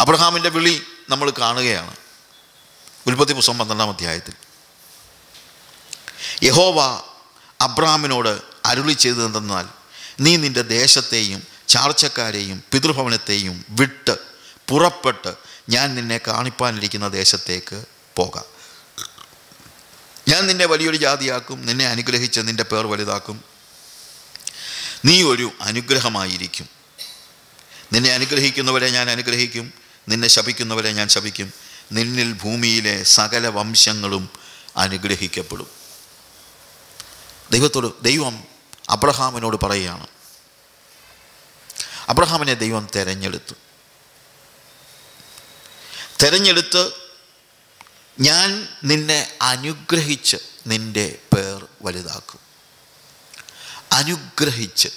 അബ്രഹാമിൻ്റെ വിളി നമ്മൾ കാണുകയാണ്. ഉൽപ്പത്തി പുസ്തകം 12-ാം അധ്യായത്തിൽ യഹോവ അബ്രഹാമിനോട് അരുളി ചെയ്തതെന്നാൽ, നീ നിൻ്റെ ദേശത്തെയും ചാർച്ചക്കാരെയും പിതൃഭവനത്തെയും വിട്ട് പുറപ്പെട്ട് ഞാൻ നിന്നെ കാണിപ്പാനിരിക്കുന്ന ദേശത്തേക്ക് പോകാം. ഞാൻ നിന്നെ വലിയൊരു ജാതിയാക്കും, നിന്നെ അനുഗ്രഹിച്ച് നിൻ്റെ പേർ വലുതാക്കും, നീ ഒരു അനുഗ്രഹമായിരിക്കും. നിന്നെ അനുഗ്രഹിക്കുന്നവരെ ഞാൻ അനുഗ്രഹിക്കും, നിന്നെ ശപിക്കുന്നവരെ ഞാൻ ശപിക്കും. നിന്നിൽ ഭൂമിയിലെ സകല വംശങ്ങളും അനുഗ്രഹിക്കപ്പെടും. ദൈവം അബ്രഹാമിനോട് പറയുകയാണ്. അബ്രഹാമിനെ ദൈവം തെരഞ്ഞെടുത്ത് ഞാൻ നിന്നെ അനുഗ്രഹിച്ച് നിൻ്റെ പേർ വലുതാക്കും. അനുഗ്രഹിച്ച്,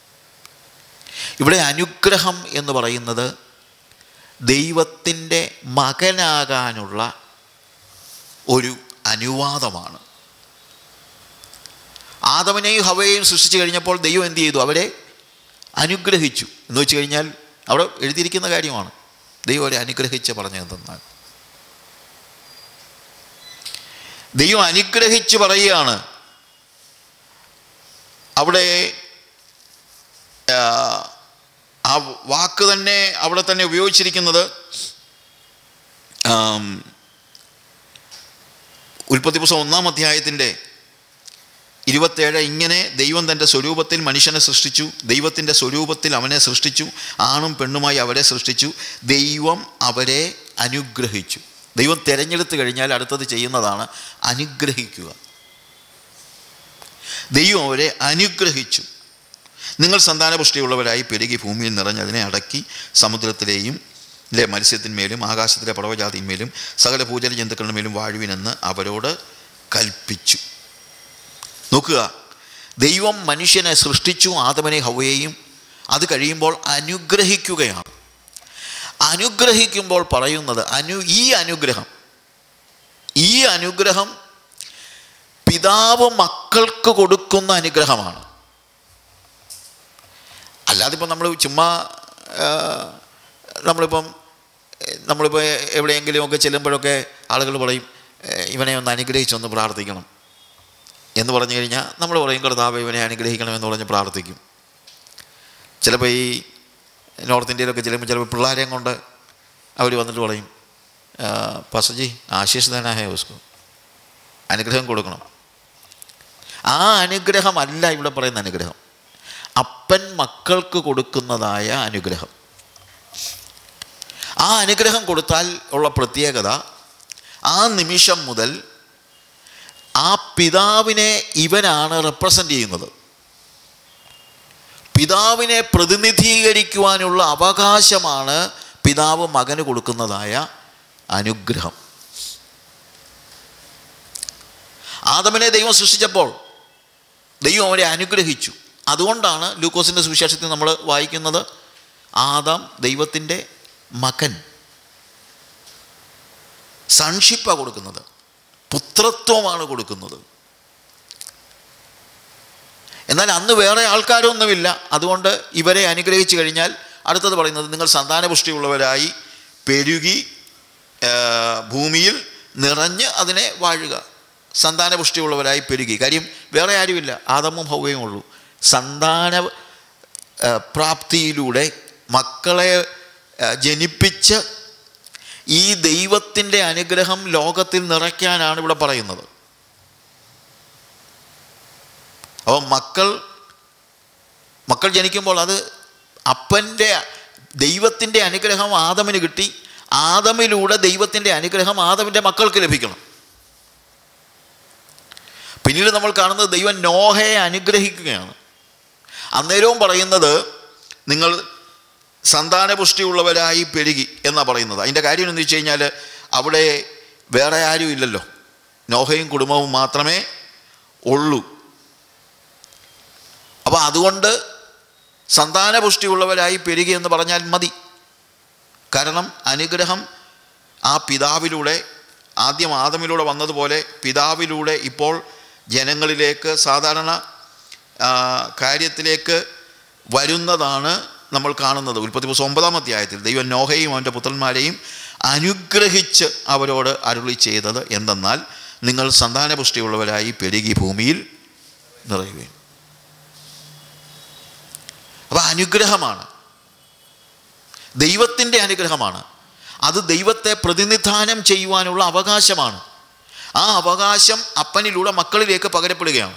ഇവിടെ അനുഗ്രഹം എന്ന് പറയുന്നത് ദൈവത്തിൻ്റെ മകനാകാനുള്ള ഒരു അനുവാദമാണ്. ആദമിനെയും ഹവ്വയെയും സൃഷ്ടിച്ചു കഴിഞ്ഞപ്പോൾ ദൈവം എന്ത് ചെയ്തു? അവരെ അനുഗ്രഹിച്ചു. എന്ന് വെച്ച് കഴിഞ്ഞാൽ അവിടെ എഴുതിയിരിക്കുന്ന കാര്യമാണ്. ദൈവം അവരെ അനുഗ്രഹിച്ച് പറഞ്ഞതെന്നാൽ, ദൈവം അനുഗ്രഹിച്ച് പറയുകയാണ്. അവിടെ ആ വാക്ക് തന്നെ അവിടെ തന്നെ ഉപയോഗിച്ചിരിക്കുന്നത് ഉൽപ്പത്തി പുസ്തകം 1-ാം അധ്യായത്തിൻ്റെ 27. ഇങ്ങനെ ദൈവം തൻ്റെ സ്വരൂപത്തിൽ മനുഷ്യനെ സൃഷ്ടിച്ചു, ദൈവത്തിൻ്റെ സ്വരൂപത്തിൽ അവനെ സൃഷ്ടിച്ചു, ആണും പെണ്ണുമായി അവരെ സൃഷ്ടിച്ചു. ദൈവം അവരെ അനുഗ്രഹിച്ചു. ദൈവം തിരഞ്ഞെടുത്ത് കഴിഞ്ഞാൽ അടുത്തത് ചെയ്യുന്നതാണ് അനുഗ്രഹിക്കുക. ദൈവം അവരെ അനുഗ്രഹിച്ചു. നിങ്ങൾ സന്താനപുഷ്ടിയുള്ളവരായി പെരുകി ഭൂമിയിൽ നിറഞ്ഞ് അതിനെ അടക്കി സമുദ്രത്തിലെയും മത്സ്യത്തിന്മേലും ആകാശത്തിലെ പർവ്വജാതിന്മേലും സകല ഭൂജല ജന്തുക്കളുടെ മേലും വാഴുവിനെന്ന് അവരോട് കൽപ്പിച്ചു. നോക്കുക, ദൈവം മനുഷ്യനെ സൃഷ്ടിച്ചു, ആദമനെ ഹവ്വയെയും. അത് കഴിയുമ്പോൾ അനുഗ്രഹിക്കുകയാണ്. അനുഗ്രഹിക്കുമ്പോൾ പറയുന്നത് ഈ അനുഗ്രഹം പിതാവ് മക്കൾക്ക് കൊടുക്കുന്ന അനുഗ്രഹമാണ്. അല്ലാതെ ഇപ്പം നമ്മൾ ചുമ്മാ നമ്മളിപ്പോൾ എവിടെയെങ്കിലുമൊക്കെ ചെല്ലുമ്പോഴൊക്കെ ആളുകൾ പറയും, ഇവനെ ഒന്ന് അനുഗ്രഹിച്ചൊന്ന് പ്രാർത്ഥിക്കണം എന്ന് പറഞ്ഞു കഴിഞ്ഞാൽ നമ്മൾ പറയും, കർത്താവ് ഇവനെ അനുഗ്രഹിക്കണമെന്ന് പറഞ്ഞ് പ്രാർത്ഥിക്കും. ചിലപ്പോൾ ഈ നോർത്ത് ഇന്ത്യയിലൊക്കെ ചെല്ലുമ്പോൾ ചിലപ്പോൾ പിള്ളേരെയും കൊണ്ട് അവർ വന്നിട്ട് പറയും, പാസ്റ്റർജി ആശീഷ് ദേനാ ഹേ ഉസ്കോ, അനുഗ്രഹം കൊടുക്കണം. ആ അനുഗ്രഹമല്ല ഇവിടെ പറയുന്ന അനുഗ്രഹം. അപ്പൻ മക്കൾക്ക് കൊടുക്കുന്നതായ അനുഗ്രഹം. ആ അനുഗ്രഹം കൊടുത്താൽ ഉള്ള പ്രത്യേകത, ആ നിമിഷം മുതൽ ആ പിതാവിനെ ഇവനാണ് റെപ്രസെൻ്റ് ചെയ്യുന്നത്. പിതാവിനെ പ്രതിനിധീകരിക്കുവാനുള്ള അവകാശമാണ് പിതാവ് മകന് കൊടുക്കുന്നതായ അനുഗ്രഹം. ആദമിനെ ദൈവം സൃഷ്ടിച്ചപ്പോൾ ദൈവം അവരെ അനുഗ്രഹിച്ചു. അതുകൊണ്ടാണ് ലൂക്കോസിൻ്റെ സുവിശേഷത്തിൽ നമ്മൾ വായിക്കുന്നത്, ആദാം ദൈവത്തിൻ്റെ മകൻ, സൺഷിപ്പാണ് കൊടുക്കുന്നത്, പുത്രത്വമാണ് കൊടുക്കുന്നത്. എന്നാൽ അന്ന് വേറെ ആൾക്കാരൊന്നുമില്ല. അതുകൊണ്ട് ഇവരെ അനുഗ്രഹിച്ചു കഴിഞ്ഞാൽ അടുത്തത് പറയുന്നത്, നിങ്ങൾ സന്താനപുഷ്ടിയുള്ളവരായി പെരുകി ഭൂമിയിൽ നിറഞ്ഞ് അതിനെ വാഴുക. സന്താനപുഷ്ടിയുള്ളവരായി പെരുകി. കാര്യം വേറെ ആരുമില്ല, ആദമും ഹവ്വയും ഉള്ളൂ. സന്താന പ്രാപ്തിയിലൂടെ മക്കളെ ജനിപ്പിച്ച് ഈ ദൈവത്തിൻ്റെ അനുഗ്രഹം ലോകത്തിൽ നിറയ്ക്കാനാണ് ഇവിടെ പറയുന്നത്. അപ്പോൾ മക്കൾ ജനിക്കുമ്പോൾ അത് ദൈവത്തിൻ്റെ അനുഗ്രഹം ആദമിന് കിട്ടി. ആദമിലൂടെ ദൈവത്തിൻ്റെ അനുഗ്രഹം ആദമിൻ്റെ മക്കൾക്ക് ലഭിക്കണം. പിന്നീട് നമ്മൾ കാണുന്നത് ദൈവം നോഹയെ അനുഗ്രഹിക്കുകയാണ്. അന്നേരവും പറയുന്നത്, നിങ്ങൾ സന്താനപുഷ്ടിയുള്ളവരായി പെരുകി എന്നാണ് പറയുന്നത്. അതിൻ്റെ കാര്യം എന്ന് വെച്ച് കഴിഞ്ഞാൽ അവിടെ വേറെ ആരും ഇല്ലല്ലോ, നോഹയും കുടുംബവും മാത്രമേ ഉള്ളൂ. അപ്പോൾ അതുകൊണ്ട് സന്താനപുഷ്ടിയുള്ളവരായി പെരുകി എന്ന് പറഞ്ഞാൽ മതി. കാരണം അനുഗ്രഹം ആ പിതാവിലൂടെ, ആദ്യം ആദമിലൂടെ വന്നതുപോലെ പിതാവിലൂടെ ഇപ്പോൾ ജനങ്ങളിലേക്ക്, സാധാരണ കാര്യത്തിലേക്ക് വരുന്നതാണ് നമ്മൾ കാണുന്നത് ഉൽപ്പത്തി പുസ്തകം 9-ാം അധ്യായത്തിൽ ദൈവം നോഹയെയും അവൻ്റെ പുത്രന്മാരെയും അനുഗ്രഹിച്ച് അവരോട് അരുളി ചെയ്തത് എന്തെന്നാൽ, നിങ്ങൾ സന്താനപുഷ്ടിയുള്ളവരായി പെരുകി ഭൂമിയിൽ നിറയുകയും. അപ്പോൾ അനുഗ്രഹമാണ്, ദൈവത്തിൻ്റെ അനുഗ്രഹമാണ്. അത് ദൈവത്തെ പ്രതിനിധാനം ചെയ്യുവാനുള്ള അവകാശമാണ്. ആ അവകാശം അപ്പനിലൂടെ മക്കളിലേക്ക് പകരപ്പെടുകയാണ്.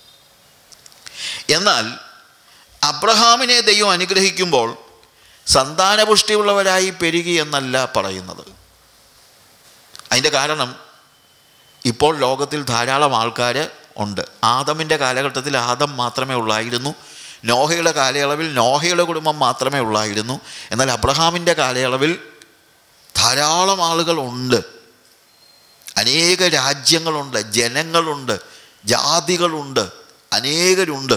എന്നാൽ അബ്രഹാമിനെ ദൈവം അനുഗ്രഹിക്കുമ്പോൾ സന്താനപുഷ്ടിയുള്ളവരായി പെരുകി എന്നല്ല പറയുന്നത്. അതിൻ്റെ കാരണം, ഇപ്പോൾ ലോകത്തിൽ ധാരാളം ആൾക്കാർ ഉണ്ട്. ആദമിൻ്റെ കാലഘട്ടത്തിൽ ആദം മാത്രമേ ഉള്ളായിരുന്നു. നോഹയുടെ കാലയളവിൽ നോഹയുടെ കുടുംബം മാത്രമേ ഉള്ളായിരുന്നു. എന്നാൽ അബ്രഹാമിൻ്റെ കാലയളവിൽ ധാരാളം ആളുകളുണ്ട്, അനേക രാജ്യങ്ങളുണ്ട്, ജനങ്ങളുണ്ട്, ജാതികളുണ്ട്, അനേകരുണ്ട്.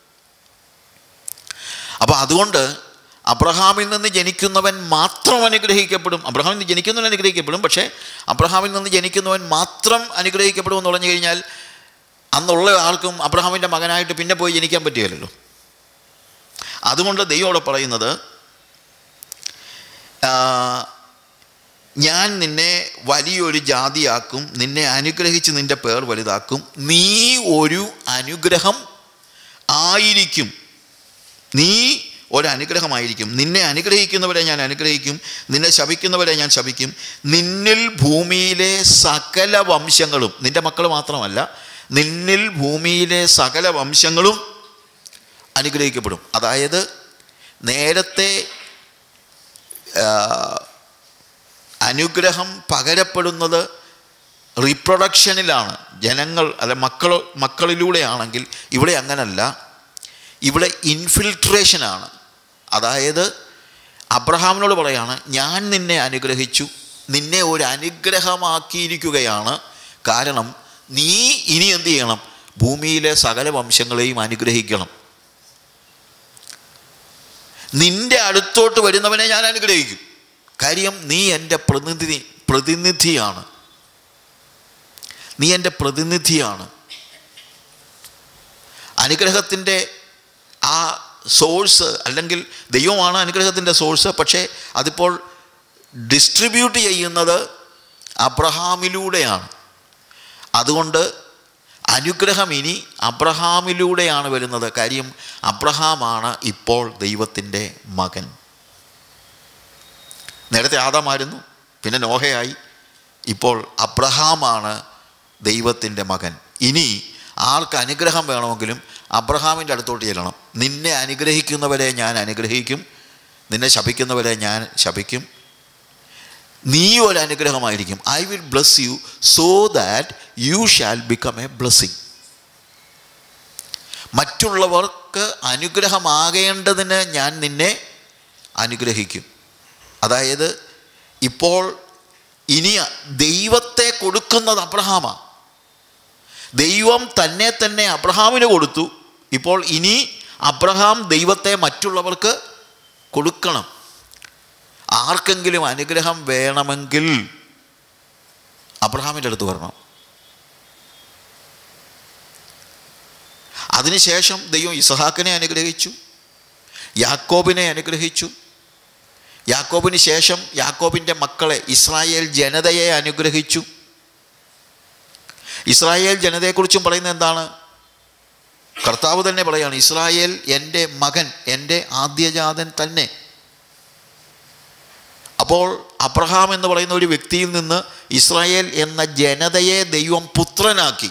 അപ്പോൾ അതുകൊണ്ട് അബ്രഹാമിൽ നിന്ന് ജനിക്കുന്നവൻ മാത്രം അനുഗ്രഹിക്കപ്പെടും. അബ്രഹാമിൽ നിന്ന് ജനിക്കുന്നവൻ അനുഗ്രഹിക്കപ്പെടും. പക്ഷേ അബ്രഹാമിൽ നിന്ന് ജനിക്കുന്നവൻ മാത്രം അനുഗ്രഹിക്കപ്പെടും എന്ന് പറഞ്ഞു കഴിഞ്ഞാൽ അന്നുള്ള ആൾക്കും അബ്രഹാമിൻ്റെ മകനായിട്ട് പിന്നെ പോയി ജനിക്കാൻ പറ്റുകയില്ലല്ലോ. അതുകൊണ്ട് ദൈവം അവിടെ പറയുന്നത്, ഞാൻ നിന്നെ വലിയൊരു ജാതിയാക്കും, നിന്നെ അനുഗ്രഹിച്ച് നിൻ്റെ പേർ വലുതാക്കും, നീ ഒരു അനുഗ്രഹം ആയിരിക്കും. നീ ഒരനുഗ്രഹമായിരിക്കും. നിന്നെ അനുഗ്രഹിക്കുന്നവരെ ഞാൻ അനുഗ്രഹിക്കും, നിന്നെ ശപിക്കുന്നവരെ ഞാൻ ശപിക്കും. നിന്നിൽ ഭൂമിയിലെ സകല വംശങ്ങളും, നിൻ്റെ മക്കൾ മാത്രമല്ല, നിന്നിൽ ഭൂമിയിലെ സകല വംശങ്ങളും അനുഗ്രഹിക്കപ്പെടും. അതായത് നേരത്തെ അനുഗ്രഹം പകരപ്പെടുന്നത് റീപ്രൊഡക്ഷനിലാണ്, ജനങ്ങൾ അല്ല മക്കളിലൂടെയാണെങ്കിൽ ഇവിടെ അങ്ങനല്ല. ഇവിടെ ഇൻഫിൽട്രേഷനാണ്. അതായത് അബ്രഹാമിനോട് പറയാണ്, ഞാൻ നിന്നെ അനുഗ്രഹിച്ചു, നിന്നെ ഒരു അനുഗ്രഹമാക്കിയിരിക്കുകയാണ്. കാരണം നീ ഇനി എന്ത് ചെയ്യണം? ഭൂമിയിലെ സകല വംശങ്ങളെയും അനുഗ്രഹിക്കണം. നിൻ്റെ അടുത്തോട്ട് വരുന്നവനെ ഞാൻ അനുഗ്രഹിക്കും. കാര്യം നീ എൻ്റെ പ്രതിനിധിയാണ്. നീ എൻ്റെ പ്രതിനിധിയാണ്. അനുഗ്രഹത്തിൻ്റെ ആ സോഴ്സ്, അല്ലെങ്കിൽ ദൈവമാണ് അനുഗ്രഹത്തിൻ്റെ സോഴ്സ്. പക്ഷേ അതിപ്പോൾ ഡിസ്ട്രിബ്യൂട്ട് ചെയ്യുന്നത് അബ്രഹാമിലൂടെയാണ്. അതുകൊണ്ട് അനുഗ്രഹം ഇനി അബ്രഹാമിലൂടെയാണ് വരുന്നത്. കാര്യം അബ്രഹാമാണ് ഇപ്പോൾ ദൈവത്തിൻ്റെ മകൻ. നേരത്തെ ആദമായിരുന്നു, പിന്നെ നോഹയായി, ഇപ്പോൾ അബ്രഹാമാണ് ദൈവത്തിൻ്റെ മകൻ. ഇനി ആർക്ക് അനുഗ്രഹം വേണമെങ്കിലും അബ്രഹാമിൻ്റെ അടുത്തോട്ട് ചെല്ലണം. നിന്നെ അനുഗ്രഹിക്കുന്നവരെ ഞാൻ അനുഗ്രഹിക്കും, നിന്നെ ശപിക്കുന്നവരെ ഞാൻ ശപിക്കും. നീ ഒരു അനുഗ്രഹമായിരിക്കും. I will bless you so that you shall become a blessing. മറ്റുള്ളവർക്ക് അനുഗ്രഹമാകേണ്ടതിന് ഞാൻ നിന്നെ അനുഗ്രഹിക്കും. അതായത് ഇപ്പോൾ ഇനി ദൈവത്തെ കൊടുക്കുന്നത് അബ്രഹാമാണ്. ദൈവം തന്നെ അബ്രഹാമിന് കൊടുത്തു. ഇപ്പോൾ ഇനി അബ്രഹാം ദൈവത്തെ മറ്റുള്ളവർക്ക് കൊടുക്കണം. ആർക്കെങ്കിലും അനുഗ്രഹം വേണമെങ്കിൽ അബ്രഹാമിൻ്റെ അടുത്ത് വരണം. അതിനുശേഷം ദൈവം ഇസഹാക്കിനെ അനുഗ്രഹിച്ചു, യാക്കോബിനെ അനുഗ്രഹിച്ചു. യാക്കോബിന് ശേഷം യാക്കോബിൻ്റെ മക്കളെ, ഇസ്രായേൽ ജനതയെ അനുഗ്രഹിച്ചു. ഇസ്രായേൽ ജനതയെക്കുറിച്ചും പറയുന്നത് എന്താണ്? കർത്താവ് തന്നെ പറയാണ്, ഇസ്രായേൽ എൻ്റെ മകൻ, എൻ്റെ ആദ്യജാതൻ തന്നെ. അപ്പോൾ അബ്രഹാം എന്ന് പറയുന്ന ഒരു വ്യക്തിയിൽ നിന്ന് ഇസ്രായേൽ എന്ന ജനതയെ ദൈവം പുത്രനാക്കി.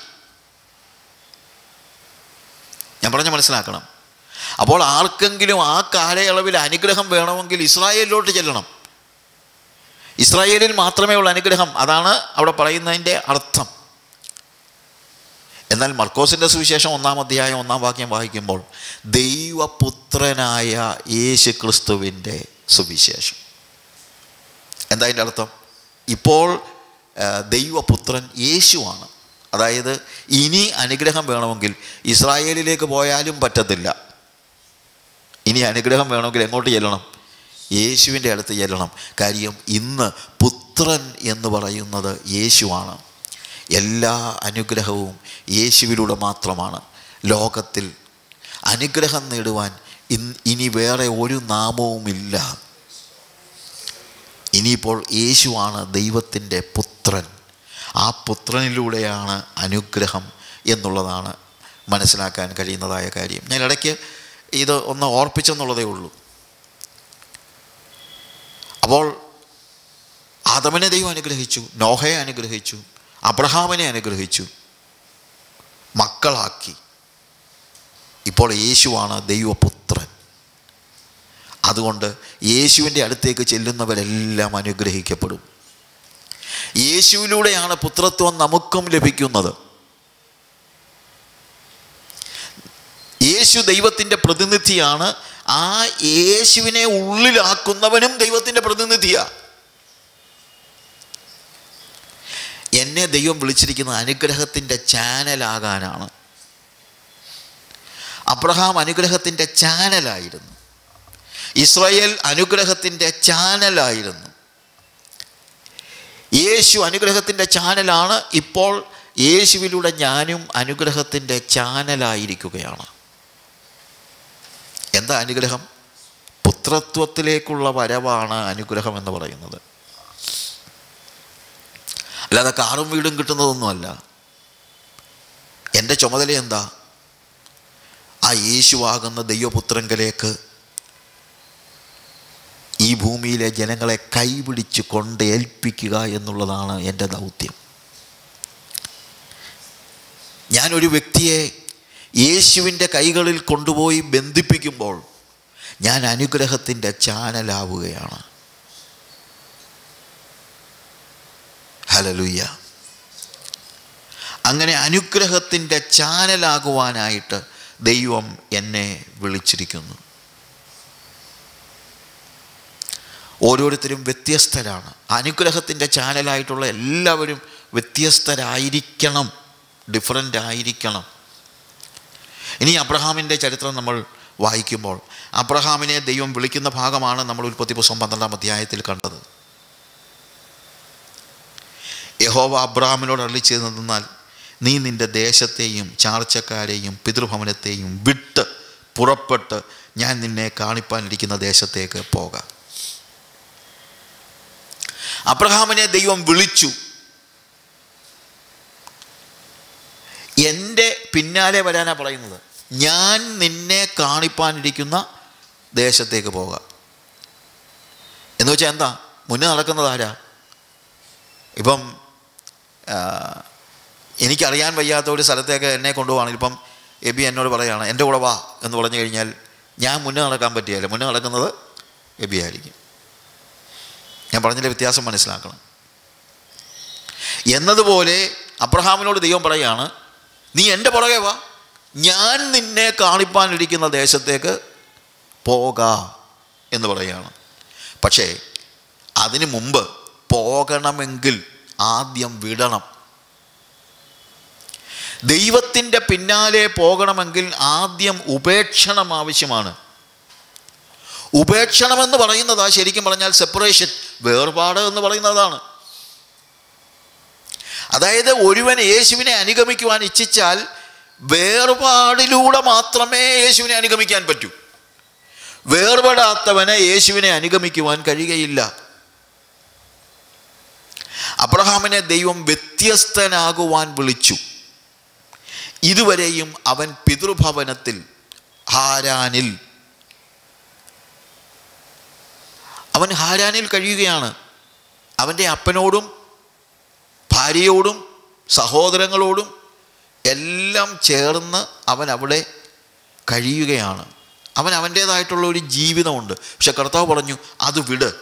ഞാൻ പറഞ്ഞ മനസ്സിലാക്കണം. അപ്പോൾ ആർക്കെങ്കിലും ആ കാലയളവിൽ അനുഗ്രഹം വേണമെങ്കിൽ ഇസ്രായേലിലോട്ട് ചെല്ലണം. ഇസ്രായേലിൽ മാത്രമേ ഉള്ള അനുഗ്രഹം. അതാണ് അവിടെ പറയുന്നതിൻ്റെ അർത്ഥം. എന്നാൽ മർക്കോസിൻ്റെ സുവിശേഷം 1-ാം അധ്യായം 1-ാം വാക്യം വായിക്കുമ്പോൾ ദൈവപുത്രനായ യേശു ക്രിസ്തുവിൻ്റെ സുവിശേഷം. എന്താ അതിൻ്റെ അർത്ഥം? ഇപ്പോൾ ദൈവപുത്രൻ യേശുവാണ്. അതായത് ഇനി അനുഗ്രഹം വേണമെങ്കിൽ ഇസ്രായേലിലേക്ക് പോയാലും പറ്റത്തില്ല. ഇനി അനുഗ്രഹം വേണമെങ്കിൽ എങ്ങോട്ട് ചെല്ലണം? യേശുവിൻ്റെ അടുത്ത് ചെല്ലണം. കാര്യം ഇന്ന് പുത്രൻ എന്ന് പറയുന്നത് യേശുവാണ്. എല്ലാ അനുഗ്രഹവും യേശുവിലൂടെ മാത്രമാണ്. ലോകത്തിൽ അനുഗ്രഹം നേടുവാൻ ഇനി വേറെ ഒരു നാമവുമില്ല. ഇനിയിപ്പോൾ യേശുവാണ് ദൈവത്തിൻ്റെ പുത്രൻ. ആ പുത്രനിലൂടെയാണ് അനുഗ്രഹം എന്നുള്ളതാണ് മനസ്സിലാക്കാൻ കഴിയുന്നതായ കാര്യം. ഞാൻ ഇടയ്ക്ക് ഇത് ഒന്ന് ഓർപ്പിച്ചെന്നുള്ളതേ ഉള്ളൂ. അപ്പോൾ ആദമിനെ ദൈവം അനുഗ്രഹിച്ചു, നോഹയെ അനുഗ്രഹിച്ചു, അബ്രഹാമിനെ അനുഗ്രഹിച്ചു, മക്കളാക്കി. ഇപ്പോൾ യേശുവാണ് ദൈവപുത്രൻ. അതുകൊണ്ട് യേശുവിൻ്റെ അടുത്തേക്ക് ചെല്ലുന്നവരെല്ലാം അനുഗ്രഹിക്കപ്പെടും. യേശുവിലൂടെയാണ് പുത്രത്വം നമുക്കും ലഭിക്കുന്നത്. യേശു ദൈവത്തിൻ്റെ പ്രതിനിധിയാണ്. ആ യേശുവിനെ ഉള്ളിലാക്കുന്നവനും ദൈവത്തിൻ്റെ പ്രതിനിധിയാണ്. എന്നെ ദൈവം വിളിച്ചിരിക്കുന്നത് അനുഗ്രഹത്തിൻ്റെ ചാനലാകാനാണ്. അബ്രഹാം അനുഗ്രഹത്തിൻ്റെ ചാനലായിരുന്നു. ഇസ്രായേൽ അനുഗ്രഹത്തിൻ്റെ ചാനലായിരുന്നു. യേശു അനുഗ്രഹത്തിൻ്റെ ചാനലാണ്. ഇപ്പോൾ യേശുവിലൂടെ ഞാനും അനുഗ്രഹത്തിൻ്റെ ചാനലായിരിക്കുകയാണ്. എന്താ അനുഗ്രഹം? പുത്രത്വത്തിലേക്കുള്ള വരവാണ് അനുഗ്രഹം എന്ന് പറയുന്നത്. അല്ലാതെ കാറും വീടും കിട്ടുന്നതൊന്നുമല്ല. എൻ്റെ ചുമതല എന്താ? ആ യേശുവാകുന്ന ദൈവപുത്രങ്കലേക്ക് ഈ ഭൂമിയിലെ ജനങ്ങളെ കൈപിടിച്ച് കൊണ്ട് ഏൽപ്പിക്കുക എന്നുള്ളതാണ് എൻ്റെ ദൗത്യം. ഞാനൊരു വ്യക്തിയെ യേശുവിൻ്റെ കൈകളിൽ കൊണ്ടുപോയി ബന്ധിപ്പിക്കുമ്പോൾ ഞാൻ അനുഗ്രഹത്തിൻ്റെ ചാനലാവുകയാണ്. ഹല്ലേലൂയ. അങ്ങനെ അനുഗ്രഹത്തിൻ്റെ ചാനലാകുവാനായിട്ട് ദൈവം എന്നെ വിളിച്ചിരിക്കുന്നു. ഓരോരുത്തരും വ്യത്യസ്തരാണ്. അനുഗ്രഹത്തിൻ്റെ ചാനലായിട്ടുള്ള എല്ലാവരും വ്യത്യസ്തരായിരിക്കണം, ഡിഫറൻ്റ് ആയിരിക്കണം. ഇനി അബ്രഹാമിൻ്റെ ചരിത്രം നമ്മൾ വായിക്കുമ്പോൾ അബ്രഹാമിനെ ദൈവം വിളിക്കുന്ന ഭാഗമാണ് നമ്മൾ ഉൽപ്പത്തി പുസ്തകം 12-ാം അധ്യായത്തിൽ കണ്ടത്. യഹോവ അബ്രഹാമിനോട് അരുളിച്ചെയ്തെന്നാൽ, നീ നിൻ്റെ ദേശത്തെയും ചാർച്ചക്കാരെയും പിതൃഭവനത്തെയും വിട്ട് പുറപ്പെട്ട് ഞാൻ നിന്നെ കാണിപ്പാനിരിക്കുന്ന ദേശത്തേക്ക് പോകാം. അബ്രഹാമിനെ ദൈവം വിളിച്ചു. എൻ്റെ പിന്നാലെ വരാനാ പറയുന്നത്. ഞാൻ നിന്നെ കാണിപ്പാനിരിക്കുന്ന ദേശത്തേക്ക് പോകാം എന്ന് വെച്ചാൽ എന്താ? മുന്നേ നടക്കുന്നത് ആരാ? ഇപ്പം എനിക്കറിയാൻ വയ്യാത്ത ഒരു സ്ഥലത്തേക്ക് എന്നെ കൊണ്ടുപോവാണെങ്കിൽ ഇപ്പം എബി എന്നോട് പറയുകയാണ് എൻ്റെ കൂടെ വാ എന്ന് പറഞ്ഞു കഴിഞ്ഞാൽ ഞാൻ മുന്നേ നടക്കാൻ പറ്റിയല്ല. മുന്നേ നടക്കുന്നത് എബി ആയിരിക്കും. ഞാൻ പറഞ്ഞതിൻ്റെ വ്യത്യാസം മനസ്സിലാക്കണം. എന്നതുപോലെ അബ്രഹാമിനോട് ദൈവം പറയുകയാണ്, നീ എൻ്റെ പുറകെ വാ, ഞാൻ നിന്നെ കാണിപ്പാനിരിക്കുന്ന ദേശത്തേക്ക് പോകാം എന്ന് പറയുകയാണ്. പക്ഷേ അതിനു മുമ്പ് പോകണമെങ്കിൽ ആദ്യം വിടണം. ദൈവത്തിൻ്റെ പിന്നാലെ പോകണമെങ്കിൽ ആദ്യം ഉപേക്ഷണം ആവശ്യമാണ്. ഉപേക്ഷണമെന്ന് പറയുന്നതാ ശരിക്കും പറഞ്ഞാൽ സെപ്പറേഷൻ, വേർപാട് എന്ന് പറയുന്നതാണ്. അതായത് ഒരുവൻ യേശുവിനെ അനുഗമിക്കുവാൻ ഇച്ഛിച്ചാൽ വേർപാടിലൂടെ മാത്രമേ യേശുവിനെ അനുഗമിക്കാൻ പറ്റൂ. വേർപെടാത്തവനെ യേശുവിനെ അനുഗമിക്കുവാൻ കഴിയുകയില്ല. അബ്രഹാമിനെ ദൈവം വ്യത്യസ്തനാകുവാൻ വിളിച്ചു. ഇതുവരെയും അവൻ പിതൃഭവനത്തിൽ ഹാരാനിൽ കഴിയുകയാണ്. അവൻ്റെ അപ്പനോടും ഭാര്യയോടും സഹോദരങ്ങളോടും എല്ലാം ചേർന്ന് അവൻ അവിടെ കഴിയുകയാണ്. അവൻ്റേതായിട്ടുള്ള ഒരു ജീവിതമുണ്ട്. പക്ഷെ കർത്താവ് പറഞ്ഞു, അത്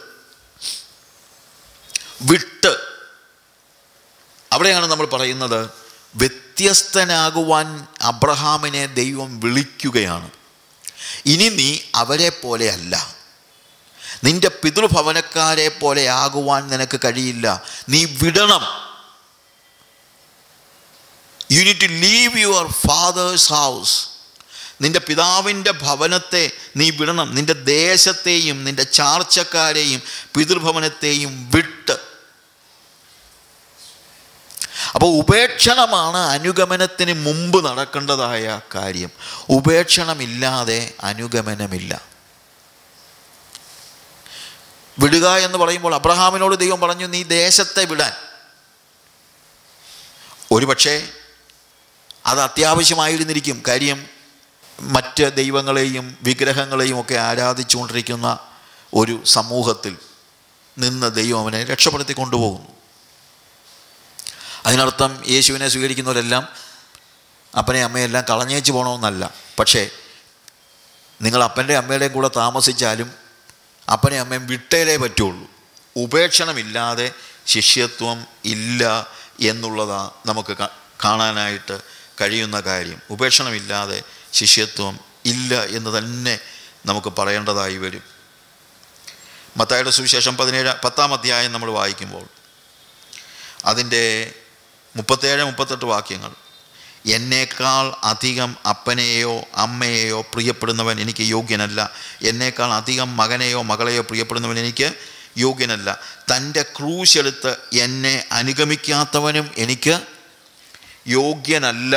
വിട്ട് അവിടെയാണ് നമ്മൾ പറയുന്നത്, വ്യത്യസ്തനാകുവാൻ അബ്രഹാമിനെ ദൈവം വിളിക്കുകയാണ്. ഇനി നീ അവരെ പോലെയല്ല, നിന്റെ പിതൃഭവനക്കാരെ പോലെ ആകുവാൻ നിനക്ക് കഴിയില്ല. നീ വിടണം. You need to leave your father's house. നിന്റെ പിതാവിൻ്റെ ഭവനത്തെ നീ വിടണം. നിന്റെ ദേശത്തെയും നിന്റെ ചാർച്ചക്കാരെയും പിതൃഭവനത്തെയും വിട്ട്. അപ്പോൾ അപ്പോൾ ഉപേക്ഷണമാണ് അനുഗമനത്തിന് മുമ്പ് നടക്കേണ്ടതായ കാര്യം. ഉപേക്ഷണമില്ലാതെ അനുഗമനമില്ല. വിടുക എന്ന് പറയുമ്പോൾ അബ്രഹാമിനോട് ദൈവം പറഞ്ഞു, നീ ദേശത്തെ വിടാൻ. ഒരു പക്ഷേ അത് അത്യാവശ്യമായിരുന്നിരിക്കും. കാര്യം മറ്റ് ദൈവങ്ങളെയും വിഗ്രഹങ്ങളെയും ഒക്കെ ആരാധിച്ചുകൊണ്ടിരിക്കുന്ന ഒരു സമൂഹത്തിൽ നിന്ന് ദൈവം അവനെ രക്ഷപ്പെടുത്തി കൊണ്ടുപോകുന്നു. അതിനർത്ഥം യേശുവിനെ സ്വീകരിക്കുന്നവരെല്ലാം അപ്പനെ അമ്മയെല്ലാം കളഞ്ഞേച്ച് പോകണമെന്നല്ല. പക്ഷേ നിങ്ങൾ അപ്പൻ്റെ അമ്മയുടെയും കൂടെ താമസിച്ചാലും അപ്പനെ അമ്മയും വിട്ടേലേ പറ്റുള്ളൂ. ഉപേക്ഷണമില്ലാതെ ശിഷ്യത്വം ഇല്ല എന്നുള്ളതാണ് നമുക്ക് കാണാനായിട്ട് കഴിയുന്ന കാര്യം. ഉപേക്ഷണമില്ലാതെ ശിഷ്യത്വം ഇല്ല എന്ന് തന്നെ നമുക്ക് പറയേണ്ടതായി വരും. മത്തായിയുടെ സുവിശേഷം 10-ാം അധ്യായം നമ്മൾ വായിക്കുമ്പോൾ അതിൻ്റെ 37-38 വാക്യങ്ങൾ, എന്നേക്കാൾ അധികം അപ്പനെയോ അമ്മയെയോ പ്രിയപ്പെടുന്നവൻ എനിക്ക് യോഗ്യനല്ല, എന്നേക്കാൾ അധികം മകനെയോ മകളെയോ പ്രിയപ്പെടുന്നവൻ എനിക്ക് യോഗ്യനല്ല, തൻ്റെ ക്രൂശെടുത്ത് എന്നെ അനുഗമിക്കാത്തവനും എനിക്ക് യോഗ്യനല്ല.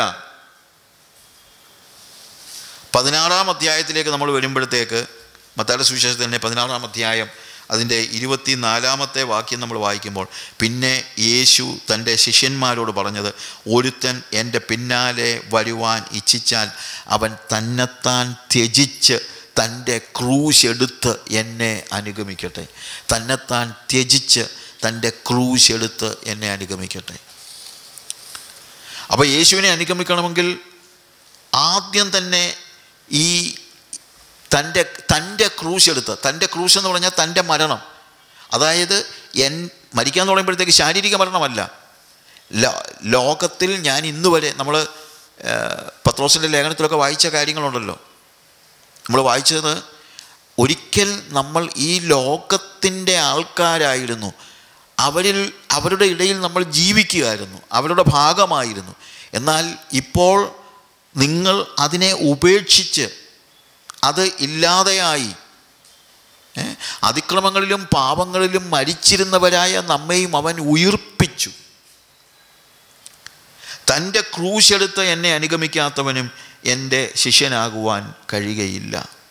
16-ാം അധ്യായത്തിലേക്ക് നമ്മൾ വരുമ്പോഴത്തേക്ക് മത്തായിയുടെ സുവിശേഷത്തിൽ തന്നെ 16-ാം അധ്യായം അതിൻ്റെ 24-ാമത്തെ വാക്യം നമ്മൾ വായിക്കുമ്പോൾ, പിന്നെ യേശു തൻ്റെ ശിഷ്യന്മാരോട് പറഞ്ഞത്, ഒരുത്തൻ എൻ്റെ പിന്നാലെ വരുവാൻ ഇച്ഛിച്ചാൽ അവൻ തന്നെത്താൻ ത്യജിച്ച് തൻ്റെ ക്രൂശെടുത്ത് എന്നെ അനുഗമിക്കട്ടെ. തന്നെത്താൻ ത്യജിച്ച് തൻ്റെ ക്രൂശെടുത്ത് എന്നെ അനുഗമിക്കട്ടെ. അപ്പോൾ യേശുവിനെ അനുഗമിക്കണമെങ്കിൽ ആദ്യം തന്നെ ഈ തൻ്റെ ക്രൂശെടുത്ത്, തൻ്റെ ക്രൂശ് എന്ന് പറഞ്ഞാൽ തൻ്റെ മരണം, അതായത് മരിക്കാൻ തുടങ്ങുമ്പോഴത്തേക്ക് ശാരീരിക മരണമല്ല, ലോകത്തിൽ ഞാൻ ഇന്ന് വരെ നമ്മൾ പത്രോസിൻ്റെ ലേഖനത്തിലൊക്കെ വായിച്ച കാര്യങ്ങളുണ്ടല്ലോ. നമ്മൾ വായിച്ചത്, ഒരിക്കൽ നമ്മൾ ഈ ലോകത്തിൻ്റെ ആൾക്കാരായിരുന്നു, അവരുടെ ഇടയിൽ നമ്മൾ ജീവിക്കുകയായിരുന്നു, അവരുടെ ഭാഗമായിരുന്നു. എന്നാൽ ഇപ്പോൾ നിങ്ങൾ അതിനെ ഉപേക്ഷിച്ച് അത് ഇല്ലാതെയായി അതിക്രമങ്ങളിലും പാപങ്ങളിലും മരിച്ചിരുന്നവരായ നമ്മെയും അവൻ ഉയിർപ്പിച്ചു. തൻ്റെ ക്രൂശെടുത്ത് എന്നെ അനുഗമിക്കാത്തവനും എൻ്റെ ശിഷ്യനാകുവാൻ കഴിയുകയില്ല.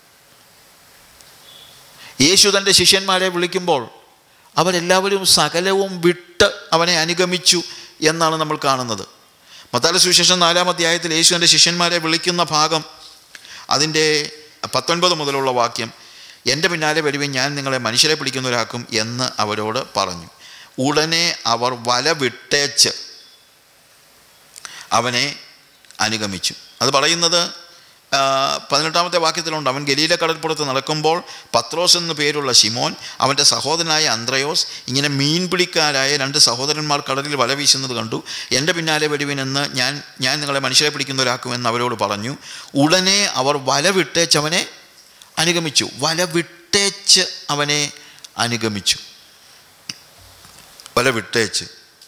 യേശു തൻ്റെ ശിഷ്യന്മാരെ വിളിക്കുമ്പോൾ അവരെല്ലാവരും സകലവും വിട്ട് അവനെ അനുഗമിച്ചു എന്നാണ് നമ്മൾ കാണുന്നത്. മത്തായിയുടെ സുവിശേഷം 4-ാം അധ്യായത്തിൽ യേശു തൻ്റെ ശിഷ്യന്മാരെ വിളിക്കുന്ന ഭാഗം അതിൻ്റെ 19 മുതലുള്ള വാക്യം, എൻ്റെ പിന്നാലെ വരുവിൻ, ഞാൻ നിങ്ങളെ മനുഷ്യരെ പിടിക്കുന്നവരാക്കും എന്ന് അവരോട് പറഞ്ഞു. ഉടനെ അവർ വല വിട്ടേച്ച് അവനെ അനുഗമിച്ചു. അത് പറയുന്നത് 18-ാമത്തെ വാക്യത്തിലുണ്ട്. അവൻ ഗലീല കടൽപ്പുറത്ത് നടക്കുമ്പോൾ പത്രോസ് എന്നു പേരുള്ള ശിമോൻ, അവൻ്റെ സഹോദരനായ അന്ത്രയോസ്, ഇങ്ങനെ മീൻപിടിക്കാരായ 2 സഹോദരന്മാർ കടലിൽ വല വീശുന്നത് കണ്ടു. എൻ്റെ പിന്നാലെ വരുവിനെന്ന് ഞാൻ നിങ്ങളെ മനുഷ്യരെ പിടിക്കുന്നവരാക്കുമെന്ന് അവരോട് പറഞ്ഞു. ഉടനെ അവർ വല വിട്ടേച്ച് അവനെ അനുഗമിച്ചു. വല വിട്ടേച്ച് അവനെ അനുഗമിച്ചു. വല വിട്ടേച്ച്.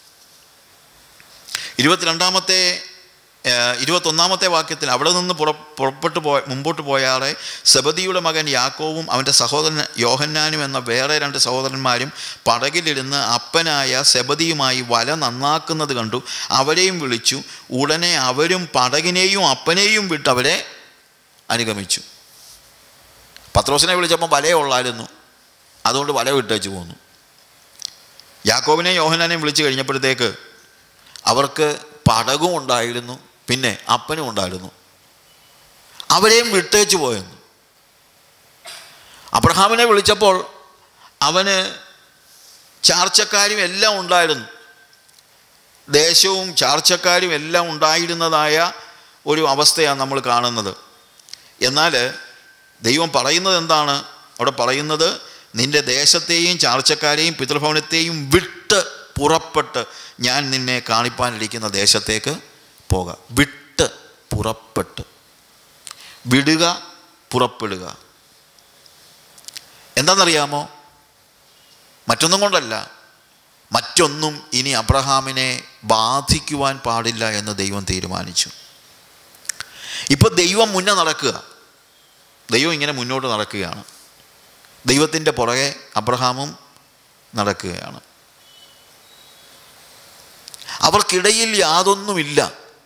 21-ാമത്തെ വാക്യത്തിൽ, അവിടെ നിന്ന് മുമ്പോട്ട് പോയാറെ സെബദിയുടെ മകൻ യാക്കോവും അവൻ്റെ സഹോദരൻ യോഹന്നാനും എന്ന വേറെ 2 സഹോദരന്മാരും പടകിലിരുന്ന് അപ്പനായ സെബദിയുമായി വല നന്നാക്കുന്നത് കണ്ടു. അവരെയും വിളിച്ചു. ഉടനെ അവരും പടകിനെയും അപ്പനെയും വിട്ട് അവരെ അനുഗമിച്ചു. പത്രോസിനെ വിളിച്ചപ്പോൾ വലയേ ഉള്ളായിരുന്നു, അതുകൊണ്ട് വല വിട്ടേച്ച് പോന്നു. യാക്കോബിനെയും യോഹന്നാനെയും വിളിച്ചു കഴിഞ്ഞപ്പോഴത്തേക്ക് അവർക്ക് പടകും ഉണ്ടായിരുന്നു, പിന്നെ അപ്പനും ഉണ്ടായിരുന്നു. അവരെയും വിട്ടേച്ച് പോയെന്നു. അബ്രഹാമിനെ വിളിച്ചപ്പോൾ അവന് ചാർച്ചക്കാരും എല്ലാം ഉണ്ടായിരുന്നു, ദേശവും ചാർച്ചക്കാരും എല്ലാം ഉണ്ടായിരുന്നതായ ഒരു അവസ്ഥയാണ് നമ്മൾ കാണുന്നത്. എന്നാൽ ദൈവം പറയുന്നത് എന്താണ്? അവിടെ പറയുന്നത്, നിൻ്റെ ദേശത്തെയും ചാർച്ചക്കാരെയും പിതൃഭവനത്തെയും വിട്ട് പുറപ്പെട്ട് ഞാൻ നിന്നെ കാണിപ്പാനിരിക്കുന്ന ദേശത്തേക്ക് പോക. വിട്ട് പുറപ്പെട്ട്, വിടുക, പുറപ്പെടുക. എന്താണെന്നറിയാമോ? മറ്റൊന്നും കൊണ്ടല്ല, മറ്റൊന്നും ഇനി അബ്രഹാമിനെ ബാധിക്കുവാൻ പാടില്ല എന്ന് ദൈവം തീരുമാനിച്ചു. ഇപ്പോൾ ദൈവം മുന്നേ നടക്കുക, ദൈവം ഇങ്ങനെ മുന്നോട്ട് നടക്കുകയാണ്. ദൈവത്തിൻ്റെ പുറകെ അബ്രഹാമും നടക്കുകയാണ്. അവർക്കിടയിൽ യാതൊന്നുമില്ല.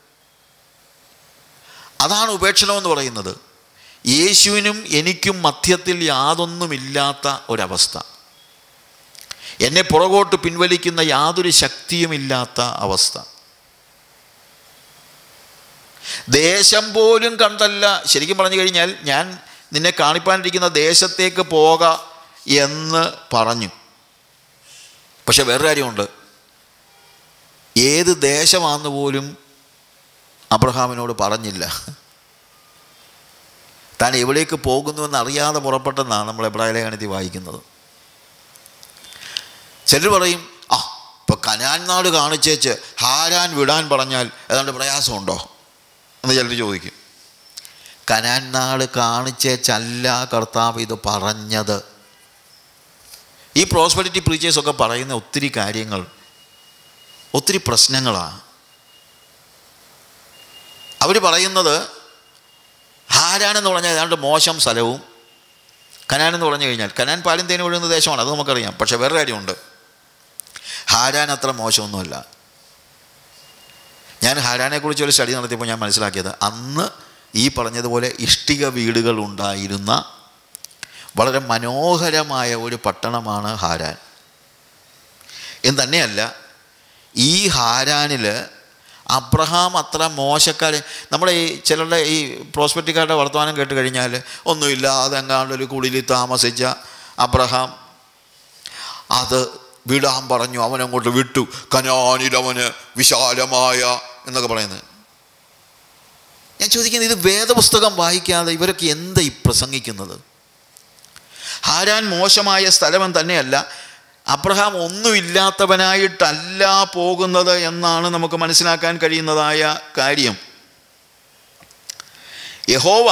അതാണ് ഉപേക്ഷണമെന്ന് പറയുന്നത്. യേശുവിനും എനിക്കും മധ്യത്തിൽ യാതൊന്നുമില്ലാത്ത ഒരവസ്ഥ, എന്നെ പുറകോട്ട് പിൻവലിക്കുന്ന യാതൊരു ശക്തിയുമില്ലാത്ത അവസ്ഥ. ദേശം പോലും കണ്ടല്ല. ശരിക്കും പറഞ്ഞു കഴിഞ്ഞാൽ ഞാൻ നിന്നെ കാണിപ്പാനിരിക്കുന്ന ദേശത്തേക്ക് പോക എന്ന് പറഞ്ഞു. പക്ഷെ വേറൊരു കാര്യമുണ്ട്, ഏത് ദേശമാണെന്ന് പോലും അബ്രഹാമിനോട് പറഞ്ഞില്ല. താൻ എവിടേക്ക് പോകുന്നുവെന്ന് അറിയാതെ പുറപ്പെട്ടെന്നാണ് നമ്മൾ എബ്രായ ലേഖനത്തിൽ വായിക്കുന്നത്. ചിലർ പറയും, ഇപ്പോൾ കനാൻ നാട് കാണിച്ചേച്ച് ഹാരാൻ വിടാൻ പറഞ്ഞാൽ ഏതാണ്ട് പ്രയാസമുണ്ടോ എന്ന് ചിലർ ചോദിക്കും. കനാൻ നാട് കാണിച്ചേച്ചല്ല കർത്താവ് ഇത് പറഞ്ഞത്. ഈ പ്രോസ്പെരിറ്റി പ്രീച്ചേഴ്സൊക്കെ പറയുന്ന ഒത്തിരി കാര്യങ്ങൾ, ഒത്തിരി പ്രശ്നങ്ങളാണ്. അവർ പറയുന്നത് ഹാരാൻ എന്ന് പറഞ്ഞാൽ ഏതാണ്ട് മോശം സ്ഥലവും, കനാൻ എന്ന് പറഞ്ഞു കഴിഞ്ഞാൽ കനാൻ പാലും തേനും ഒഴുകുന്ന ദേശമാണ്, അത് നമുക്കറിയാം. പക്ഷേ വേറെ കാര്യമുണ്ട്, ഹാരാൻ അത്ര മോശമൊന്നുമല്ല. ഞാൻ ഹാരാനെക്കുറിച്ച് ഒരു സ്റ്റഡി നടത്തിയപ്പോൾ ഞാൻ മനസ്സിലാക്കിയത്, അന്ന് ഈ പറഞ്ഞതുപോലെ ഇഷ്ടിക വീടുകൾ ഉണ്ടായിരുന്ന വളരെ മനോഹരമായ ഒരു പട്ടണമാണ് ഹാരാൻ. എന്ന് തന്നെയല്ല, ഈ ഹാരാനിൽ അബ്രഹാം അത്ര മോശക്കാരൻ. നമ്മുടെ ഈ ചിലരുടെ ഈ പ്രോസ്പെക്റ്റിക്കാരുടെ വർത്തമാനം കേട്ട് കഴിഞ്ഞാൽ ഒന്നുമില്ലാതെ എങ്ങാണ്ടൊരു കുടിലിൽ താമസിച്ച അബ്രഹാം അത് വിടാൻ പറഞ്ഞു, അവനങ്ങോട്ട് വിട്ടു, കനാനിൽ അവന് വിശാലമായ എന്നൊക്കെ പറയുന്നത്. ഞാൻ ചോദിക്കുന്നത്, ഇത് വേദപുസ്തകം വായിക്കാതെ ഇവരൊക്കെ എന്താ ഈ പ്രസംഗിക്കുന്നത്? ഹാരാൻ മോശമായ സ്ഥലം തന്നെയല്ല, അബ്രഹാം ഒന്നുമില്ലാത്തവനായിട്ടല്ല പോകുന്നത് എന്നാണ് നമുക്ക് മനസ്സിലാക്കാൻ കഴിയുന്നതായ കാര്യം. യഹോവ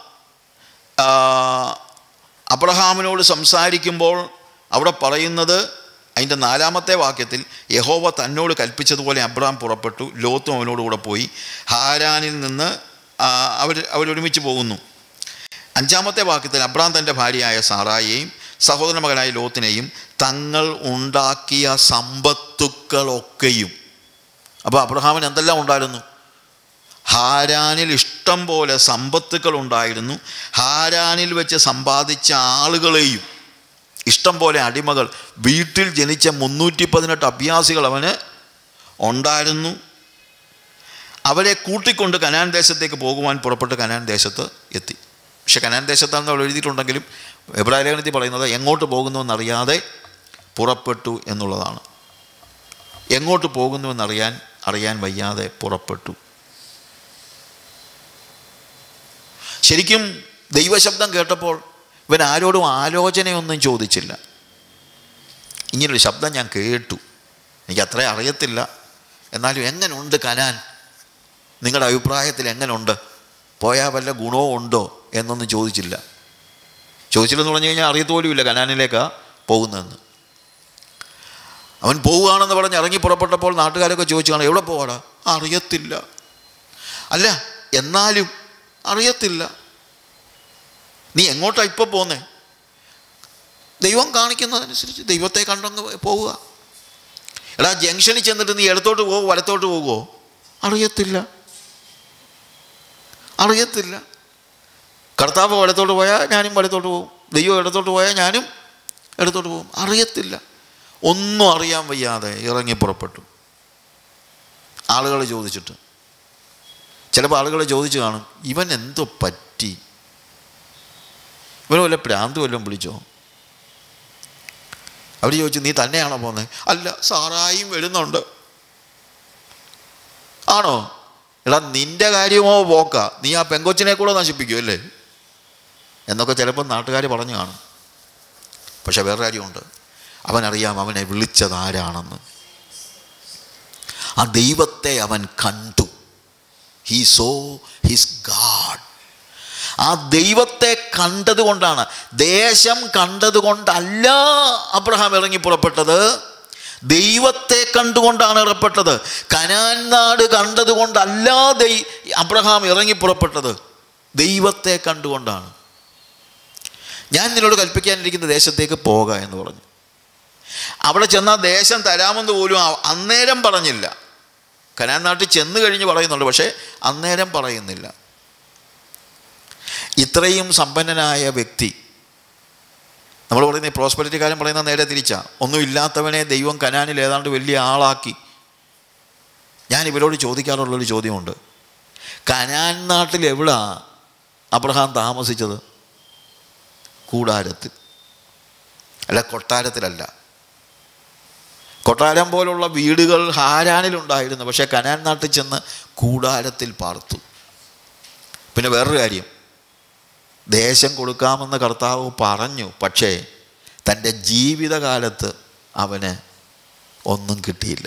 അബ്രഹാമിനോട് സംസാരിക്കുമ്പോൾ അവിടെ പറയുന്നത്, അതിൻ്റെ 4-ാമത്തെ വാക്യത്തിൽ, യഹോവ തന്നോട് കൽപ്പിച്ചതുപോലെ അബ്രഹാം പുറപ്പെട്ടു, ലോത്തും അവനോട് കൂടെ പോയി. ഹാരാനിൽ നിന്ന് അവരൊരുമിച്ച് പോകുന്നു. 5-ാമത്തെ വാക്യത്തിൽ അബ്രഹാം തൻ്റെ ഭാര്യയായ സാറായെയും സഹോദര മകനായ ലോത്തിനെയും തങ്ങൾ ഉണ്ടാക്കിയ സമ്പത്തുക്കളൊക്കെയും. അപ്പോൾ അബ്രഹാമിന് എന്തെല്ലാം ഉണ്ടായിരുന്നു? ഹാരാനിൽ ഇഷ്ടം പോലെ സമ്പത്തുക്കൾ ഉണ്ടായിരുന്നു. ഹാരാനിൽ വെച്ച് സമ്പാദിച്ച ആളുകളെയും, ഇഷ്ടം പോലെ അടിമകൾ, വീട്ടിൽ ജനിച്ച 318 അഭ്യാസികൾ അവന് ഉണ്ടായിരുന്നു. അവരെ കൂട്ടിക്കൊണ്ട് കനാൻ ദേശത്തേക്ക് പോകുവാൻ പുറപ്പെട്ട് കനാൻ ദേശത്ത് എത്തി. പക്ഷെ കനാൻ ദേശത്താണെന്ന് അവിടെ എഴുതിയിട്ടുണ്ടെങ്കിലും എബ്രായ ലേഖനത്തിൽ പറയുന്നത് എങ്ങോട്ട് പോകുന്നുവെന്നറിയാതെ പുറപ്പെട്ടു എന്നുള്ളതാണ്. എങ്ങോട്ട് പോകുന്നുവെന്നറിയാൻ വയ്യാതെ പുറപ്പെട്ടു. ശരിക്കും ദൈവശബ്ദം കേട്ടപ്പോൾ ഇവൻ ആരോടും ആലോചനയൊന്നും ചോദിച്ചില്ല. ഇങ്ങനൊരു ശബ്ദം ഞാൻ കേട്ടു, എനിക്കത്ര അറിയത്തില്ല, എന്നാലും എങ്ങനെയുണ്ട് കനാൻ, നിങ്ങളുടെ അഭിപ്രായത്തിൽ എങ്ങനെയുണ്ട്, പോയാൽ വല്ല ഗുണവും ഉണ്ടോ എന്നൊന്നും ചോദിച്ചില്ലെന്ന് പറഞ്ഞു കഴിഞ്ഞാൽ അറിയത്തോലുമില്ല കനാനിലേക്കാണ് പോകുന്നതെന്ന്. അവൻ പോവുകയാണെന്ന് പറഞ്ഞ് ഇറങ്ങി പുറപ്പെട്ടപ്പോൾ നാട്ടുകാരൊക്കെ ചോദിച്ചു കാണാം, എവിടെ പോവാടാ? അറിയത്തില്ല. അല്ല, എന്നാലും അറിയത്തില്ല. നീ എങ്ങോട്ടാണ് ഇപ്പോൾ പോകുന്നേ? ദൈവം കാണിക്കുന്നതനുസരിച്ച് ദൈവത്തെ കണ്ടങ്ങ് പോവുക. എടാ, ജംഗ്ഷനിൽ ചെന്നിട്ട് നീ ഇടത്തോട്ട് പോകുമോ വലത്തോട്ട് പോകുമോ? അറിയത്തില്ല. കർത്താവ് വലത്തോട്ട് പോയാൽ ഞാനും വലത്തോട്ട് പോകും, ദൈവം ഇടത്തോട്ട് പോയാൽ ഞാനും ഇടത്തോട്ട് പോകും. അറിയത്തില്ല. ഒന്നും അറിയാൻ വയ്യാതെ ഇറങ്ങി പുറപ്പെട്ടു. ആളുകൾ ചോദിച്ചിട്ട്, ചിലപ്പോൾ ആളുകൾ ചോദിച്ചു കാണും, ഇവൻ എന്തോ പറ്റി, ഇവന് വല്ല ഭ്രാന്ത് വല്ലതും പിടിച്ചോ? അവർ ചോദിച്ചു, നീ തന്നെയാണോ പോകുന്നത്? അല്ല, സാറായും വരുന്നുണ്ട്. ആണോ? എടാ, നിൻ്റെ കാര്യമോ പോക്ക, നീ ആ പെങ്കൊച്ചിനെ കൂടെ നശിപ്പിക്കുമല്ലേ എന്നൊക്കെ ചിലപ്പോൾ നാട്ടുകാർ പറഞ്ഞു കാണും. പക്ഷെ വേറെ കാര്യമുണ്ട്, അവനറിയാം അവനെ വിളിച്ചത് ആരാണെന്ന്. ആ ദൈവത്തെ അവൻ കണ്ടു. He saw his God. ആ ദൈവത്തെ കണ്ടതുകൊണ്ടാണ്, ദേശം കണ്ടതുകൊണ്ടല്ല അബ്രഹാം ഇറങ്ങി പുറപ്പെട്ടത്, ദൈവത്തെ കണ്ടുകൊണ്ടാണ് ഇറപ്പെട്ടത്. കനാൻ നാട് കണ്ടതുകൊണ്ടല്ല അബ്രഹാം ഇറങ്ങി പുറപ്പെട്ടത്, ദൈവത്തെ കണ്ടുകൊണ്ടാണ്. ഞാൻ നിന്നോട് കൽപ്പിക്കാനിരിക്കുന്ന ദേശത്തേക്ക് പോക എന്ന് പറഞ്ഞു. അവിടെ ചെന്നാൽ ദേശം തരാമെന്ന് പോലും അന്നേരം പറഞ്ഞില്ല. കനാൻ നാട്ടിൽ ചെന്ന് കഴിഞ്ഞ് പറയുന്നുണ്ട്, പക്ഷേ അന്നേരം പറയുന്നില്ല. ഇത്രയും സമ്പന്നനായ വ്യക്തി, നമ്മൾ പറയുന്ന ഈ പ്രോസ്പെരിറ്റി കാലം പറയുന്ന നേരെ തിരിച്ചാ. ഒന്നുമില്ലാത്തവനെ ദൈവം കനാനിൽ ഏതാണ്ട് വലിയ ആളാക്കി. ഞാൻ ഇവരോട് ചോദിക്കാറുള്ളൊരു ചോദ്യമുണ്ട്, കനാൻ നാട്ടിൽ എവിടാ അബ്രഹാം താമസിച്ചത്? കൂടാരത്തിൽ, അല്ല കൊട്ടാരത്തിലല്ല. കൊട്ടാരം പോലുള്ള വീടുകൾ ഹാരാനിലുണ്ടായിരുന്നു, പക്ഷേ കനാൻ നാട്ടിൽ ചെന്ന് കൂടാരത്തിൽ പാർത്തു. പിന്നെ വേറൊരു കാര്യം, ദേശം കൊടുക്കാമെന്ന് കർത്താവ് പറഞ്ഞു, പക്ഷേ തൻ്റെ ജീവിതകാലത്ത് അവന് ഒന്നും കിട്ടിയില്ല.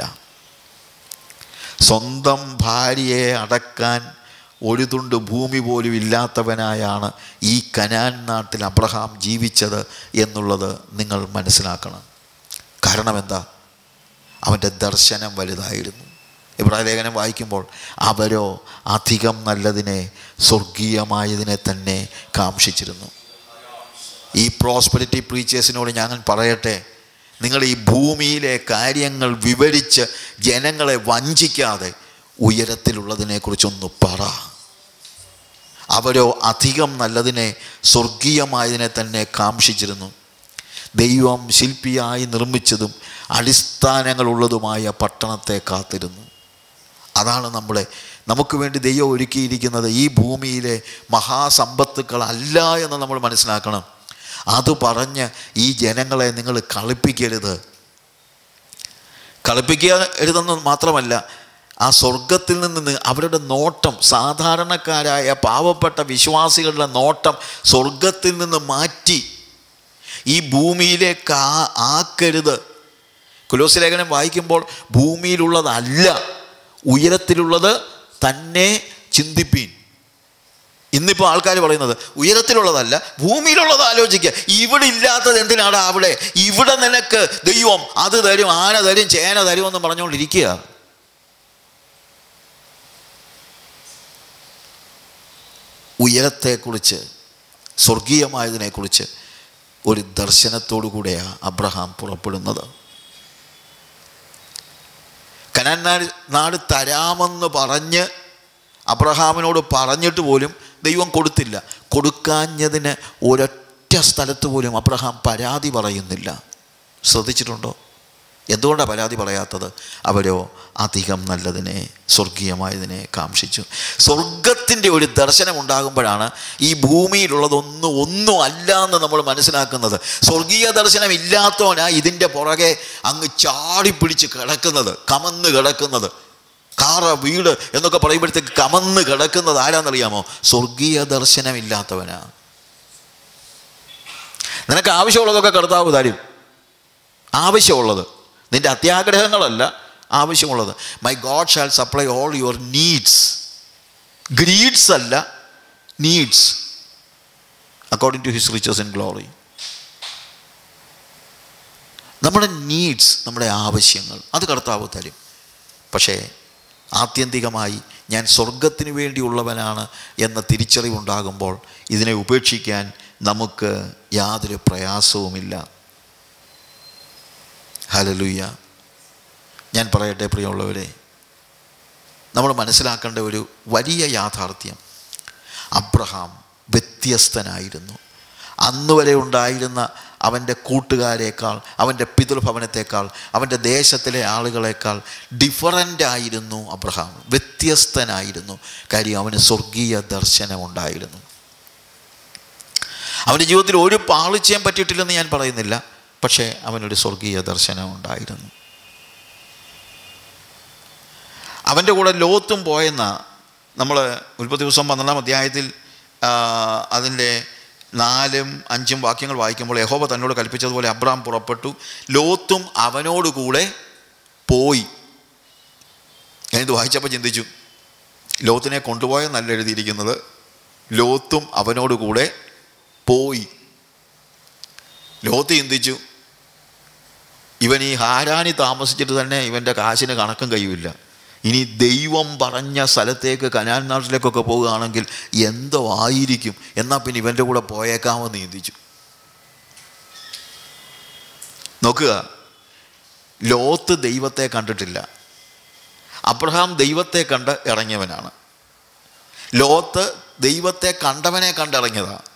സ്വന്തം ഭാര്യയെ അടക്കാൻ ഒരു തുണ്ട് ഭൂമി പോലും ഇല്ലാത്തവനായാണ് ഈ കനാൻ നാട്ടിൽ അബ്രഹാം ജീവിച്ചത് എന്നുള്ളത് നിങ്ങൾ മനസ്സിലാക്കണം. കാരണം എന്താ? അവൻ്റെ ദർശനം വലുതായിരുന്നു. ഇബ്രാഹിം ലേഖനം വായിക്കുമ്പോൾ അവരോ അധികം നല്ലതിനെ, സ്വർഗീയമായതിനെ തന്നെ കാംക്ഷിച്ചിരുന്നു. ഈ പ്രോസ്പെരിറ്റി പ്രീച്ചേഴ്സിനോട് ഞാൻ പറയട്ടെ, നിങ്ങൾ ഈ ഭൂമിയിലെ കാര്യങ്ങൾ വിവരിച്ച് ജനങ്ങളെ വഞ്ചിക്കാതെ ഉയരത്തിലുള്ളതിനെക്കുറിച്ചൊന്ന് പറ. അവരോ അധികം നല്ലതിനെ, സ്വർഗീയമായതിനെ തന്നെ കാംക്ഷിച്ചിരുന്നു. ദൈവം ശില്പിയായി നിർമ്മിച്ചതും അടിസ്ഥാനങ്ങളുള്ളതുമായ പട്ടണത്തെ കാത്തിരുന്നു. അതാണ് നമുക്ക് വേണ്ടി ദൈവം ഒരുക്കിയിരിക്കുന്നത്. ഈ ഭൂമിയിലെ മഹാസമ്പത്തുക്കളല്ല എന്ന് നമ്മൾ മനസ്സിലാക്കണം. അത് പറഞ്ഞ് ഈ ജനങ്ങളെ നിങ്ങൾ കളിപ്പിക്കരുത്. കളിപ്പിക്കരുതെന്ന് മാത്രമല്ല, ആ സ്വർഗത്തിൽ നിന്ന് അവരുടെ നോട്ടം, സാധാരണക്കാരായ പാവപ്പെട്ട വിശ്വാസികളുടെ നോട്ടം സ്വർഗത്തിൽ നിന്ന് മാറ്റി ഈ ഭൂമിയിലേക്ക് ആക്കരുത്. കൊലോസ്യ ലേഖനം വായിക്കുമ്പോൾ ഭൂമിയിലുള്ളതല്ല, ഉയരത്തിലുള്ളത് തന്നെ ചിന്തിപ്പീൻ. ഇന്നിപ്പോൾ ആൾക്കാർ പറയുന്നത് ഉയരത്തിലുള്ളതല്ല, ഭൂമിയിലുള്ളത് ആലോചിക്കുക. ഇവിടെ ഇല്ലാത്തത് എന്തിനാണ് അവിടെ? ഇവിടെ നിനക്ക് ദൈവം അത് തരും, ആന തരും, ചേന തരുമെന്ന് പറഞ്ഞുകൊണ്ടിരിക്കുക. ഉയരത്തെക്കുറിച്ച്, സ്വർഗീയമായതിനെക്കുറിച്ച് ഒരു ദർശനത്തോടു കൂടെയാണ് അബ്രഹാം പുറപ്പെടുന്നത്. കനാൻ നാട് തരാമെന്ന് പറഞ്ഞ് അബ്രഹാമിനോട് പറഞ്ഞിട്ട് പോലും ദൈവം കൊടുത്തില്ല. കൊടുക്കാഞ്ഞതിന് ഒരൊറ്റ സ്ഥലത്ത് പോലും അബ്രഹാം പരാതി പറയുന്നില്ല. ശ്രദ്ധിച്ചിട്ടുണ്ടോ? എന്തുകൊണ്ടാണ് പരാതി പറയാത്തത്? അവരോ അധികം നല്ലതിനെ, സ്വർഗീയമായതിനെ കാംക്ഷിച്ചു. സ്വർഗത്തിൻ്റെ ഒരു ദർശനം ഉണ്ടാകുമ്പോഴാണ് ഈ ഭൂമിയിലുള്ളതൊന്നും അല്ല എന്ന് നമ്മൾ മനസ്സിലാക്കുന്നത്. സ്വർഗീയ ദർശനം ഇല്ലാത്തവനാ ഇതിൻ്റെ പുറകെ അങ്ങ് ചാടിപ്പിടിച്ച് കിടക്കുന്നത്, കമന്ന് കിടക്കുന്നത്. കാറ, വീട് എന്നൊക്കെ പറയുമ്പോഴത്തേക്ക് കമന്ന് കിടക്കുന്നത് ആരാന്നറിയാമോ? സ്വർഗീയ ദർശനമില്ലാത്തവനാ. നിനക്ക് ആവശ്യമുള്ളതൊക്കെ കർത്താവ് തരും. ആവശ്യമുള്ളത്, നിൻ്റെ അത്യാഗ്രഹങ്ങളല്ല, ആവശ്യമുള്ളത്. My God shall supply all your needs. Greeds അല്ല, needs, according to his riches in glory. നമ്മുടെ നീഡ്സ്, നമ്മുടെ ആവശ്യങ്ങൾ, അത് കർത്താവ് തരും. പക്ഷേ ആത്യന്തികമായി ഞാൻ സ്വർഗത്തിന് വേണ്ടിയുള്ളവനാണ് എന്ന തിരിച്ചറിവുണ്ടാകുമ്പോൾ ഇതിനെ ഉപേക്ഷിക്കാൻ നമുക്ക് യാതൊരു പ്രയാസവുമില്ല. ഹല്ലേലൂയ. ഞാൻ പറയട്ടെ പ്രിയമുള്ളവരെ, നമ്മൾ മനസ്സിലാക്കേണ്ട ഒരു വലിയ യാഥാർത്ഥ്യം, അബ്രഹാം വ്യത്യസ്തനായിരുന്നു. അന്ന് വരെ ഉണ്ടായിരുന്ന അവൻ്റെ കൂട്ടുകാരേക്കാൾ, അവൻ്റെ പിതൃഭവനത്തേക്കാൾ, അവൻ്റെ ദേശത്തിലെ ആളുകളേക്കാൾ ഡിഫറൻ്റായിരുന്നു അബ്രഹാം. വ്യത്യസ്തനായിരുന്നു. കാര്യം അവന് സ്വർഗീയ ദർശനമുണ്ടായിരുന്നു. അവൻ്റെ ജീവിതത്തിൽ ഒരു പാളിച്ചയും പറ്റിയിട്ടില്ലെന്ന് ഞാൻ പറയുന്നില്ല, പക്ഷേ അവനൊരു സ്വർഗീയ ദർശനം ഉണ്ടായിരുന്നു. അവൻ്റെ കൂടെ ലോത്തും പോയെന്ന നമ്മൾ ഉൽപ്പത്തി പുസ്തകം 12-ാം അധ്യായത്തിൽ അതിൻ്റെ 4-5 വാക്യങ്ങൾ വായിക്കുമ്പോൾ യഹോവ തന്നോട് കൽപ്പിച്ചതുപോലെ അബ്രാം പുറപ്പെട്ടു, ലോത്തും അവനോടുകൂടെ പോയി. ഞാനിത് വായിച്ചപ്പോൾ ചിന്തിച്ചു, ലോത്തിനെ കൊണ്ടുപോയെന്നല്ല എഴുതിയിരിക്കുന്നത്, ലോത്തും അവനോടുകൂടെ പോയി. ലോത്ത് ചിന്തിച്ചു, ഇവൻ ഈ ഹാരാനി താമസിച്ചിട്ട് തന്നെ ഇവൻ്റെ കാശിന് കണക്കും കഴിയില്ല. ഇനി ദൈവം പറഞ്ഞ സ്ഥലത്തേക്ക്, കനാൻ നാട്ടിലേക്കൊക്കെ പോവുകയാണെങ്കിൽ എന്തോ ആയിരിക്കും, എന്നാൽ പിന്നെ ഇവൻ്റെ കൂടെ പോയേക്കാമെന്ന് ചിന്തിച്ചു. നോക്കുക, ലോത്ത് ദൈവത്തെ കണ്ടിട്ടില്ല. അബ്രഹാം ദൈവത്തെ കണ്ട് ഇറങ്ങിയവനാണ്. ലോത്ത് ദൈവത്തെ കണ്ടവനെ കണ്ടിറങ്ങിയതാണ്.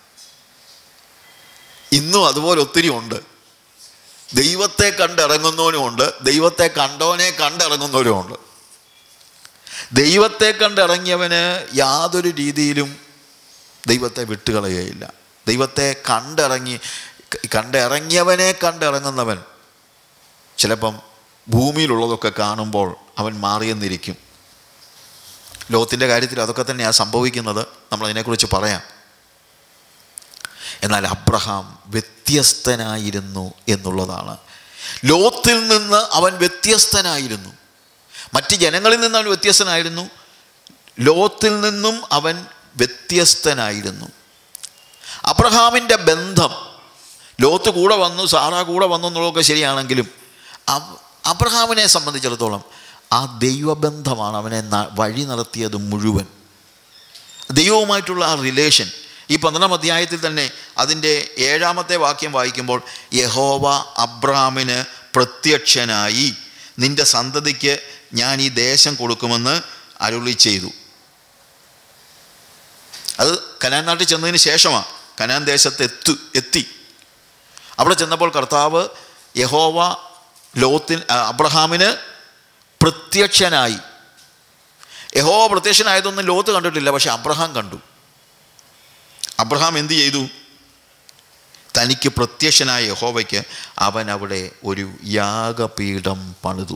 ഇന്നും അതുപോലെ ഒത്തിരി ഉണ്ട്. ദൈവത്തെ കണ്ടിറങ്ങുന്നവനുമുണ്ട്, ദൈവത്തെ കണ്ടവനെ കണ്ടിറങ്ങുന്നവരുമുണ്ട്. ദൈവത്തെ കണ്ടിറങ്ങിയവന് യാതൊരു രീതിയിലും ദൈവത്തെ വിട്ടുകളയുകയില്ല. ദൈവത്തെ കണ്ടിറങ്ങിയവനെ കണ്ടിറങ്ങുന്നവൻ ചിലപ്പം ഭൂമിയിലുള്ളതൊക്കെ കാണുമ്പോൾ അവൻ മാറിയെന്നിരിക്കും. ലോകത്തിൻ്റെ കാര്യത്തിൽ അതൊക്കെ തന്നെയാണ് സംഭവിക്കുന്നത്. നമ്മളതിനെക്കുറിച്ച് പറയാം. എന്നാൽ അബ്രഹാം വ്യത്യസ്തനായിരുന്നു എന്നുള്ളതാണ്. ലോത്തിൽ നിന്ന് അവൻ വ്യത്യസ്തനായിരുന്നു. മറ്റ് ജനങ്ങളിൽ നിന്ന് അവൻ വ്യത്യസ്തനായിരുന്നു. ലോത്തിൽ നിന്നും അവൻ വ്യത്യസ്തനായിരുന്നു. അബ്രഹാമിൻ്റെ ബന്ധം, ലോത്ത് കൂടെ വന്നു, സാറ കൂടെ വന്നു എന്നുള്ളതൊക്കെ ശരിയാണെങ്കിലും അബ്രഹാമിനെ സംബന്ധിച്ചിടത്തോളം ആ ദൈവബന്ധമാണ് അവനെ വഴി നടത്തിയത് മുഴുവൻ. ദൈവവുമായിട്ടുള്ള ആ റിലേഷൻ. ഈ 12-ാം അധ്യായത്തിൽ തന്നെ അതിൻ്റെ 7-ാമത്തെ വാക്യം വായിക്കുമ്പോൾ, യഹോവ അബ്രഹാമിന് പ്രത്യക്ഷനായി നിൻ്റെ സന്തതിക്ക് ഞാൻ ഈ ദേശം കൊടുക്കുമെന്ന് അരുളി ചെയ്തു. അത് കനാൻ നാട്ടിൽ ചെന്നതിന് ശേഷമാണ്. കനാൻ ദേശത്ത് എത്തി. അവിടെ ചെന്നപ്പോൾ കർത്താവ് യഹോവ അബ്രഹാമിന് പ്രത്യക്ഷനായി. യഹോവ പ്രത്യക്ഷനായതൊന്നും ലോത്ത് കണ്ടിട്ടില്ല, പക്ഷെ അബ്രഹാം കണ്ടു. അബ്രഹാം എന്ത് ചെയ്തു? തനിക്ക് പ്രത്യക്ഷനായ യഹോവയ്ക്ക് അവൻ അവിടെ ഒരു യാഗപീഠം പണിതു.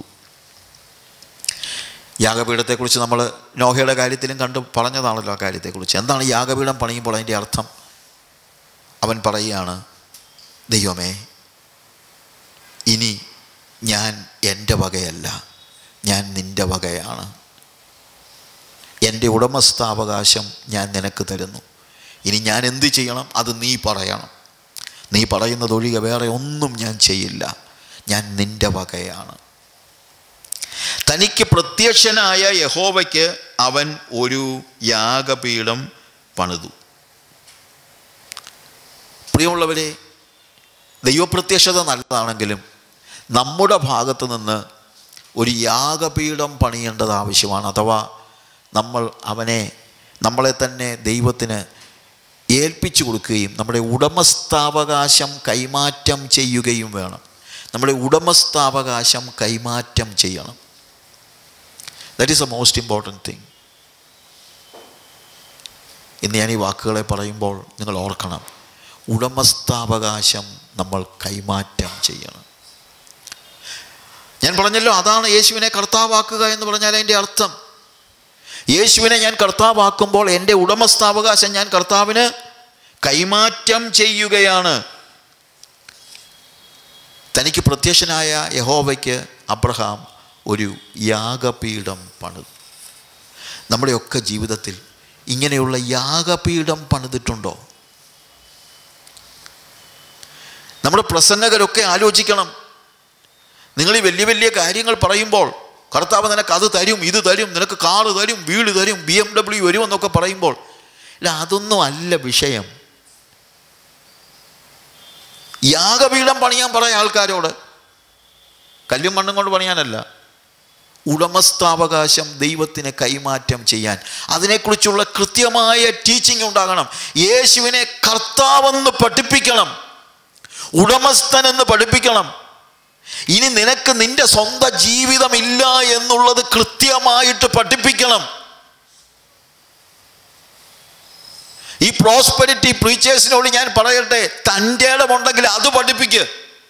യാഗപീഠത്തെക്കുറിച്ച് നമ്മൾ നോഹയുടെ കാര്യത്തിലും പറഞ്ഞതാണല്ലോ ആ കാര്യത്തെക്കുറിച്ച്. എന്താണ് യാഗപീഠം പണിയുമ്പോൾ അതിൻ്റെ അർത്ഥം? അവൻ പറയുകയാണ്, ദൈവമേ, ഇനി ഞാൻ എൻ്റെ വകയല്ല, ഞാൻ നിൻ്റെ വകയാണ്. എൻ്റെ ഉടമസ്ഥാവകാശം ഞാൻ നിനക്ക് തരുന്നു. ഇനി ഞാൻ എന്ത് ചെയ്യണം അത് നീ പറയണം. നീ പറയുന്നതൊഴികെ വേറെ ഒന്നും ഞാൻ ചെയ്യില്ല. ഞാൻ നിൻ്റെ വകയാണ്. തനിക്ക് പ്രത്യക്ഷനായ യഹോവയ്ക്ക് അവൻ ഒരു യാഗപീഠം പണിതു. പ്രിയമുള്ളവരെ, ദൈവപ്രത്യക്ഷത നല്ലതാണെങ്കിലും നമ്മുടെ ഭാഗത്ത് നിന്ന് ഒരു യാഗപീഠം പണിയേണ്ടത് ആവശ്യമാണ്. അഥവാ നമ്മളെ തന്നെ ദൈവത്തിന് ഏൽപ്പിച്ചു കൊടുക്കുകയും നമ്മുടെ ഉടമസ്ഥാവകാശം കൈമാറ്റം ചെയ്യുകയും വേണം. നമ്മുടെ ഉടമസ്ഥാവകാശം കൈമാറ്റം ചെയ്യണം. That is a most important thing. ഇന്ന് ഞാൻ ഈ വാക്കുകളെ പറയുമ്പോൾ നിങ്ങൾ ഓർക്കണം, ഉടമസ്ഥാവകാശം നമ്മൾ കൈമാറ്റം ചെയ്യണം. ഞാൻ പറഞ്ഞല്ലോ, അതാണ് യേശുവിനെ കർത്താവാക്കുക എന്ന് പറഞ്ഞാൽ അതിൻ്റെ അർത്ഥം. യേശുവിനെ ഞാൻ കർത്താവാക്കുമ്പോൾ എൻ്റെ ഉടമസ്ഥാവകാശം ഞാൻ കർത്താവിന് കൈമാറ്റം ചെയ്യുകയാണ്. തനിക്ക് പ്രത്യക്ഷനായ യഹോവയ്ക്ക് അബ്രഹാം ഒരു യാഗപീഠം പണിതു. നമ്മുടെയൊക്കെ ജീവിതത്തിൽ ഇങ്ങനെയുള്ള യാഗപീഠം പണിതിട്ടുണ്ടോ? നമ്മുടെ പ്രസംഗകരൊക്കെ ആലോചിക്കണം. നിങ്ങൾ ഈ വലിയ വലിയ കാര്യങ്ങൾ പറയുമ്പോൾ, കർത്താവ് നിനക്ക് അത് തരും, ഇത് തരും, നിനക്ക് കാറ് തരും, വീട് തരും, BMW വരുമെന്നൊക്കെ പറയുമ്പോൾ, ഇല്ല, അതൊന്നും അല്ല വിഷയം. യാഗപീഠം പണിയാൻ പറയാം ആൾക്കാരോട്. കല്ലും മണ്ണും കൊണ്ട് പണിയാനല്ല. ഉടമസ്ഥാവകാശം ദൈവത്തിന് കൈമാറ്റം ചെയ്യാൻ അതിനെക്കുറിച്ചുള്ള കൃത്യമായ ടീച്ചിങ് ഉണ്ടാകണം. യേശുവിനെ കർത്താവെന്ന് പഠിപ്പിക്കണം, ഉടമസ്ഥനെന്ന് പഠിപ്പിക്കണം. ഇനി നിനക്ക് നിന്റെ സ്വന്തം ജീവിതമില്ല എന്നുള്ളത് കൃത്യമായിട്ട് പഠിപ്പിക്കണം. ഈ പ്രോസ്പെരിറ്റി പ്രീച്ചേഴ്സിനോട് ഞാൻ പറയട്ടെ, തൻ്റെ ഇടമുണ്ടെങ്കിൽ അത് പഠിപ്പിക്ക്.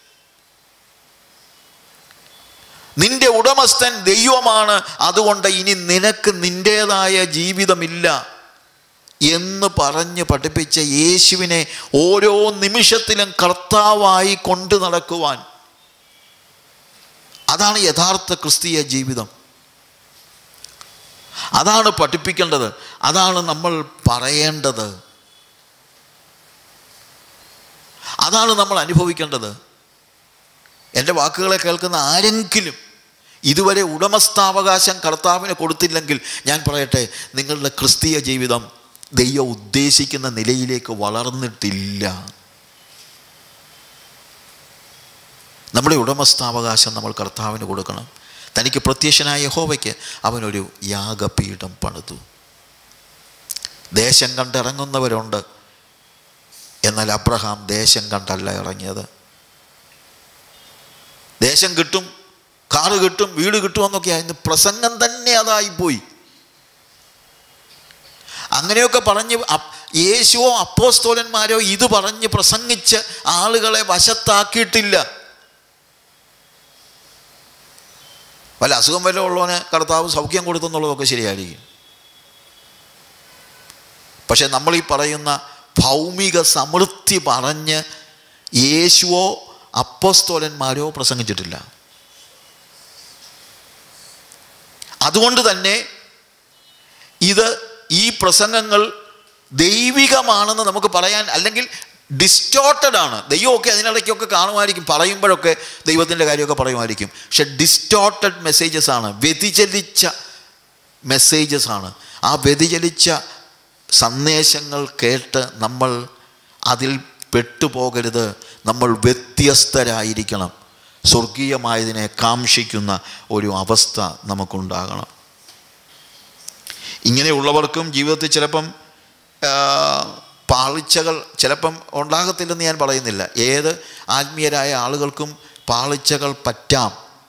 നിന്റെ ഉടമസ്ഥൻ ദൈവമാണ്, അതുകൊണ്ട് ഇനി നിനക്ക് നിൻ്റേതായ ജീവിതമില്ല എന്ന് പറഞ്ഞ് പഠിപ്പിച്ച യേശുവിനെ ഓരോ നിമിഷത്തിലും കർത്താവായി കൊണ്ടു നടക്കുവാൻ, അതാണ് യഥാർത്ഥ ക്രിസ്തീയ ജീവിതം. അതാണ് പഠിപ്പിക്കേണ്ടത്, അതാണ് നമ്മൾ പറയേണ്ടത്, അതാണ് നമ്മൾ അനുഭവിക്കേണ്ടത്. എൻ്റെ വാക്കുകളെ കേൾക്കുന്ന ആരെങ്കിലും ഇതുവരെ ഉടമസ്ഥാവകാശം കർത്താവിന് കൊടുത്തില്ലെങ്കിൽ ഞാൻ പറയട്ടെ, നിങ്ങളുടെ ക്രിസ്തീയ ജീവിതം ദൈവം ഉദ്ദേശിക്കുന്ന നിലയിലേക്ക് വളർന്നിട്ടില്ല. നമ്മുടെ ഉടമസ്ഥാവകാശം നമ്മൾ കർത്താവിന് കൊടുക്കണം. തനിക്ക് പ്രത്യക്ഷനായ യഹോവയ്ക്ക് അവനൊരു യാഗപീഠം പണിതു. ദേശം കണ്ടിറങ്ങുന്നവരുണ്ട്, എന്നാൽ അബ്രഹാം ദേശം കണ്ടല്ല ഇറങ്ങിയത്. ദേശം കിട്ടും, കാറ് കിട്ടും, വീട് കിട്ടുമെന്നൊക്കെയായിരുന്നു പ്രസംഗം തന്നെ, അതായിപ്പോയി. അങ്ങനെയൊക്കെ പറഞ്ഞ് യേശുവോ അപ്പോസ്തലന്മാരോ ഇത് പറഞ്ഞ് പ്രസംഗിച്ച് ആളുകളെ വശത്താക്കിയിട്ടില്ല. വല്ല അസുഖം വല്ലതും ഉള്ളവന് കർത്താവ് സൗഖ്യം കൊടുത്തെന്നുള്ളതൊക്കെ ശരിയായിരിക്കും. പക്ഷെ നമ്മൾ ഈ പറയുന്ന ഭൗമിക സമൃദ്ധി പറഞ്ഞ് യേശുവോ അപ്പോസ്തലന്മാരോ പ്രസംഗിച്ചിട്ടില്ല. അതുകൊണ്ട് തന്നെ ഈ പ്രസംഗങ്ങൾ ദൈവികമാണെന്ന് നമുക്ക് പറയാൻ, അല്ലെങ്കിൽ ഡിസ്റ്റോർട്ടഡ് ആണ്. ദൈവമൊക്കെ അതിനിടയ്ക്കൊക്കെ കാണുമായിരിക്കും, പറയുമ്പോഴൊക്കെ ദൈവത്തിൻ്റെ കാര്യമൊക്കെ പറയുമായിരിക്കും. പക്ഷെ ഡിസ്റ്റോർട്ടഡ് മെസ്സേജസ് ആണ്, വ്യതിചലിച്ച മെസ്സേജസ് ആണ്. ആ വ്യതിചലിച്ച സന്ദേശങ്ങൾ കേട്ട് നമ്മൾ അതിൽ പെട്ടുപോകരുത്. നമ്മൾ വ്യത്യസ്തരായിരിക്കണം. സ്വർഗീയമായതിനെ കാംക്ഷിക്കുന്ന ഒരു അവസ്ഥ നമുക്കുണ്ടാകണം. ഇങ്ങനെയുള്ളവർക്കും ജീവിതത്തിൽ ചിലപ്പം പാളിച്ചകൾ ചിലപ്പം ഉണ്ടാകത്തില്ലെന്ന് ഞാൻ പറയുന്നില്ല. ഏത് ആത്മീയരായ ആളുകൾക്കും പാളിച്ചകൾ പറ്റാം.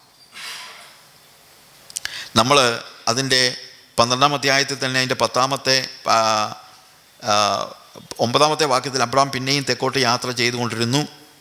നമ്മൾ അതിൻ്റെ 12-ാം അധ്യായത്തിൽ തന്നെ അതിൻ്റെ 9-ാമത്തെ വാക്യത്തിൽ അബ്രാം പിന്നെയും തെക്കോട്ട് യാത്ര ചെയ്തുകൊണ്ടിരുന്നു.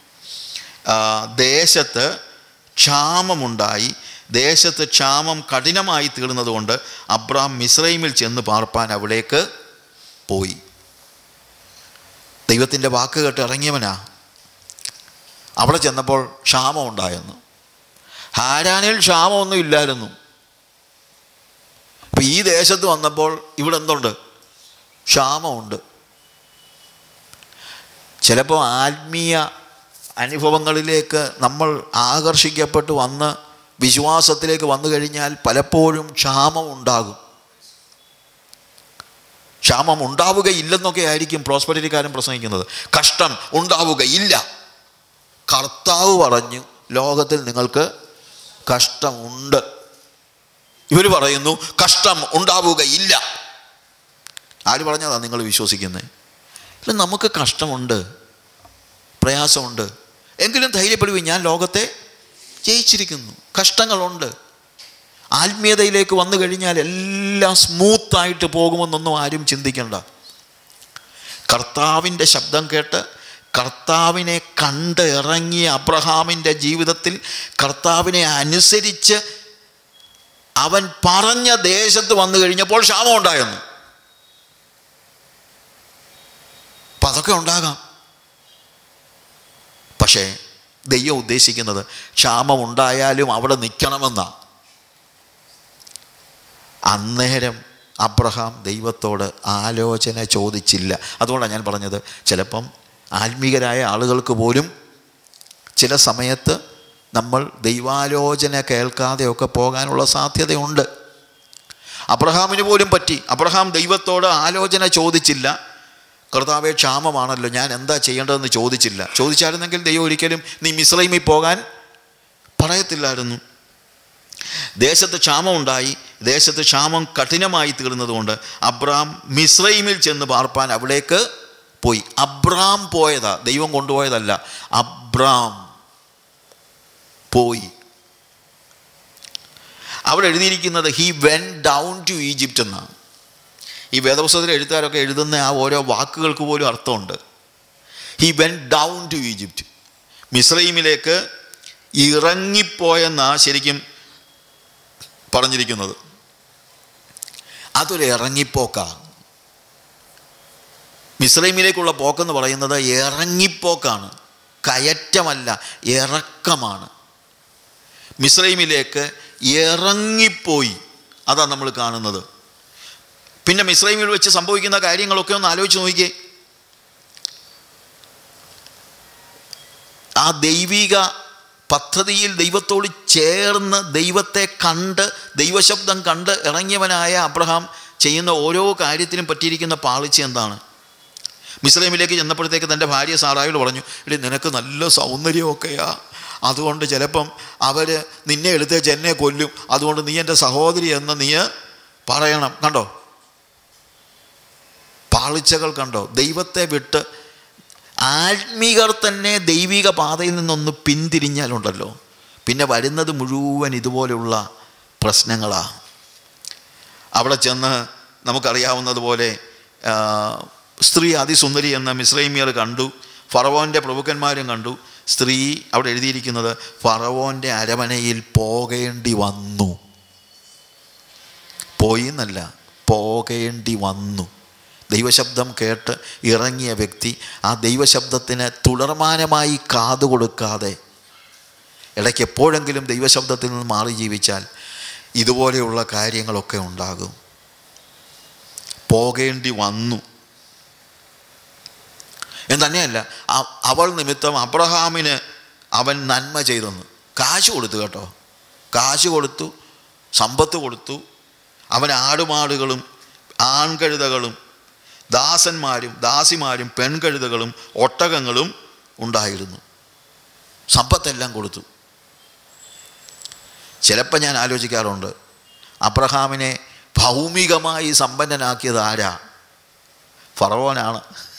ദേശത്ത് ക്ഷാമമുണ്ടായി. ദേശത്ത് ക്ഷാമം കഠിനമായി തീർന്നതുകൊണ്ട് അബ്രാം മിസ്രൈമിൽ ചെന്ന് പാർപ്പാൻ അവിടേക്ക് പോയി. ദൈവത്തിൻ്റെ വാക്ക് കേട്ട് ഇറങ്ങിയവനാ. അവിടെ ചെന്നപ്പോൾ ക്ഷാമം ഉണ്ടായെന്ന്. ഹാരാനിൽ ക്ഷാമമൊന്നും ഇല്ലായിരുന്നു. ഇപ്പം ഈ ദേശത്ത് വന്നപ്പോൾ ഇവിടെ എന്തുണ്ട്? ക്ഷാമമുണ്ട്. ചിലപ്പോൾ ആത്മീയ അനുഭവങ്ങളിലേക്ക് നമ്മൾ ആകർഷിക്കപ്പെട്ട് വന്ന് വിശ്വാസത്തിലേക്ക് വന്നു കഴിഞ്ഞാൽ പലപ്പോഴും ക്ഷാമം ഉണ്ടാകും. ക്ഷാമം ഉണ്ടാവുകയില്ലെന്നൊക്കെ ആയിരിക്കും പ്രോസ്പെരിറ്റിക്കാരൻ പ്രസംഗിക്കുന്നത്. കഷ്ടം ഉണ്ടാവുകയില്ല. കർത്താവ് പറഞ്ഞു ലോകത്തിൽ നിങ്ങൾക്ക് കഷ്ടമുണ്ട്. ഇവർ പറയുന്നു കഷ്ടം ഉണ്ടാവുകയില്ല. ആര് പറഞ്ഞതാ നിങ്ങൾ വിശ്വസിക്കുന്നത്? ഇല്ല, നമുക്ക് കഷ്ടമുണ്ട്, പ്രയാസമുണ്ട്, എങ്കിലും ധൈര്യപ്പെടുവീൻ, ഞാൻ ലോകത്തെ ജയിച്ചിരിക്കുന്നു. കഷ്ടങ്ങളുണ്ട്. ആത്മീയതയിലേക്ക് വന്നു കഴിഞ്ഞാൽ എല്ലാം സ്മൂത്തായിട്ട് പോകുമെന്നൊന്നും ആരും ചിന്തിക്കണ്ട. കർത്താവിൻ്റെ ശബ്ദം കേട്ട് കർത്താവിനെ കണ്ട് ഇറങ്ങിയ അബ്രഹാമിൻ്റെ ജീവിതത്തിൽ കർത്താവിനെ അനുസരിച്ച് അവൻ പറഞ്ഞ ദേശത്ത് വന്നു കഴിഞ്ഞപ്പോൾ ക്ഷാമം ഉണ്ടായിരുന്നു. അപ്പം അതൊക്കെ ഉണ്ടാകാം. പക്ഷേ ദൈവം ഉദ്ദേശിക്കുന്നത് ക്ഷാമം ഉണ്ടായാലും അവിടെ നിൽക്കണമെന്നാണ്. അന്നേരം അബ്രഹാം ദൈവത്തോട് ആലോചന ചോദിച്ചില്ല. അതുകൊണ്ടാണ് ഞാൻ പറഞ്ഞത്, ചിലപ്പം ആത്മീകരായ ആളുകൾക്ക് പോലും ചില സമയത്ത് നമ്മൾ ദൈവാലോചന കേൾക്കാതെയൊക്കെ പോകാനുള്ള സാധ്യതയുണ്ട്. അബ്രഹാമിന് പോലും പറ്റി. അബ്രഹാം ദൈവത്തോട് ആലോചന ചോദിച്ചില്ല. കർത്താവേ ക്ഷാമമാണല്ലോ, ഞാൻ എന്താ ചെയ്യേണ്ടതെന്ന് ചോദിച്ചില്ല. ചോദിച്ചായിരുന്നെങ്കിൽ ദൈവം ഒരിക്കലും നീ മിസ്രൈമിൽ പോകാൻ പറയത്തില്ലായിരുന്നു. ദേശത്ത് ക്ഷാമം ഉണ്ടായി. ദേശത്ത് ക്ഷാമം കഠിനമായി തീർന്നതുകൊണ്ട് അബ്രാം മിസ്രൈമിൽ ചെന്ന് പാർപ്പാൻ അവിടേക്ക് പോയി. അബ്രാം പോയതാ, ദൈവം കൊണ്ടുപോയതല്ല. അബ്രാം പോയി. അവിടെ എഴുതിയിരിക്കുന്നത് he went down to Egypt എന്നാണ്. ഈ വേദപുസ്തകത്തിലെ എഴുത്തുകാരൊക്കെ എഴുതുന്ന ആ ഓരോ വാക്കുകൾക്ക് പോലും അർത്ഥമുണ്ട്. He went down to Egypt, മിസ്രൈമിലേക്ക് ഇറങ്ങിപ്പോയെന്നാണ് ശരിക്കും പറഞ്ഞിരിക്കുന്നത്. അതൊരു ഇറങ്ങിപ്പോക്കാണ്. മിസ്രൈമിലേക്കുള്ള പോക്കെന്ന് പറയുന്നത് ഇറങ്ങിപ്പോക്കാണ്, കയറ്റമല്ല, ഇറക്കമാണ്. മിസ്രൈമിലേക്ക് ഇറങ്ങിപ്പോയി, അതാണ് നമ്മൾ കാണുന്നത്. പിന്നെ മിസ്രൈമിൽ വെച്ച് സംഭവിക്കുന്ന കാര്യങ്ങളൊക്കെ ഒന്ന് ആലോചിച്ച് നോക്കിക്കേ. ആ ദൈവിക പദ്ധതിയിൽ ദൈവത്തോട് ചേർന്ന് ദൈവത്തെ കണ്ട് ദൈവശബ്ദം കണ്ട് ഇറങ്ങിയവനായ അബ്രഹാം ചെയ്യുന്ന ഓരോ കാര്യത്തിനും പറ്റിയിരിക്കുന്ന പാളിച്ച എന്താണ്? മിസ്രൈമിലേക്ക് ചെന്നപ്പോഴത്തേക്ക് തൻ്റെ ഭാര്യ സാറായോട് പറഞ്ഞു, എടി നിനക്ക് നല്ല സൗന്ദര്യമൊക്കെയാ, അതുകൊണ്ട് ചിലപ്പം അവർ നിന്നെ എടുത്തേച്ച് എന്നെ കൊല്ലും, അതുകൊണ്ട് നീ എൻ്റെ സഹോദരി എന്ന് നീ പറയണം. കണ്ടോ പാളിച്ചകൾ, കണ്ടോ? ദൈവത്തെ വിട്ട് ആത്മീകർ തന്നെ ദൈവിക പാതയിൽ നിന്നൊന്ന് പിന്തിരിഞ്ഞാലുണ്ടല്ലോ പിന്നെ വരുന്നത് മുഴുവൻ ഇതുപോലെയുള്ള പ്രശ്നങ്ങളാണ്. അവിടെ ചെന്ന് നമുക്കറിയാവുന്നതുപോലെ സ്ത്രീ അതിസുന്ദരി എന്ന മിസ്രൈമിയർ കണ്ടു, ഫറവോൻ്റെ പ്രഭുക്കന്മാരും കണ്ടു. സ്ത്രീ അവിടെ എഴുതിയിരിക്കുന്നത് ഫറവോൻ്റെ അരമനയിൽ പോകേണ്ടി വന്നു. പോയി എന്നല്ല, പോകേണ്ടി വന്നു. ദൈവശബ്ദം കേട്ട് ഇറങ്ങിയ വ്യക്തി ആ ദൈവശബ്ദത്തിന് തുടർമാനമായി കാതുകൊടുക്കാതെ ഇടയ്ക്ക് എപ്പോഴെങ്കിലും ദൈവശബ്ദത്തിൽ നിന്ന് മാറി ജീവിച്ചാൽ ഇതുപോലെയുള്ള കാര്യങ്ങളൊക്കെ ഉണ്ടാകും. പോകേണ്ടി വന്നു എന്ന് തന്നെയല്ല, അവൾ നിമിത്തം അബ്രഹാമിന് അവൻ നന്മ ചെയ്തെന്ന്. കാശ് കൊടുത്തു കേട്ടോ, കാശ് കൊടുത്തു, സമ്പത്ത് കൊടുത്തു. അവൻ ആടുമാടുകളും ആൺകഴുതകളും ദാസന്മാരും ദാസിമാരും പെൺകഴുതകളും ഒട്ടകങ്ങളും ഉണ്ടായിരുന്നു. സമ്പത്തെല്ലാം കൊടുത്തു. ചിലപ്പോൾ ഞാൻ ആലോചിക്കാറുണ്ട്, അബ്രഹാമിനെ ഭൗമികമായി സമ്പന്നനാക്കിയത് ആരാ? ഫറവോനാണ്.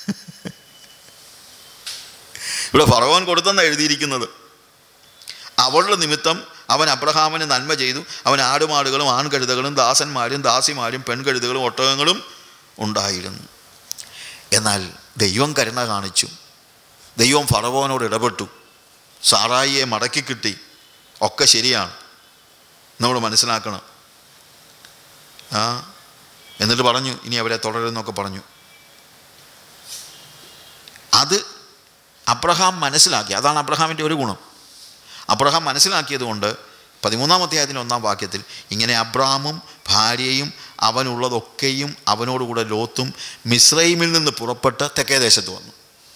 ഇവിടെ ഫറവോൻ കൊടുത്തെന്നാണ് എഴുതിയിരിക്കുന്നത്. അവളുടെ നിമിത്തം അവൻ അബ്രഹാമിന് നന്മ ചെയ്തു. അവൻ ആടുമാടുകളും ആൺകഴുതകളും ദാസന്മാരും ദാസിമാരും പെൺകഴുതകളും ഒട്ടകങ്ങളും ഉണ്ടായിരുന്നു. എന്നാൽ ദൈവം കരുണ കാണിച്ചു. ദൈവം ഫറവോനോട് ഇടപെട്ടു. സാറായിയെ മടക്കി കിട്ടി. ഒക്കെ ശരിയാണ്, നമ്മൾ മനസ്സിലാക്കണം. എന്നിട്ട് പറഞ്ഞു ഇനി അവരെ തുടരുന്നൊക്കെ പറഞ്ഞു. അത് അബ്രഹാം മനസ്സിലാക്കി. അതാണ് അബ്രഹാമിൻ്റെ ഒരു ഗുണം. അബ്രഹാം മനസ്സിലാക്കിയത് കൊണ്ട് 13-ാം അധ്യായത്തിൻ്റെ 1-ാം വാക്യത്തിൽ ഇങ്ങനെ അബ്രാമും ഭാര്യയും അവനുള്ളതൊക്കെയും അവനോടുകൂടെ ലോത്തും മിസ്രൈമിൽ നിന്ന് പുറപ്പെട്ട് തെക്കേ ദേശത്ത് വന്നു.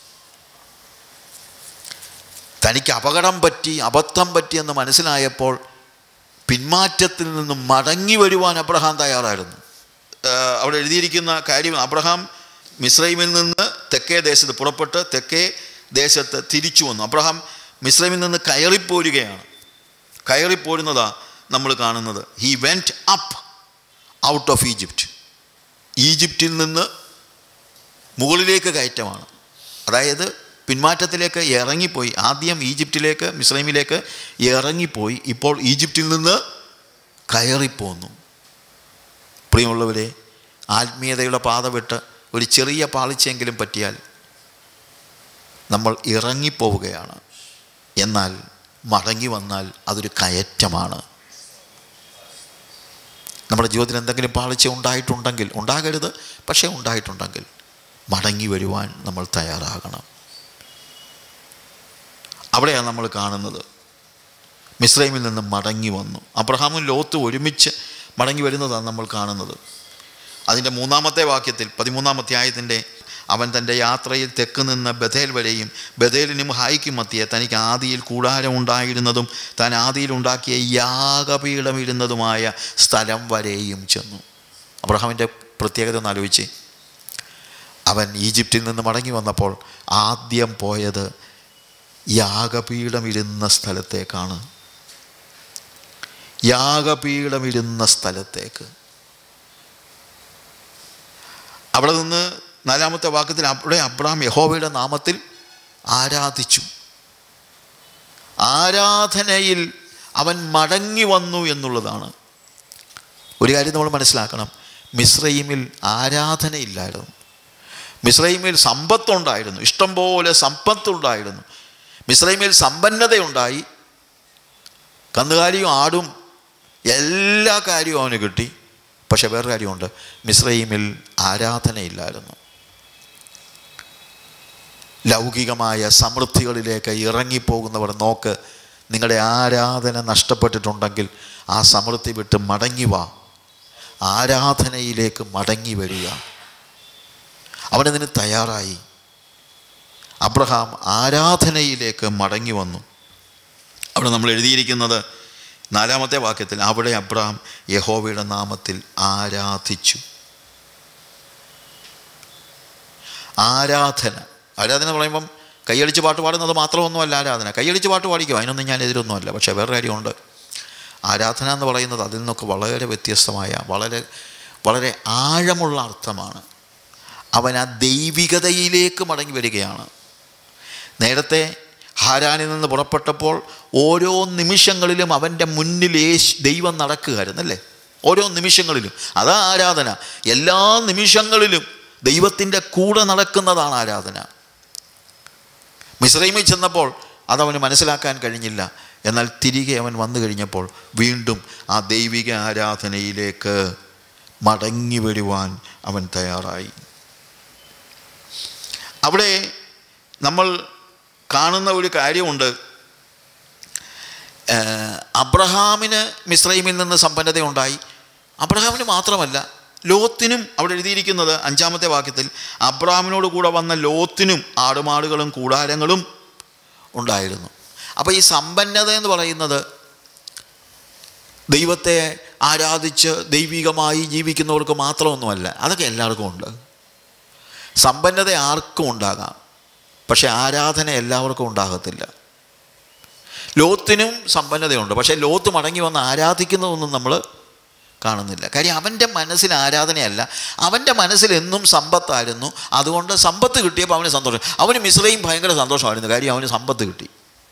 തനിക്ക് അബദ്ധം പറ്റിയെന്ന് മനസ്സിലായപ്പോൾ പിന്മാറ്റത്തിൽ നിന്നും മടങ്ങി വരുവാൻ അബ്രഹാം തയ്യാറായിരുന്നു. അവിടെ എഴുതിയിരിക്കുന്ന കാര്യം, അബ്രഹാം മിസ്രൈമിൽ നിന്ന് തെക്കേ ദേശത്ത് പുറപ്പെട്ട് തെക്കേ ദേശത്ത് തിരിച്ചു വന്നു. അബ്രഹാം മിസ്രൈമിൽ നിന്ന് കയറിപ്പോരുന്നതാണ് നമ്മൾ കാണുന്നത്. He went up out of Egypt. ഈജിപ്തിൽ നിന്ന് മുകളിലേക്ക് കയറ്റമാണ്. അതായത് പിന്മാറ്റത്തിലേക്ക് ഇറങ്ങിപ്പോയി. ആദ്യം ഈജിപ്തിലേക്ക് മിസ്രൈമിലേക്ക് ഇറങ്ങിപ്പോയി, ഇപ്പോൾ ഈജിപ്തിൽ നിന്ന് കയറിപ്പോന്നു. പ്രിയമുള്ളവരെ, ആത്മീയതയുടെ പാത വിട്ട് ഒരു ചെറിയ പാളിച്ചെങ്കിലും പറ്റിയാൽ നമ്മൾ ഇറങ്ങിപ്പോവുകയാണ്. എന്നാൽ മടങ്ങി വന്നാൽ അതൊരു കയറ്റമാണ്. നമ്മുടെ ജീവിതത്തിൽ എന്തെങ്കിലും പാളിച്ച ഉണ്ടായിട്ടുണ്ടെങ്കിൽ, ഉണ്ടാകരുത്, പക്ഷേ ഉണ്ടായിട്ടുണ്ടെങ്കിൽ മടങ്ങി വരുവാൻ നമ്മൾ തയ്യാറാകണം. അവിടെയാണ് നമ്മൾ കാണുന്നത്. മിസ്രൈമിൽ നിന്ന് മടങ്ങി വന്നു. അബ്രഹാമും ലോത്തും ഒരുമിച്ച് മടങ്ങി വരുന്നതാണ് നമ്മൾ കാണുന്നത്. അതിൻ്റെ 3-ാമത്തെ വാക്യത്തിൽ 13-ാം അധ്യായത്തിൻ്റെ അവൻ തൻ്റെ യാത്രയിൽ തെക്ക് നിന്ന് ബഥേൽ വരെയും ബഥേലിനും ഹായിക്കും മധ്യേ തനിക്ക് ആദിയിൽ കൂടാരം ഉണ്ടായിരുന്നതും താൻ ആദിയിൽ ഉണ്ടാക്കിയ യാഗപീഠമിരുന്നതുമായ സ്ഥലം വരെയും ചെന്നു. അബ്രഹാമിൻ്റെ പ്രത്യേകത ഒന്ന് ആലോചിച്ച്. അവൻ ഈജിപ്തിൽ നിന്ന് മടങ്ങി വന്നപ്പോൾ ആദ്യം പോയത് യാഗപീഠമിരുന്ന സ്ഥലത്തേക്കാണ്. യാഗപീഠമിരുന്ന സ്ഥലത്തേക്ക്. അവിടെ നിന്ന് 4-ാമത്തെ വാക്യത്തിൽ അവിടെ അബ്രഹാം യഹോവയുടെ നാമത്തിൽ ആരാധിച്ചു. ആരാധനയിൽ അവൻ മടങ്ങി വന്നു എന്നുള്ളതാണ്. ഒരു കാര്യം നമ്മൾ മനസ്സിലാക്കണം, മിസ്രൈമിൽ ആരാധനയില്ലായിരുന്നു. മിസ്രൈമിൽ സമ്പത്തുണ്ടായിരുന്നു, ഇഷ്ടംപോലെ സമ്പത്തുണ്ടായിരുന്നു. മിസ്രൈമിൽ സമ്പന്നതയുണ്ടായി. കന്നുകാലിയും ആടും എല്ലാ കാര്യവും അവന് കിട്ടി. പക്ഷെ വേറൊരു കാര്യമുണ്ട്, മിസ്രൈമിൽ ആരാധനയില്ലായിരുന്നു. ലൗകികമായ സമൃദ്ധികളിലേക്ക് ഇറങ്ങിപ്പോകുന്നവർ നോക്ക്, നിങ്ങളുടെ ആരാധന നഷ്ടപ്പെട്ടിട്ടുണ്ടെങ്കിൽ ആ സമൃദ്ധി വിട്ട് മടങ്ങി വാ, ആരാധനയിലേക്ക് മടങ്ങി വരിക. അവനതിന് തയ്യാറായി. അബ്രഹാം ആരാധനയിലേക്ക് മടങ്ങി വന്നു. അവിടെ നമ്മൾ എഴുതിയിരിക്കുന്നത് 4-ാമത്തെ വാക്യത്തിൽ അവിടെ അബ്രഹാം യഹോവയുടെ നാമത്തിൽ ആരാധിച്ചു. ആരാധന എന്ന് പറയുമ്പം കൈയടിച്ച് പാട്ട് പാടുന്നത് മാത്രമൊന്നുമല്ല ആരാധന. കൈയടിച്ച് പാട്ട് പാടിക്കും, അതിനൊന്നും ഞാൻ എതിരൊന്നുമല്ല. പക്ഷേ വേറെ കാര്യമുണ്ട്, ആരാധന എന്ന് പറയുന്നത് അതിൽ നിന്നൊക്കെ വളരെ വ്യത്യസ്തമായ വളരെ വളരെ ആഴമുള്ള അർത്ഥമാണ്. അവൻ ആ ദൈവികതയിലേക്ക് മടങ്ങി വരികയാണ്. നേരത്തെ ഹാരാനിൽ നിന്ന് പുറപ്പെട്ടപ്പോൾ ഓരോ നിമിഷങ്ങളിലും അവൻ്റെ മുന്നിൽ ദൈവം നടക്കുകയായിരുന്നല്ലേ, ഓരോ നിമിഷങ്ങളിലും. അതാ ആരാധന. എല്ലാ നിമിഷങ്ങളിലും ദൈവത്തിൻ്റെ കൂടെ നടക്കുന്നതാണ് ആരാധന. മിസ്രൈമിൽ ചെന്നപ്പോൾ അതവന് മനസ്സിലാക്കാൻ കഴിഞ്ഞില്ല. എന്നാൽ തിരികെ അവൻ വന്നു കഴിഞ്ഞപ്പോൾ വീണ്ടും ആ ദൈവിക ആരാധനയിലേക്ക് മടങ്ങി വരുവാൻ അവൻ തയ്യാറായി. അവിടെ നമ്മൾ കാണുന്ന ഒരു കാര്യമുണ്ട്. അബ്രഹാമിന് മിസ്രൈമിൽ നിന്ന് സമ്പന്നതയുണ്ടായി. അബ്രഹാമിന് മാത്രമല്ല, ലോത്തിനും. അവിടെ എഴുതിയിരിക്കുന്നത് 5-ാമത്തെ വാക്യത്തിൽ, അബ്രഹാമിനോട് കൂടെ വന്ന ലോത്തിനും ആടുമാടുകളും കൂടാരങ്ങളും ഉണ്ടായിരുന്നു. അപ്പോൾ ഈ സമ്പന്നത എന്ന് പറയുന്നത് ദൈവത്തെ ആരാധിച്ച് ദൈവികമായി ജീവിക്കുന്നവർക്ക് മാത്രമൊന്നുമല്ല, അതൊക്കെ എല്ലാവർക്കും ഉണ്ട്. സമ്പന്നത ആർക്കും ഉണ്ടാകാം, പക്ഷേ ആരാധന എല്ലാവർക്കും ഉണ്ടാകത്തില്ല. ലോത്തിനും സമ്പന്നതയുണ്ട്, പക്ഷേ ലോത്ത് മടങ്ങി വന്ന് ആരാധിക്കുന്നതൊന്നും നമ്മൾ കാണുന്നില്ല. കാര്യം അവൻ്റെ മനസ്സിൽ ആരാധനയല്ല, അവൻ്റെ മനസ്സിൽ എന്നും സമ്പത്തായിരുന്നു. അതുകൊണ്ട് സമ്പത്ത് കിട്ടിയപ്പോൾ അവന് സന്തോഷം. അവന് മിസ്രൈം ഭയങ്കര സന്തോഷമായിരുന്നു, കാര്യം അവന് സമ്പത്ത് കിട്ടി.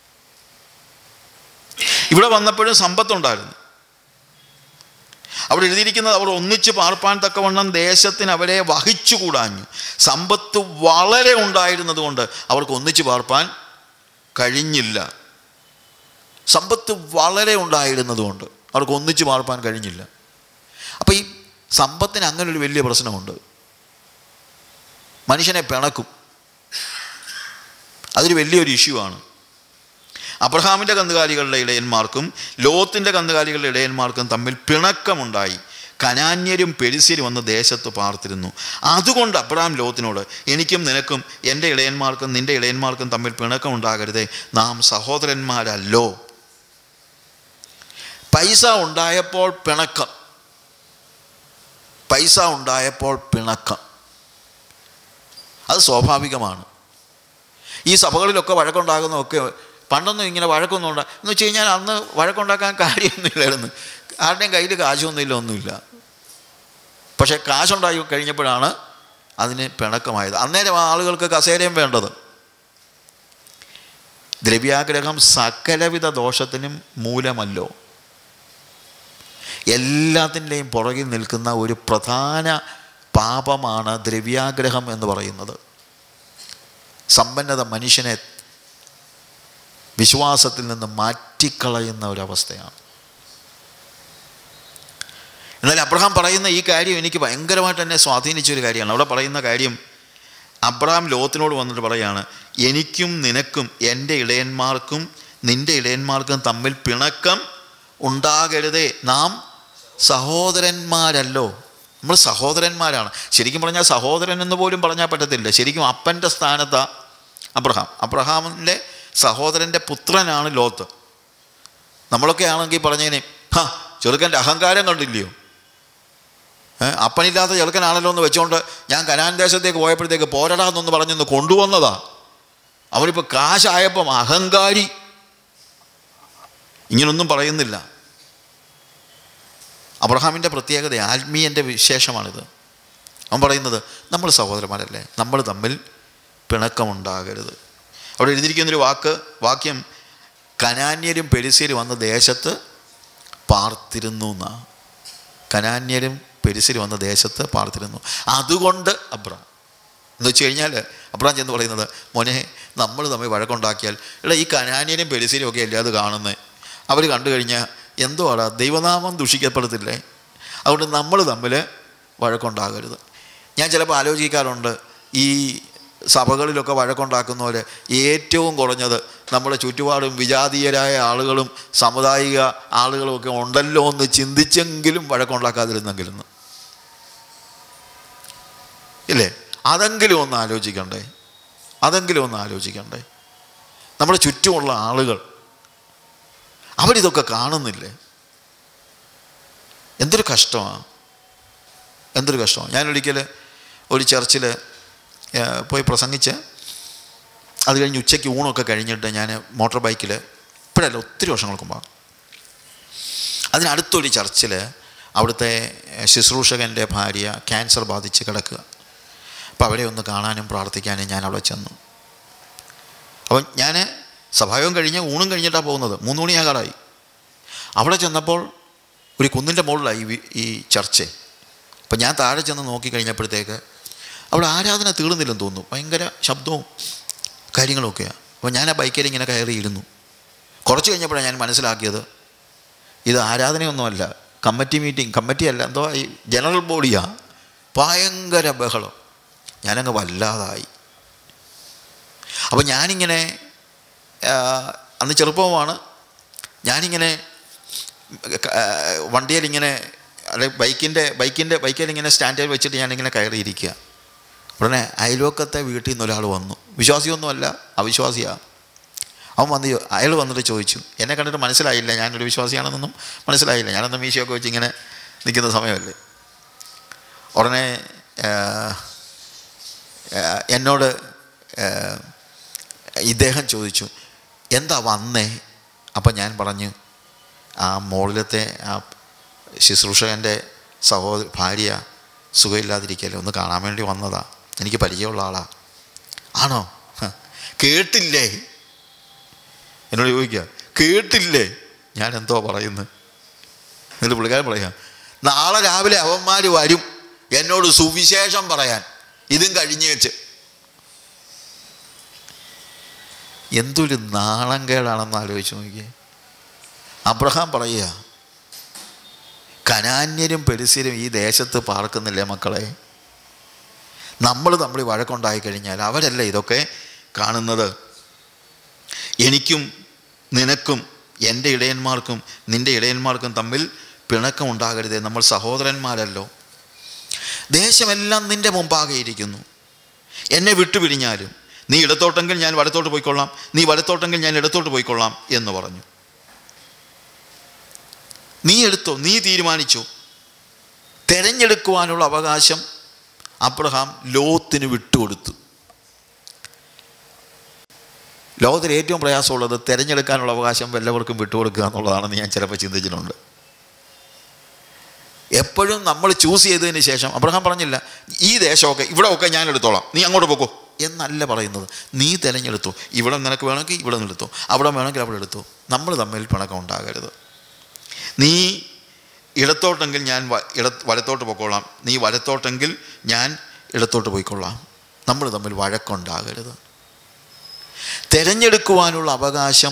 ഇവിടെ വന്നപ്പോഴും സമ്പത്തുണ്ടായിരുന്നു. അവിടെ എഴുതിയിരിക്കുന്നത്, അവർ ഒന്നിച്ച് പാർപ്പാൻ തക്കവണ്ണം ദേശത്തിന് അവരെ വഹിച്ചുകൂടാഞ്ഞു. സമ്പത്ത് വളരെ ഉണ്ടായിരുന്നത് കൊണ്ട് അവർക്ക് ഒന്നിച്ച് പാർപ്പാൻ കഴിഞ്ഞില്ല. സമ്പത്ത് വളരെ ഉണ്ടായിരുന്നത് കൊണ്ട് അവർക്ക് ഒന്നിച്ച് പാർപ്പാൻ കഴിഞ്ഞില്ല. അപ്പോൾ ഈ സമ്പത്തിന് അങ്ങനൊരു വലിയ പ്രശ്നമുണ്ട്, മനുഷ്യനെ പിണക്കും. അതൊരു വലിയൊരു ഇഷ്യൂ ആണ്. അബ്രഹാമിൻ്റെ കന്നുകാലികളുടെ ഇടയന്മാർക്കും ലോത്തിൻ്റെ കന്നുകാലികളുടെ ഇടയന്മാർക്കും തമ്മിൽ പിണക്കമുണ്ടായി. കനാന്യരും പെരിസ്യരും വന്ന് ദേശത്ത് പാർത്തിരുന്നു. അതുകൊണ്ട് അബ്രഹാം ലോത്തിനോട്, എനിക്കും നിനക്കും എൻ്റെ ഇടയന്മാർക്കും നിൻ്റെ ഇടയന്മാർക്കും തമ്മിൽ പിണക്കമുണ്ടാകരുതേ, നാം സഹോദരന്മാരല്ലോ. പൈസ ഉണ്ടായപ്പോൾ പിണക്കം, പൈസ ഉണ്ടായപ്പോൾ പിണക്കം, അത് സ്വാഭാവികമാണ്. ഈ സഭകളിലൊക്കെ വഴക്കുണ്ടാകുന്നതൊക്കെ പണ്ടൊന്നും ഇങ്ങനെ വഴക്കൊന്നും എന്ന് വെച്ച് കഴിഞ്ഞാൽ അന്ന് വഴക്കുണ്ടാക്കാൻ കാര്യമൊന്നുമില്ലായിരുന്നു. ആരുടെയും കയ്യിൽ കാശൊന്നുമില്ല, ഒന്നുമില്ല. പക്ഷേ കാശുണ്ടായി കഴിഞ്ഞപ്പോഴാണ് അതിന് പിണക്കമായത്. അന്നേരം ആളുകൾക്ക് കസേരയും വേണ്ടത്. ദ്രവ്യാഗ്രഹം സകലവിധ ദോഷത്തിനും മൂലമല്ലോ. എല്ലാത്തിൻ്റെയും പുറകിൽ നിൽക്കുന്ന ഒരു പ്രധാന പാപമാണ് ദ്രവ്യാഗ്രഹം എന്ന് പറയുന്നത്. സമ്പന്നത മനുഷ്യനെ വിശ്വാസത്തിൽ നിന്ന് മാറ്റിക്കളയുന്ന ഒരവസ്ഥയാണ്. എന്നാൽ അബ്രഹാം പറയുന്ന ഈ കാര്യം എനിക്ക് ഭയങ്കരമായിട്ട് എന്നെ സ്വാധീനിച്ചൊരു കാര്യമാണ്. അവിടെ പറയുന്ന കാര്യം, അബ്രഹാം ലോത്തിനോട് വന്നിട്ട് പറയാണ്, എനിക്കും നിനക്കും എൻ്റെ ഇടയന്മാർക്കും നിൻ്റെ ഇടയന്മാർക്കും തമ്മിൽ പിണക്കം ഉണ്ടാകരുതേ, നാം സഹോദരന്മാരല്ലോ. നമ്മൾ സഹോദരന്മാരാണ്. ശരിക്കും പറഞ്ഞാൽ സഹോദരൻ എന്ന് പോലും പറഞ്ഞാൽ പറ്റത്തില്ല. ശരിക്കും അപ്പൻ്റെ സ്ഥാനത്താണ് അബ്രഹാമിൻ്റെ സഹോദരൻ്റെ പുത്രനാണ് ലോത്ത്. നമ്മളൊക്കെ ആണെങ്കിൽ പറഞ്ഞേനെ, ചെറുക്കൻ്റെ അഹങ്കാരം കണ്ടില്ലയോ, അപ്പനില്ലാത്ത ചെറുക്കനാണല്ലോ എന്ന് വെച്ചുകൊണ്ട് ഞാൻ കനാൻ ദേശത്തേക്ക് പോയപ്പോഴത്തേക്ക് പോരടാന്നൊന്ന് പറഞ്ഞൊന്ന് കൊണ്ടുവന്നതാ. അവനിപ്പോൾ കാശായപ്പം അഹങ്കാരി. ഇങ്ങനൊന്നും പറയുന്നില്ല. അബ്രഹാമിൻ്റെ പ്രത്യേകത, ആത്മീയൻ്റെ വിശേഷമാണിത്. അവൻ പറയുന്നത്, നമ്മൾ സഹോദരന്മാരല്ലേ, നമ്മൾ തമ്മിൽ പിണക്കമുണ്ടാകരുത്. അവിടെ എഴുതിയിരിക്കുന്നൊരു വാക്യം, കനാന്യരും പെരിസ്യരും വന്ന ദേശത്ത് പാർത്തിരുന്നു എന്നാണ്. കനാന്യരും പെരിസ്യരും വന്ന ദേശത്ത് പാർത്തിരുന്നു. അതുകൊണ്ട് അബ്രഹാം എന്ന് വെച്ച് കഴിഞ്ഞാൽ അബ്രഹാം ചെന്ന് പറയുന്നത്, മോനെ നമ്മൾ തമ്മിൽ വഴക്കുണ്ടാക്കിയാൽ, ഈ കനാന്യരും പെരിസ്യരും ഒക്കെ അല്ലേ അത് കാണുന്നത്, അവർ കണ്ടു കഴിഞ്ഞാൽ എന്തുവാടാ, ദൈവനാമം ദുഷിക്കപ്പെടത്തില്ലേ, അതുകൊണ്ട് നമ്മൾ തമ്മിൽ വഴക്കുണ്ടാകരുത്. ഞാൻ ചിലപ്പോൾ ആലോചിക്കാറുണ്ട്, ഈ സഭകളിലൊക്കെ വഴക്കുണ്ടാക്കുന്നവർ ഏറ്റവും കുറഞ്ഞത് നമ്മുടെ ചുറ്റുപാടും വിജാതീയരായ ആളുകളും സാമുദായിക ആളുകളുമൊക്കെ ഉണ്ടല്ലോ എന്ന് ചിന്തിച്ചെങ്കിലും വഴക്കുണ്ടാക്കാതിരുന്നെങ്കിലും ഇല്ലേ? അതെങ്കിലും ഒന്ന് ആലോചിക്കണ്ടേ, അതെങ്കിലും ഒന്ന് ആലോചിക്കണ്ടേ. നമ്മുടെ ചുറ്റുമുള്ള ആളുകൾ അവരിതൊക്കെ കാണുന്നില്ലേ? എന്തൊരു കഷ്ടമാണ്, എന്തൊരു കഷ്ടമാണ്. ഞാനൊരിക്കൽ ഒരു ചർച്ചിൽ പോയി പ്രസംഗിച്ച് അത് കഴിഞ്ഞ് ഉച്ചയ്ക്ക് ഊണൊക്കെ കഴിഞ്ഞിട്ട് ഞാൻ മോട്ടോർ ബൈക്കിൽ, ഇപ്പോഴല്ല ഒത്തിരി വർഷങ്ങൾക്ക് മുമ്പ്, അതിനടുത്തൊരു ചർച്ചിൽ അവിടുത്തെ ശുശ്രൂഷകൻ്റെ ഭാര്യ ക്യാൻസർ ബാധിച്ച് കിടക്കുക. അപ്പോൾ അവരെ ഒന്ന് കാണാനും പ്രാർത്ഥിക്കാനും ഞാൻ അവിടെ ചെന്നു. അപ്പം ഞാൻ സഭായോഗം കഴിഞ്ഞ് ഊണും കഴിഞ്ഞിട്ടാണ് പോകുന്നത്. 3 മണിയാകാറായി. അവിടെ ചെന്നപ്പോൾ ഒരു കുന്നിൻ്റെ മുകളിലായി ഈ ചർച്ച്. അപ്പം ഞാൻ താഴെ ചെന്ന് നോക്കി കഴിഞ്ഞപ്പോഴത്തേക്ക് അവിടെ ആരാധന തീർന്നില്ലെന്ന് തോന്നുന്നു. ഭയങ്കര ശബ്ദവും കാര്യങ്ങളൊക്കെയാണ്. അപ്പോൾ ഞാൻ ആ ബൈക്കിൽ ഇങ്ങനെ കയറിയിരുന്നു. കുറച്ച് കഴിഞ്ഞപ്പോഴാണ് ഞാൻ മനസ്സിലാക്കിയത് ഇത് ആരാധനയൊന്നുമല്ല, കമ്മിറ്റി മീറ്റിംഗ്, കമ്മിറ്റിയല്ല, എന്തോ ഈ ജനറൽ ബോഡിയാണ്. ഭയങ്കര ബഹളം. ഞാനങ്ങ് വല്ലാതായി. അപ്പോൾ ഞാനിങ്ങനെ, അന്ന് ചെറുപ്പമാണ്, ഞാനിങ്ങനെ വണ്ടിയിലിങ്ങനെ, അല്ലെ ബൈക്കിലിങ്ങനെ സ്റ്റാൻഡിൽ വെച്ചിട്ട് ഞാനിങ്ങനെ കയറിയിരിക്കുക. ഉടനെ അയൽവക്കത്തെ വീട്ടിൽ നിന്ന് ഒരാൾ വന്നു. വിശ്വാസിയൊന്നുമല്ല, അവിശ്വാസിയാണ്. അവൻ അയാൾ വന്നിട്ട് ചോദിച്ചു. എന്നെ കണ്ടിട്ട് മനസ്സിലായില്ല ഞാനൊരു വിശ്വാസിയാണെന്നൊന്നും മനസ്സിലായില്ല. ഞാനന്ന് മീശയൊക്കെ വെച്ച് ഇങ്ങനെ നിൽക്കുന്ന സമയമല്ലേ. ഉടനെ എന്നോട് ഇദ്ദേഹം ചോദിച്ചു, എന്താ വന്നേ? അപ്പം ഞാൻ പറഞ്ഞു, ആ മോളിലത്തെ ആ ശുശ്രൂഷകൻ്റെ ഭാര്യ സുഖമില്ലാതിരിക്കല്ലേ, ഒന്ന് കാണാൻ വേണ്ടി വന്നതാ, എനിക്ക് പരിചയമുള്ള ആളാ. ആണോ? കേട്ടില്ലേ? എന്നോട് ചോദിക്കുക, കേട്ടില്ലേ ഞാൻ എന്തോ പറയുന്നത്? എന്നിട്ട് പുള്ളിക്കാരൻ പറയാം, നാളെ രാവിലെ അവന്മാർ വരും എന്നോട് സുവിശേഷം പറയാൻ, ഇതും കഴിഞ്ഞേച്ച്. എന്തൊരു നാണം കേടാണെന്ന് ആലോചിച്ച് നോക്കിയേ. അബ്രഹാം പറയുക, കനാന്യരും പെരിസ്യരും ഈ ദേശത്ത് പാർക്കുന്നില്ലേ മക്കളെ? നമ്മൾ തമ്മിൽ വഴക്കുണ്ടായി കഴിഞ്ഞാൽ അവരല്ല ഇതൊക്കെ കാണുന്നത്. എനിക്കും നിനക്കും എൻ്റെ ഇടയന്മാർക്കും നിൻ്റെ ഇടയന്മാർക്കും തമ്മിൽ പിണക്കം ഉണ്ടാകരുതേ, നമ്മൾ സഹോദരന്മാരല്ലോ. ദേശമെല്ലാം നിൻ്റെ മുമ്പാകെ ഇരിക്കുന്നു. എന്നെ വിട്ടുപിരിഞ്ഞാലും നീ ഇടത്തോട്ടെങ്കിൽ ഞാൻ വലത്തോട്ട് പോയിക്കൊള്ളാം, നീ വലത്തോട്ടെങ്കിൽ ഞാൻ ഇടത്തോട്ട് പോയിക്കൊള്ളാം എന്ന് പറഞ്ഞു. നീ എടുത്തോ, നീ തീരുമാനിച്ചോ. തിരഞ്ഞെടുക്കുവാനുള്ള അവകാശം അബ്രഹാം ലോത്തിന് വിട്ടുകൊടുത്തു. ലോകത്തിൽ ഏറ്റവും പ്രയാസമുള്ളത് തിരഞ്ഞെടുക്കാനുള്ള അവകാശം എല്ലാവർക്കും വിട്ടുകൊടുക്കുക എന്നുള്ളതാണെന്ന് ഞാൻ ചിലപ്പോൾ ചിന്തിച്ചിട്ടുണ്ട്. എപ്പോഴും നമ്മൾ ചൂസ് ചെയ്തതിന് ശേഷം, അബ്രഹാം പറഞ്ഞില്ല ഈ ദേശമൊക്കെ ഇവിടെ ഒക്കെ ഞാൻ എടുത്തോളാം, നീ അങ്ങോട്ട് പോക്കോ എന്നല്ല പറയുന്നത്. നീ തിരഞ്ഞെടുത്തോ, ഇവിടെ നിനക്ക് വേണമെങ്കിൽ ഇവിടെ നിന്ന് എടുത്തോ, അവിടെ വേണമെങ്കിൽ അവിടെ എടുത്തോ. നമ്മൾ തമ്മിൽ പിണക്കം ഉണ്ടാകരുത്. നീ ഇടത്തോട്ടെങ്കിൽ ഞാൻ വലത്തോട്ട് പോയിക്കൊള്ളാം, നീ വലത്തോട്ടെങ്കിൽ ഞാൻ ഇടത്തോട്ട് പോയിക്കൊള്ളാം. നമ്മൾ തമ്മിൽ വഴക്കുണ്ടാകരുത്. തിരഞ്ഞെടുക്കുവാനുള്ള അവകാശം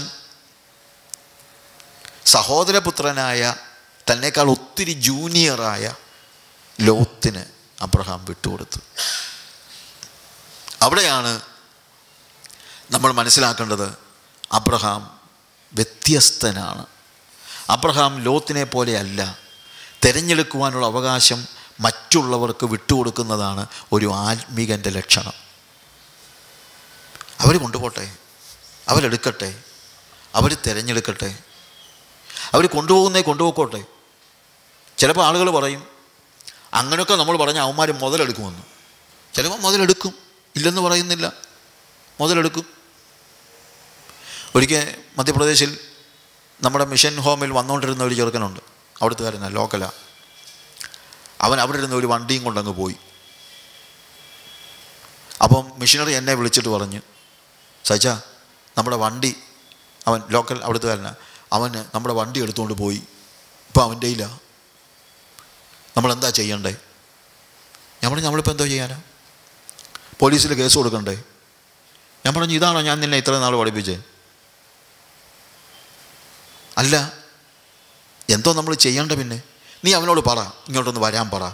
സഹോദരപുത്രനായ തന്നേക്കാൾ ഒത്തിരി ജൂനിയറായ ലോത്തിന് അബ്രഹാം വിട്ടുകൊടുത്തു. അവിടെയാണ് നമ്മൾ മനസ്സിലാക്കേണ്ടത്, അബ്രഹാം വ്യത്യസ്തനാണ്. അബ്രഹാം ലോത്തിനെ പോലെയല്ല. തിരഞ്ഞെടുക്കുവാനുള്ള അവകാശം മറ്റുള്ളവർക്ക് വിട്ടുകൊടുക്കുന്നതാണ് ഒരു ആത്മീകൻ്റെ ലക്ഷണം. അവർ കൊണ്ടുപോട്ടെ, അവരെടുക്കട്ടെ, അവർ തിരഞ്ഞെടുക്കട്ടെ, അവർ കൊണ്ടുപോയിക്കോട്ടെ. ചിലപ്പോൾ ആളുകൾ പറയും, അങ്ങനെയൊക്കെ നമ്മൾ പറഞ്ഞ അവന്മാർ മുതലെടുക്കുമെന്ന്. ചിലപ്പോൾ മുതലെടുക്കും, ഇല്ലെന്ന് പറയുന്നില്ല, മുതലെടുക്കും. ഒരിക്കൽ മധ്യപ്രദേശിൽ നമ്മുടെ മിഷൻ ഹോമിൽ വന്നുകൊണ്ടിരുന്ന ഒരു ചെറുക്കനുണ്ട്, അവിടുത്തുകാരനാണ്, ലോക്കലാണ്. അവൻ അവിടെ ഇരുന്ന ഒരു വണ്ടിയും കൊണ്ടങ്ങ് പോയി. അപ്പം മിഷനറി എന്നെ വിളിച്ചിട്ട് പറഞ്ഞു, സച്ചാ നമ്മുടെ വണ്ടി, അവൻ ലോക്കൽ അവിടുത്തുകാരനാണ്, അവന് നമ്മുടെ വണ്ടി എടുത്തുകൊണ്ട് പോയി, ഇപ്പം അവൻ്റെ ഇല്ല, നമ്മളെന്താ ചെയ്യണ്ടേ? ഞാൻ പറഞ്ഞു, നമ്മളിപ്പോൾ എന്തോ ചെയ്യാനാ? പോലീസിൽ കേസ് കൊടുക്കണ്ടേ? ഞാൻ പറഞ്ഞു, ഇതാണോ ഞാൻ നിന്നെ ഇത്ര നാൾ പഠിപ്പിച്ചേ? അല്ല, എന്തോ നമ്മൾ ചെയ്യണ്ട. പിന്നെ നീ അവനോട് പറ, ഇങ്ങോട്ടൊന്ന് വരാൻ പറ.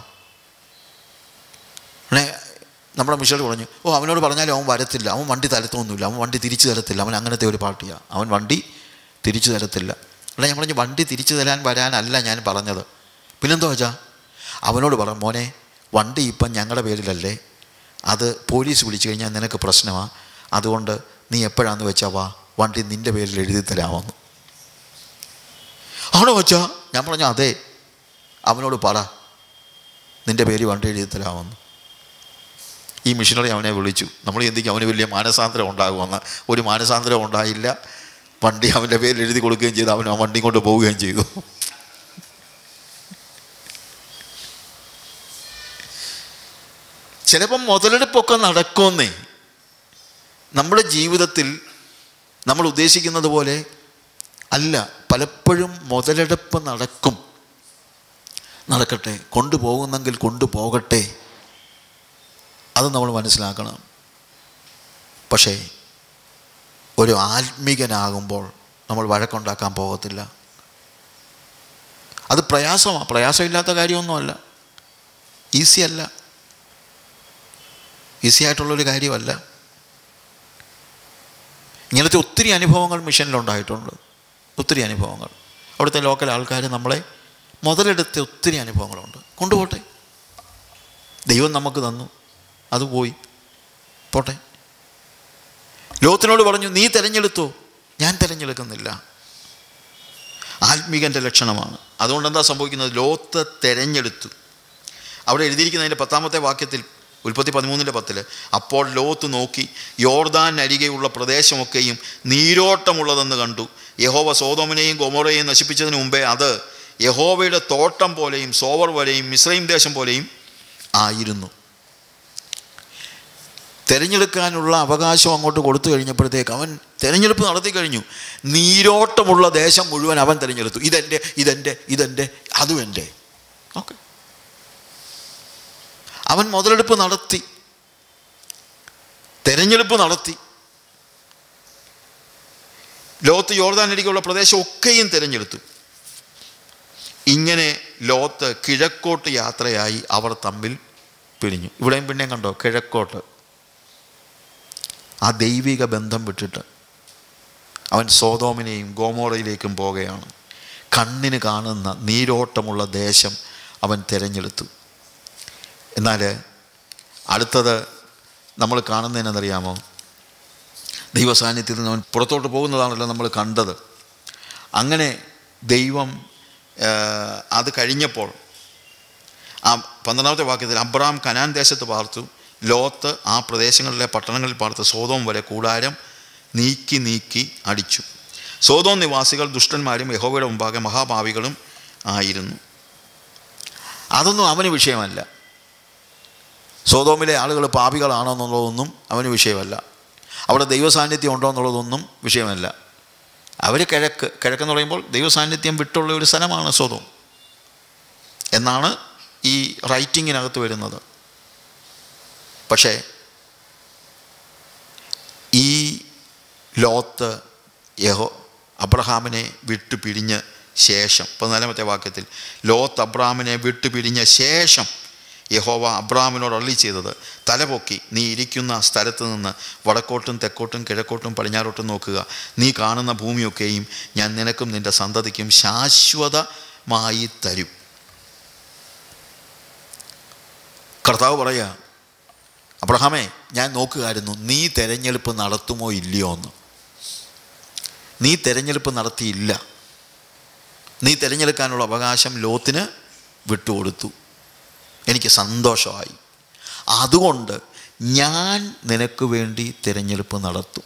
നമ്മുടെ മിഷൽ പറഞ്ഞു, അവനോട് പറഞ്ഞാലും അവൻ വരത്തില്ല, അവൻ വണ്ടി തരത്തൊന്നുമില്ല, അവൻ വണ്ടി തിരിച്ചു തരത്തില്ല, അവൻ അങ്ങനത്തെ ഒരു പാർട്ടിയാണ്, അവൻ വണ്ടി തിരിച്ചു തരത്തില്ല. അല്ല, ഞാൻ പറഞ്ഞു, വണ്ടി തിരിച്ചു വരാനല്ല ഞാൻ പറഞ്ഞത്. പിന്നെന്തോ വെച്ചാൽ അവനോട് പറ, മോനെ വണ്ടി ഇപ്പം ഞങ്ങളുടെ പേരിലല്ലേ, അത് പോലീസ് വിളിച്ചു കഴിഞ്ഞാൽ നിനക്ക് പ്രശ്നമാണ്, അതുകൊണ്ട് നീ എപ്പോഴാണെന്ന് വെച്ചാൽ വാ, വണ്ടി നിൻ്റെ പേരിൽ എഴുതി തരാമെന്ന്. ആണോ വെച്ചാൽ? ഞാൻ പറഞ്ഞു, അതെ, അവനോട് പറ നിൻ്റെ പേര് വണ്ടി എഴുതി തരാമെന്ന്. ഈ മിഷനറി അവനെ വിളിച്ചു. നമ്മൾ ചിന്തിക്കും അവന് വലിയ മാനസാന്തരം ഉണ്ടാകുമെന്ന്. ഒരു മാനസാന്തരം ഉണ്ടായില്ല. വണ്ടി അവൻ്റെ പേരിൽ എഴുതി കൊടുക്കുകയും ചെയ്തു. അവൻ ആ വണ്ടി കൊണ്ട് പോവുകയും ചെയ്തു. ചിലപ്പം മുതലെടുപ്പൊക്കെ നടക്കുമെന്നേ. നമ്മുടെ ജീവിതത്തിൽ നമ്മൾ ഉദ്ദേശിക്കുന്നത് പോലെ അല്ല. പലപ്പോഴും മുതലെടുപ്പ് നടക്കട്ടെ, കൊണ്ടുപോകുന്നെങ്കിൽ കൊണ്ടുപോകട്ടെ, അത് നമ്മൾ മനസ്സിലാക്കണം. പക്ഷേ ഒരു ആത്മീകനാകുമ്പോൾ നമ്മൾ വഴക്കുണ്ടാക്കാൻ പോകത്തില്ല. അത് പ്രയാസമാണ്. പ്രയാസമില്ലാത്ത കാര്യമൊന്നുമല്ല. ഈസിയായിട്ടുള്ളൊരു കാര്യമല്ല. ഇങ്ങനത്തെ ഒത്തിരി അനുഭവങ്ങൾ മിഷനിലുണ്ടായിട്ടുണ്ട്. ഒത്തിരി അനുഭവങ്ങൾ. അവിടുത്തെ ലോക്കൽ ആൾക്കാർ നമ്മളെ മുതലെടുത്ത ഒത്തിരി അനുഭവങ്ങളുണ്ട്. കൊണ്ടുപോട്ടെ, ദൈവം നമുക്ക് തന്നു, അത് പോയി പോട്ടെ. ലോത്തിനോട് പറഞ്ഞു, നീ തിരഞ്ഞെടുത്തോ, ഞാൻ തിരഞ്ഞെടുക്കുന്നില്ല. ആത്മീകൻ്റെ ലക്ഷണമാണ്. അതുകൊണ്ട് എന്താ സംഭവിക്കുന്നത്? ലോത്ത് തിരഞ്ഞെടുത്തു. അവിടെ എഴുതിയിരിക്കുന്നതിൻ്റെ 10-ാമത്തെ വാക്യത്തിൽ, ഉൽപ്പത്തി 13:10, അപ്പോൾ ലോത്ത് നോക്കി യോർദാൻ അരികെയുള്ള പ്രദേശമൊക്കെയും നീരോട്ടമുള്ളതെന്ന് കണ്ടു. യഹോവ സോദോമിനെയും ഗൊമോറയെയും നശിപ്പിച്ചതിന് മുമ്പേ അത് യഹോവയുടെ തോട്ടം പോലെയും സോവർ വരെയും മിസ്രയീം ദേശം പോലെയും ആയിരുന്നു. തിരഞ്ഞെടുക്കാനുള്ള അവകാശം അങ്ങോട്ട് കൊടുത്തു കഴിഞ്ഞപ്പോഴത്തേക്ക് അവൻ തിരഞ്ഞെടുപ്പ് നടത്തി കഴിഞ്ഞു. നീരോട്ടമുള്ള ദേശം മുഴുവൻ അവൻ തിരഞ്ഞെടുത്തു. ഇതെൻ്റെ അതും എൻ്റെ. ഓക്കെ, അവൻ മുതലെടുപ്പ് നടത്തി, തിരഞ്ഞെടുപ്പ് നടത്തി. ലോത്ത് യോർദാൻ അരികെയുള്ള പ്രദേശം ഒക്കെയും തിരഞ്ഞെടുത്തു. ഇങ്ങനെ ലോത്ത് കിഴക്കോട്ട് യാത്രയായി അവർ തമ്മിൽ പിരിഞ്ഞു. ഇവിടെയും പിന്നെയും കണ്ടോ, കിഴക്കോട്ട്. ആ ദൈവിക ബന്ധം വിട്ടിട്ട് അവൻ സോദോമിനെയും ഗോമോറയിലേക്കും പോകുകയാണ്. കണ്ണിന് കാണുന്ന നീരോട്ടമുള്ള ദേശം അവൻ തിരഞ്ഞെടുത്തു. എന്നാൽ അടുത്തത് നമ്മൾ കാണുന്നതിനെന്നറിയാമോ? ദൈവസാന്നിധ്യത്തിൽ നിന്ന് അവൻ പുറത്തോട്ട് പോകുന്നതാണല്ലോ നമ്മൾ കണ്ടത്. അങ്ങനെ ദൈവം അത് കഴിഞ്ഞപ്പോൾ ആ 12-ാമത്തെ വാക്യത്തിൽ, അബ്രാം കനാൻ ദേശത്ത് പാർത്തു, ലോത്ത് ആ പ്രദേശങ്ങളിലെ പട്ടണങ്ങളിൽ പാർത്ത് സോദോം വരെ കൂടാരം നീക്കി അടിച്ചു. സോദോം നിവാസികൾ ദുഷ്ടന്മാരും യഹോവയുടെ മുമ്പാകെ മഹാപാപികളും ആയിരുന്നു. അതൊന്നും അവന് വിഷയമല്ല. സോദോമിലെ ആളുകൾ പാപികളാണോ എന്നുള്ളതൊന്നും അവന് വിഷയമല്ല. അവിടെ ദൈവസാന്നിധ്യം ഉണ്ടോ എന്നുള്ളതൊന്നും വിഷയമല്ല. അവർ കിഴക്കെന്ന് പറയുമ്പോൾ ദൈവസാന്നിധ്യം വിട്ടുള്ള ഒരു സ്ഥലമാണ് സോദോം എന്നാണ് ഈ റൈറ്റിങ്ങിനകത്ത് വരുന്നത്. പക്ഷേ ഈ ലോത്ത് അബ്രഹാമിനെ വിട്ടു പിരിഞ്ഞ ശേഷം, 14-ാമത്തെ വാക്യത്തിൽ, ലോത്ത് അബ്രഹാമിനെ വിട്ടു പിരിഞ്ഞ ശേഷം യഹോവ അബ്രഹാമിനോട് അരുളി ചെയ്തത്, തലപൊക്കി നീ ഇരിക്കുന്ന സ്ഥലത്ത് നിന്ന് വടക്കോട്ടും തെക്കോട്ടും കിഴക്കോട്ടും പടിഞ്ഞാറോട്ടും നോക്കുക. നീ കാണുന്ന ഭൂമിയൊക്കെയും ഞാൻ നിനക്കും നിൻ്റെ സന്തതിക്കും ശാശ്വതമായി തരും. കർത്താവ് പറയുക, അബ്രഹാമേ, ഞാൻ നോക്കുകയായിരുന്നു നീ തിരഞ്ഞെടുപ്പ് നടത്തുമോ ഇല്ലയോ എന്ന്. നീ തിരഞ്ഞെടുപ്പ് നടത്തിയില്ല. നീ തിരഞ്ഞെടുക്കാനുള്ള അവകാശം ലോത്തിന് വിട്ടുകൊടുത്തു. എനിക്ക് സന്തോഷമായി. അതുകൊണ്ട് ഞാൻ നിനക്ക് വേണ്ടി തിരഞ്ഞെടുപ്പ് നടത്തും.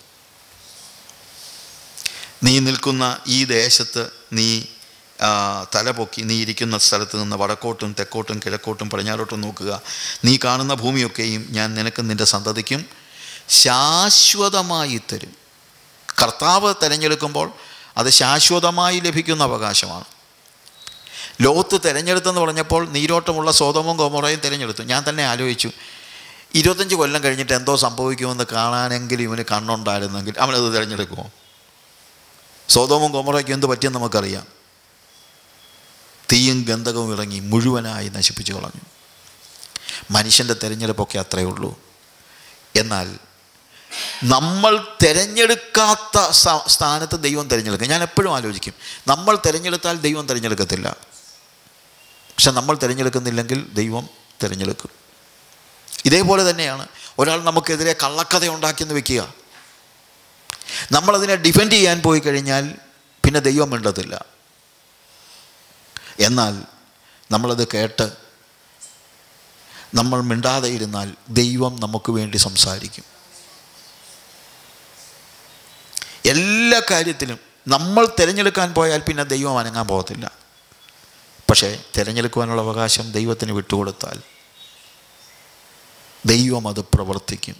നീ നിൽക്കുന്ന ഈ ദേശത്ത് നീ തലപൊക്കി നീ ഇരിക്കുന്ന സ്ഥലത്ത് നിന്ന് വടക്കോട്ടും തെക്കോട്ടും കിഴക്കോട്ടും പടിഞ്ഞാറോട്ടും നോക്കുക. നീ കാണുന്ന ഭൂമിയൊക്കെയും ഞാൻ നിനക്കും നിൻ്റെ സന്തതിക്കും ശാശ്വതമായി തരും. കർത്താവ് തിരഞ്ഞെടുക്കുമ്പോൾ അത് ശാശ്വതമായി ലഭിക്കുന്ന അവകാശമാണ്. ലോത്ത് തിരഞ്ഞെടുത്തെന്ന് പറഞ്ഞപ്പോൾ നീരോട്ടമുള്ള സോദോമും ഗൊമോറയും തിരഞ്ഞെടുത്തു. ഞാൻ തന്നെ ആലോചിച്ചു, 25 കൊല്ലം കഴിഞ്ഞിട്ട് എന്തോ സംഭവിക്കുമെന്ന് കാണാനെങ്കിലും ഇവന് കണ്ണുണ്ടായിരുന്നെങ്കിൽ അവനത് തിരഞ്ഞെടുക്കുമോ? സോദോമും ഗൊമോറയ്ക്കും എന്ത് പറ്റിയെന്ന് നമുക്കറിയാം. തീയും ഗന്ധകവും ഇറങ്ങി മുഴുവനായി നശിപ്പിച്ചു കളഞ്ഞു. മനുഷ്യൻ്റെ തിരഞ്ഞെടുപ്പൊക്കെ അത്രയേ ഉള്ളൂ. എന്നാൽ നമ്മൾ തിരഞ്ഞെടുക്കാത്ത സ്ഥാനത്ത് ദൈവം തിരഞ്ഞെടുക്കും. ഞാൻ എപ്പോഴും ആലോചിക്കും, നമ്മൾ തിരഞ്ഞെടുത്താൽ ദൈവം തിരഞ്ഞെടുക്കത്തില്ല. പക്ഷെ നമ്മൾ തിരഞ്ഞെടുക്കുന്നില്ലെങ്കിൽ ദൈവം തിരഞ്ഞെടുക്കും. ഇതേപോലെ തന്നെയാണ് ഒരാൾ നമുക്കെതിരെ കള്ളക്കഥ ഉണ്ടാക്കിയെന്ന് വെക്കുക. നമ്മളതിനെ ഡിഫെൻഡ് ചെയ്യാൻ പോയി കഴിഞ്ഞാൽ പിന്നെ ദൈവം മിണ്ടത്തില്ല. എന്നാൽ നമ്മളത് കേട്ട് നമ്മൾ മിണ്ടാതെ ഇരുന്നാൽ ദൈവം നമുക്ക് വേണ്ടി സംസാരിക്കും. എല്ലാ കാര്യത്തിലും നമ്മൾ തിരഞ്ഞെടുക്കാൻ പോയാൽ പിന്നെ ദൈവം അനങ്ങാൻ പോകത്തില്ല. പക്ഷേ തിരഞ്ഞെടുക്കുവാനുള്ള അവകാശം ദൈവത്തിന് വിട്ടുകൊടുത്താൽ ദൈവം അത് പ്രവർത്തിക്കും.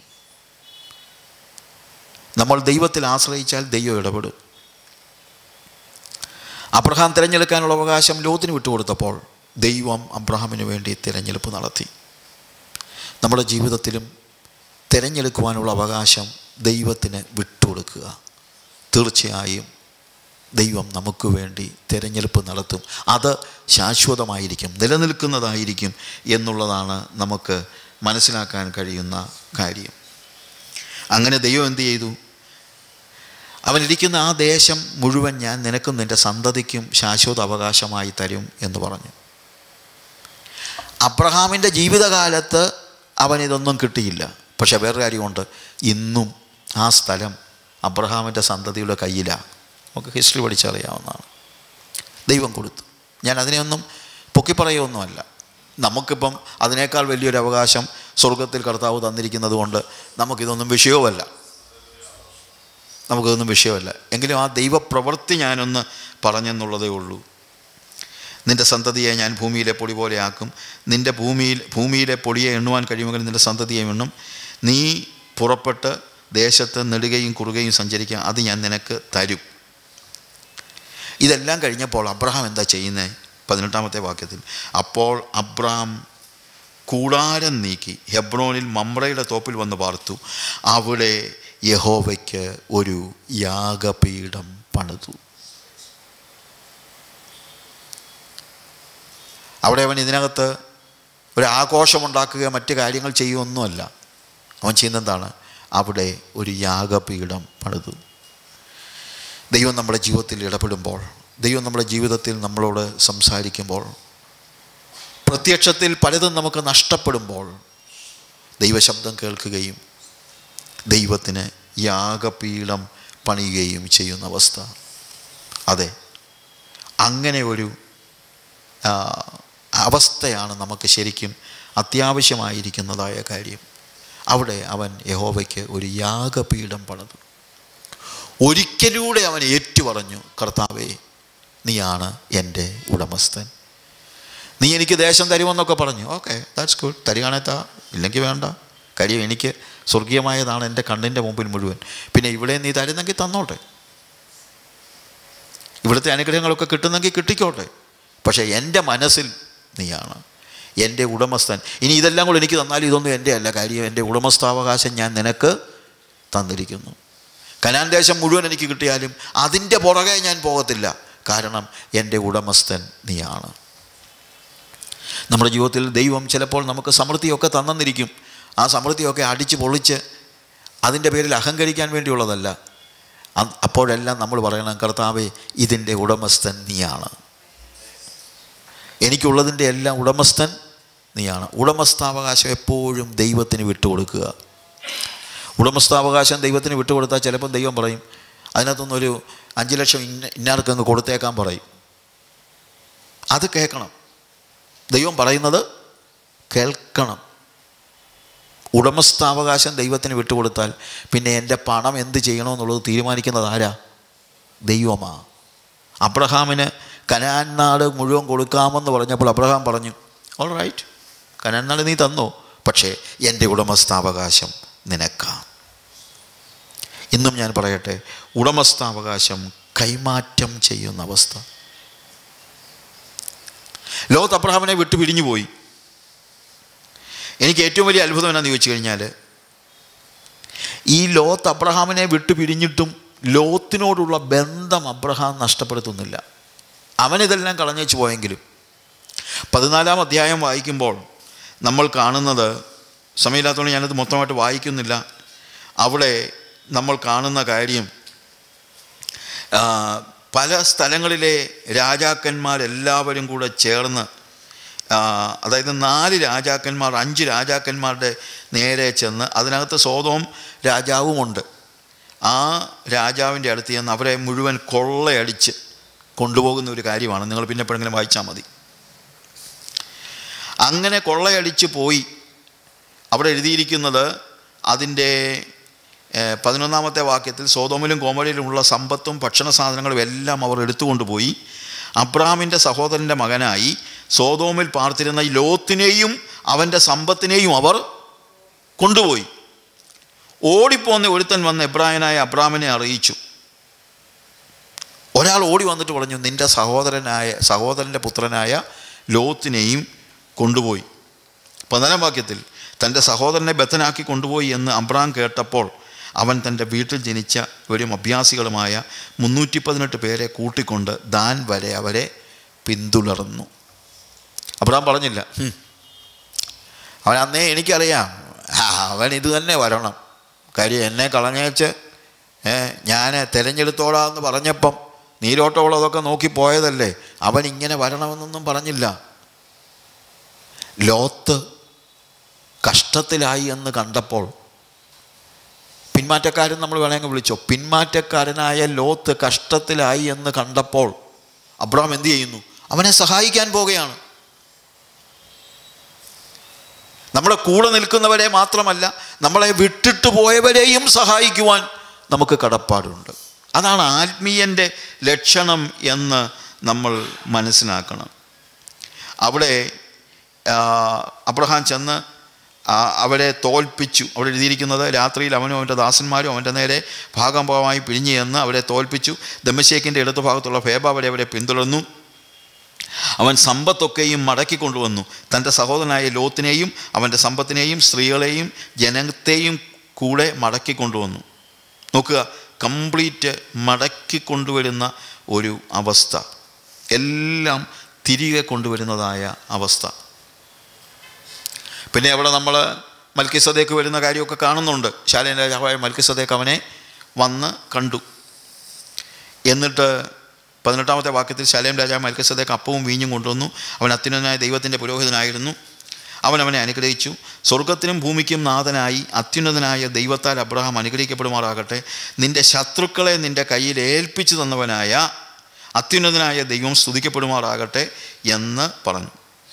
നമ്മൾ ദൈവത്തിൽ ആശ്രയിച്ചാൽ ദൈവം ഇടപെടും. അബ്രഹാം തിരഞ്ഞെടുക്കാനുള്ള അവകാശം ലോത്തിന് വിട്ടുകൊടുത്തപ്പോൾ ദൈവം അബ്രഹാമിന് വേണ്ടി തിരഞ്ഞെടുപ്പ് നടത്തി. നമ്മുടെ ജീവിതത്തിലും തിരഞ്ഞെടുക്കുവാനുള്ള അവകാശം ദൈവത്തിന് വിട്ടുകൊടുക്കുക. തീർച്ചയായും ദൈവം നമുക്ക് വേണ്ടി തിരഞ്ഞെടുപ്പ് നടത്തും. അത് ശാശ്വതമായിരിക്കും, നിലനിൽക്കുന്നതായിരിക്കും എന്നുള്ളതാണ് നമുക്ക് മനസ്സിലാക്കാൻ കഴിയുന്ന കാര്യം. അങ്ങനെ ദൈവം എന്ത് ചെയ്തു? അവനിരിക്കുന്ന ആ ദേശം മുഴുവൻ ഞാൻ നിനക്കും നിൻ്റെ സന്തതിക്കും ശാശ്വത അവകാശമായി തരും എന്ന് പറഞ്ഞു. അബ്രഹാമിൻ്റെ ജീവിതകാലത്ത് അവനിതൊന്നും കിട്ടിയില്ല. പക്ഷേ വേറൊരു കാര്യമുണ്ട്, ഇന്നും ആ സ്ഥലം അബ്രഹാമിൻ്റെ സന്തതിയുടെ കയ്യിലാണ്. നമുക്ക് ഹിസ്റ്ററി പഠിച്ചറിയാവുന്നതാണ്. ദൈവം കൊടുത്തു. ഞാൻ അതിനെയൊന്നും പൊക്കിപ്പറയൊന്നുമല്ല. നമുക്കിപ്പം അതിനേക്കാൾ വലിയൊരു അവകാശം സ്വർഗത്തിൽ കർത്താവ് തന്നിരിക്കുന്നത് കൊണ്ട് നമുക്കിതൊന്നും വിഷയവുമല്ല. എങ്കിലും ആ ദൈവപ്രവൃത്തി ഞാനൊന്ന് പറഞ്ഞെന്നുള്ളതേ ഉള്ളൂ. നിൻ്റെ സന്തതിയെ ഞാൻ ഭൂമിയിലെ പൊടി പോലെ ആക്കും. നിൻ്റെ ഭൂമിയിലെ പൊടിയെ എണ്ണുവാൻ കഴിയുമെങ്കിൽ നിൻ്റെ സന്തതിയെ എണ്ണും. നീ പുറപ്പെട്ട് ദേശത്ത് നെടുകയും കുറുകയും സഞ്ചരിക്കുക, അത് ഞാൻ നിനക്ക് തരും. ഇതെല്ലാം കഴിഞ്ഞപ്പോൾ അബ്രഹാം എന്താ ചെയ്യുന്നത്? 18-ാമത്തെ വാക്യത്തിൽ, അപ്പോൾ അബ്രഹാം കൂടാരം നീക്കി ഹെബ്രോനിൽ മമ്രയുടെ തോപ്പിൽ വന്ന് പാർത്തു. അവിടെ യഹോവയ്ക്ക് ഒരു യാഗപീഠം പണിതു. അവിടെ അവൻ ഇതിനകത്ത് ഒരു ആഘോഷമുണ്ടാക്കുകയോ മറ്റ് കാര്യങ്ങൾ ചെയ്യുകയൊന്നുമല്ല. അവൻ ചെയ്യുന്നത് എന്താണ്? അവിടെ ഒരു യാഗപീഠം പണിതു. ദൈവം നമ്മുടെ ജീവിതത്തിൽ ഇടപെടുമ്പോൾ, ദൈവം നമ്മുടെ ജീവിതത്തിൽ നമ്മളോട് സംസാരിക്കുമ്പോൾ, പ്രത്യക്ഷത്തിൽ പലതും നമുക്ക് നഷ്ടപ്പെടുമ്പോൾ ദൈവശബ്ദം കേൾക്കുകയും ദൈവത്തിന് യാഗപീഠം പണിയുകയും ചെയ്യുന്ന അവസ്ഥ. അതെ, അങ്ങനെ ഒരു അവസ്ഥയാണ് നമുക്ക് ശരിക്കും അത്യാവശ്യമായിരിക്കുന്നതായ കാര്യം. അവിടെ അവൻ യഹോവയ്ക്ക് ഒരു യാഗപീഠം പണിതു. ഒരിക്കലൂടെ അവൻ ഏറ്റുപറഞ്ഞു, കർത്താവേ, നീയാണ് എൻ്റെ ഉടമസ്ഥൻ, നീ എനിക്ക് ദേശം തരുമെന്നൊക്കെ പറഞ്ഞു. Okay, that's good. തരികയാണെ താ, ഇല്ലെങ്കിൽ വേണ്ട. കാര്യം എനിക്ക് സ്വർഗീയമായതാണ് എൻ്റെ കണ്ണിൻ്റെ മുമ്പിൽ മുഴുവൻ. പിന്നെ ഇവിടെ നീ തരുന്നെങ്കിൽ തന്നോട്ടെ, ഇവിടുത്തെ അനുഗ്രഹങ്ങളൊക്കെ കിട്ടുന്നെങ്കിൽ കിട്ടിക്കോട്ടെ. പക്ഷേ എൻ്റെ മനസ്സിൽ നീയാണ് എൻ്റെ ഉടമസ്ഥൻ. ഇനി ഇതെല്ലാം കൂടെ എനിക്ക് തന്നാലും ഇതൊന്നും എൻ്റെ അല്ല. കാര്യം എൻ്റെ ഉടമസ്ഥാവകാശം ഞാൻ നിനക്ക് തന്നിരിക്കുന്നു. കനാൻ ദേശം മുഴുവൻ എനിക്ക് കിട്ടിയാലും അതിൻ്റെ പുറകെ ഞാൻ പോകത്തില്ല. കാരണം എൻ്റെ ഉടമസ്ഥൻ നീയാണ്. നമ്മുടെ ജീവിതത്തിൽ ദൈവം ചിലപ്പോൾ നമുക്ക് സമൃദ്ധിയൊക്കെ തന്നിരിക്കും. ആ സമൃദ്ധിയൊക്കെ അടിച്ച് പൊളിച്ച് അതിൻ്റെ പേരിൽ അഹങ്കരിക്കാൻ വേണ്ടിയുള്ളതല്ല. അപ്പോഴെല്ലാം നമ്മൾ പറയണം, കർത്താവേ, ഇതിൻ്റെ ഉടമസ്ഥൻ നീയാണ്, എനിക്കുള്ളതിൻ്റെ എല്ലാം ഉടമസ്ഥൻ നീയാണ്. ഉടമസ്ഥാവകാശം എപ്പോഴും ദൈവത്തിന് വിട്ടുകൊടുക്കുക. ഉടമസ്ഥാവകാശം ദൈവത്തിന് വിട്ടുകൊടുത്താൽ ചിലപ്പം ദൈവം പറയും, അതിനകത്തുനിന്നൊരു 5 ലക്ഷം ഇന്നാർക്കങ്ങ് കൊടുത്തേക്കാൻ പറയും. അത് കേൾക്കണം. ദൈവം പറയുന്നത് കേൾക്കണം. ഉടമസ്ഥാവകാശം ദൈവത്തിന് വിട്ടുകൊടുത്താൽ പിന്നെ എൻ്റെ പണം എന്ത് ചെയ്യണമെന്നുള്ളത് തീരുമാനിക്കുന്നത് ആരാ? ദൈവമാണ്. അബ്രഹാമിന് കനാൻ നാട് മുഴുവൻ കൊടുക്കാമെന്ന് പറഞ്ഞപ്പോൾ അബ്രഹാം പറഞ്ഞു, ഓൾ റൈറ്റ്, കനാൻ നാട് നീ തന്നോ, പക്ഷേ എൻ്റെ ഉടമസ്ഥാവകാശം നിനക്കാണ്. ഇന്നും ഞാൻ പറയട്ടെ, ഉടമസ്ഥാവകാശം കൈമാറ്റം ചെയ്യുന്ന അവസ്ഥ. ലോത്ത് അബ്രഹാമിനെ വിട്ടു പിരിഞ്ഞു പോയി. എനിക്ക് ഏറ്റവും വലിയ അത്ഭുതം എന്നാന്ന് ചോദിച്ചു കഴിഞ്ഞാൽ, ഈ ലോത്ത് അബ്രഹാമിനെ വിട്ടു പിരിഞ്ഞിട്ടും ലോത്തിനോടുള്ള ബന്ധം അബ്രഹാം നഷ്ടപ്പെടുത്തുന്നില്ല. അവനിതെല്ലാം കളഞ്ഞേച്ച് പോയെങ്കിലും 14-ാം അധ്യായം വായിക്കുമ്പോൾ നമ്മൾ കാണുന്നത്, സമയമില്ലാത്തതുകൊണ്ട് ഞാനത് മൊത്തമായിട്ട് വായിക്കുന്നില്ല, അവിടെ നമ്മൾ കാണുന്ന കാര്യം, പല സ്ഥലങ്ങളിലെ രാജാക്കന്മാരെല്ലാവരും കൂടെ ചേർന്ന്, അതായത് 4 രാജാക്കന്മാർ 5 രാജാക്കന്മാരുടെ നേരെ ചെന്ന്, അതിനകത്ത് സോദോം രാജാവുമുണ്ട്, ആ രാജാവിൻ്റെ അടുത്ത് ചെന്ന് അവരെ മുഴുവൻ കൊള്ളയടിച്ച് കൊണ്ടുപോകുന്ന ഒരു കാര്യമാണ്. നിങ്ങൾ പിന്നെ എപ്പോഴെങ്കിലും വായിച്ചാൽ മതി. അങ്ങനെ കൊള്ളയടിച്ച് പോയി അവിടെ എഴുതിയിരിക്കുന്നത് അതിൻ്റെ 11-ാമത്തെ വാക്യത്തിൽ, സോദോമിലും ഗോമോരയിലുമുള്ള സമ്പത്തും ഭക്ഷണ സാധനങ്ങളും എല്ലാം അവർ എടുത്തുകൊണ്ടുപോയി അബ്രാമിൻ്റെ സഹോദരൻ്റെ മകനായി സോദോമിൽ പാർത്തിരുന്ന ലോത്തിനെയും അവൻ്റെ സമ്പത്തിനെയും അവർ കൊണ്ടുപോയി. ഓടിപ്പോന്ന ഒരുത്തൻ വന്ന് എബ്രായനായ അബ്രാമിനെ അറിയിച്ചു. ഒരാൾ ഓടി വന്നിട്ട് പറഞ്ഞു, നിൻ്റെ സഹോദരൻ്റെ പുത്രനായ ലോത്തിനെയും കൊണ്ടുപോയി. 14-ാം വാക്യത്തിൽ, തൻ്റെ സഹോദരനെ ബദ്ധനാക്കി കൊണ്ടുപോയി എന്ന് അബ്രാം കേട്ടപ്പോൾ അവൻ തൻ്റെ വീട്ടിൽ ജനിച്ച ഇവരും അഭ്യാസികളുമായ 318 പേരെ കൂട്ടിക്കൊണ്ട് ദാൻ വരെ അവരെ പിന്തുടർന്നു. അബ്രാം പറഞ്ഞില്ല, അവൻ അന്നേ എനിക്കറിയാം അവൻ ഇത് തന്നെ വരണം, കാര്യം എന്നെ കളഞ്ഞേച്ച് ഞാൻ തിരഞ്ഞെടുത്തോളാന്ന് പറഞ്ഞപ്പം നീരോട്ടമുള്ളതൊക്കെ നോക്കി പോയതല്ലേ, അവൻ ഇങ്ങനെ വരണമെന്നൊന്നും പറഞ്ഞില്ല. ലോത്ത് കഷ്ടത്തിലായി എന്ന് കണ്ടപ്പോൾ, പിന്മാറ്റക്കാരൻ നമ്മൾ വേണമെങ്കിൽ വിളിച്ചോ, പിന്മാറ്റക്കാരനായ ലോത്ത് കഷ്ടത്തിലായി എന്ന് കണ്ടപ്പോൾ അബ്രാം എന്തു ചെയ്യുന്നു? അവനെ സഹായിക്കാൻ പോകുകയാണ്. നമ്മളെ കൂടെ നിൽക്കുന്നവരെ മാത്രമല്ല, നമ്മളെ വിട്ടിട്ട് പോയവരെയും സഹായിക്കുവാൻ നമുക്ക് കടപ്പാടുണ്ട്. അതാണ് ആത്മീയൻ്റെ ലക്ഷണം എന്ന് നമ്മൾ മനസ്സിലാക്കണം. അവിടെ അബ്രഹാം ചെന്ന് അവരെ തോൽപ്പിച്ചു. അവിടെ എഴുതിയിരിക്കുന്നത്, രാത്രിയിൽ അവനും അവൻ്റെ ദാസന്മാരും അവൻ്റെ നേരെ ഭാഗമായി പിരിഞ്ഞു ചെന്ന് അവരെ തോൽപ്പിച്ചു. ദമ്മശേക്കിൻ്റെ ഇടതു ഭാഗത്തുള്ള ഫേബ വരെ അവരെ പിന്തുടർന്നു. അവൻ സമ്പത്തൊക്കെയും മടക്കി കൊണ്ടുവന്നു. തൻ്റെ സഹോദരനായ ലോത്തിനെയും അവൻ്റെ സമ്പത്തിനെയും സ്ത്രീകളെയും ജനത്തെയും കൂടെ മടക്കി കൊണ്ടുവന്നു. നോക്കുക, കംപ്ലീറ്റ് മടക്കി കൊണ്ടുവരുന്ന ഒരു അവസ്ഥ, എല്ലാം തിരികെ കൊണ്ടുവരുന്നതായ അവസ്ഥ. പിന്നെ അവിടെ നമ്മൾ മൽക്കിസദേക്ക് വരുന്ന കാര്യമൊക്കെ കാണുന്നുണ്ട്. ശാലേം രാജാവായ മൽക്കിസദേക്ക് അവനെ വന്ന് കണ്ടു. എന്നിട്ട് 18-ാമത്തെ വാക്യത്തിൽ, ശാലേം രാജാവ് മൽക്കിസദേക്ക് അപ്പവും വീഞ്ഞും കൊണ്ടുവന്നു. അവൻ അത്യുന്നതനായ ദൈവത്തിൻ്റെ പുരോഹിതനായിരുന്നു. അവൻ അവനെ അനുഗ്രഹിച്ചു. സ്വർഗത്തിനും ഭൂമിക്കും നാഥനായി അത്യുന്നതനായ ദൈവത്താൽ അബ്രഹാം അനുഗ്രഹിക്കപ്പെടുമാറാകട്ടെ. നിൻ്റെ ശത്രുക്കളെ നിൻ്റെ കയ്യിൽ ഏൽപ്പിച്ചു തന്നവനായ അത്യുന്നതനായ ദൈവം സ്തുതിക്കപ്പെടുമാറാകട്ടെ എന്ന് പറഞ്ഞു.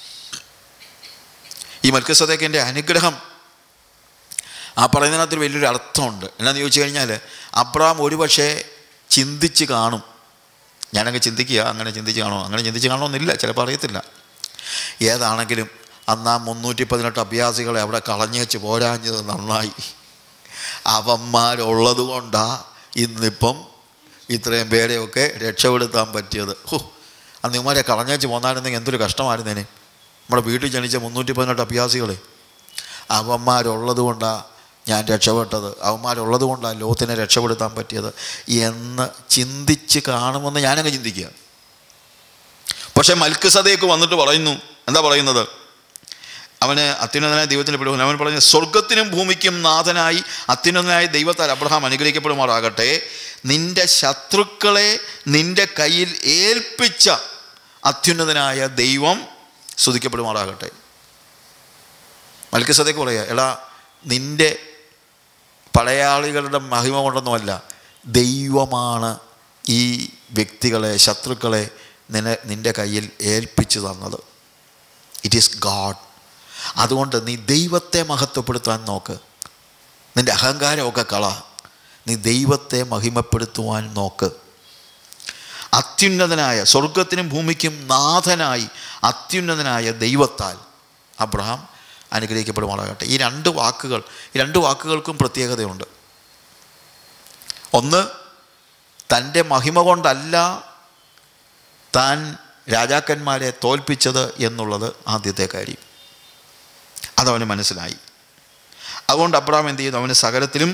ഈ മൽക്കിസദേക്കിൻ്റെ അനുഗ്രഹം ആ പറയുന്നതിനകത്ത് വലിയൊരു അർത്ഥമുണ്ട്. എന്നാന്ന് ചോദിച്ചു കഴിഞ്ഞാൽ, അബ്രഹാം ഒരുപക്ഷെ ചിന്തിച്ച് കാണും, ഞാനങ്ങ് ചിന്തിക്കുക, അങ്ങനെ ചിന്തിച്ച് കാണുമോ, അങ്ങനെ ചിന്തിച്ച് കാണണമെന്നില്ല, ചിലപ്പോൾ അറിയത്തില്ല. ഏതാണെങ്കിലും അന്ന് ആ 318 അഭ്യാസികളെ അവിടെ കളഞ്ഞു വെച്ച് പോരാഞ്ഞത് നന്നായി. അവന്മാരുള്ളത് കൊണ്ടാണ് ഇന്നിപ്പം ഇത്രയും പേരെയൊക്കെ രക്ഷപ്പെടുത്താൻ പറ്റിയത്. അന്ന് ഇവന്മാരെ കളഞ്ഞു വെച്ച് പോന്നായിരുന്നെങ്കിൽ എന്തൊരു കഷ്ടമായിരുന്നേനെ. നമ്മുടെ വീട്ടിൽ ജനിച്ച 318 അഭ്യാസികളെ, അവന്മാരുള്ളത് കൊണ്ടാണ് ഞാൻ രക്ഷപ്പെട്ടത്, അവന്മാരുള്ളത് കൊണ്ടാണ് ലോത്തിനെ രക്ഷപ്പെടുത്താൻ പറ്റിയത് എന്ന് ചിന്തിച്ച് കാണുമെന്ന് ഞാനങ്ങ് ചിന്തിക്കുക. പക്ഷെ മൽക്കിസദേക്ക് വന്നിട്ട് പറയുന്നു, എന്താ പറയുന്നത്? അവന് അത്യുന്നതനായ ദൈവത്തിൻ്റെ പുരോഹിതൻ. അവൻ പറഞ്ഞു, സ്വർഗത്തിനും ഭൂമിക്കും നാഥനായി അത്യുന്നതനായ ദൈവത്താൽ അബ്രഹാം അനുഗ്രഹിക്കപ്പെടുമാറാകട്ടെ. നിൻ്റെ ശത്രുക്കളെ നിൻ്റെ കയ്യിൽ ഏൽപ്പിച്ച അത്യുന്നതനായ ദൈവം സ്തുതിക്കപ്പെടുമാറാകട്ടെ. മൽക്കിസദേക്ക് പറയുക, എടാ, നിൻ്റെ പടയാളികളുടെ മഹിമ കൊണ്ടൊന്നുമല്ല, ദൈവമാണ് ഈ വ്യക്തികളെ, ശത്രുക്കളെ നിൻ്റെ കയ്യിൽ ഏൽപ്പിച്ചു തന്നത്. It is God. അതുകൊണ്ട് നീ ദൈവത്തെ മഹത്വപ്പെടുത്താൻ നോക്ക്. നിൻ്റെ അഹങ്കാരമൊക്കെ കള, നീ ദൈവത്തെ മഹിമപ്പെടുത്തുവാൻ നോക്ക്. അത്യുന്നതനായ, സ്വർഗത്തിനും ഭൂമിക്കും നാഥനായി അത്യുന്നതനായ ദൈവത്താൽ അബ്രഹാം അനുഗ്രഹിക്കപ്പെടുമാറാകട്ടെ. ഈ രണ്ട് വാക്കുകൾക്കും പ്രത്യേകതയുണ്ട്. ഒന്ന്, തൻ്റെ മഹിമ കൊണ്ടല്ല താൻ രാജാക്കന്മാരെ തോൽപ്പിച്ചത് എന്നുള്ളത് ആദ്യത്തെ കാര്യം. അതവന് മനസ്സിലായി. അതുകൊണ്ട് അബ്രഹാം എന്ത് ചെയ്തു? അവന് സകലത്തിലും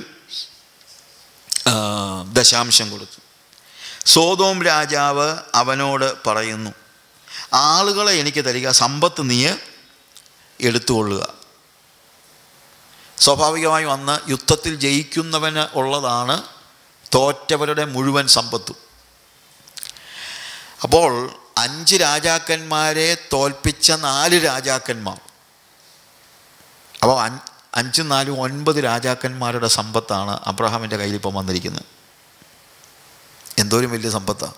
ദശാംശം കൊടുത്തു. സോദോം രാജാവ് അവനോട് പറയുന്നു, ആളുകളെ എനിക്ക് തരിക, സമ്പത്ത് നീ എടുത്തുകൊള്ളുക. സ്വാഭാവികമായും അന്ന് യുദ്ധത്തിൽ ജയിക്കുന്നവന് ഉള്ളതാണ് തോറ്റവരുടെ മുഴുവൻ സമ്പത്തും. അപ്പോൾ 5 രാജാക്കന്മാരെ തോൽപ്പിച്ച 4 രാജാക്കന്മാർ, അപ്പോൾ 5 4 9 രാജാക്കന്മാരുടെ സമ്പത്താണ് അബ്രഹാമിൻ്റെ കയ്യിൽ ഇപ്പം വന്നിരിക്കുന്നത്. എന്തോരം വലിയ സമ്പത്താണ്.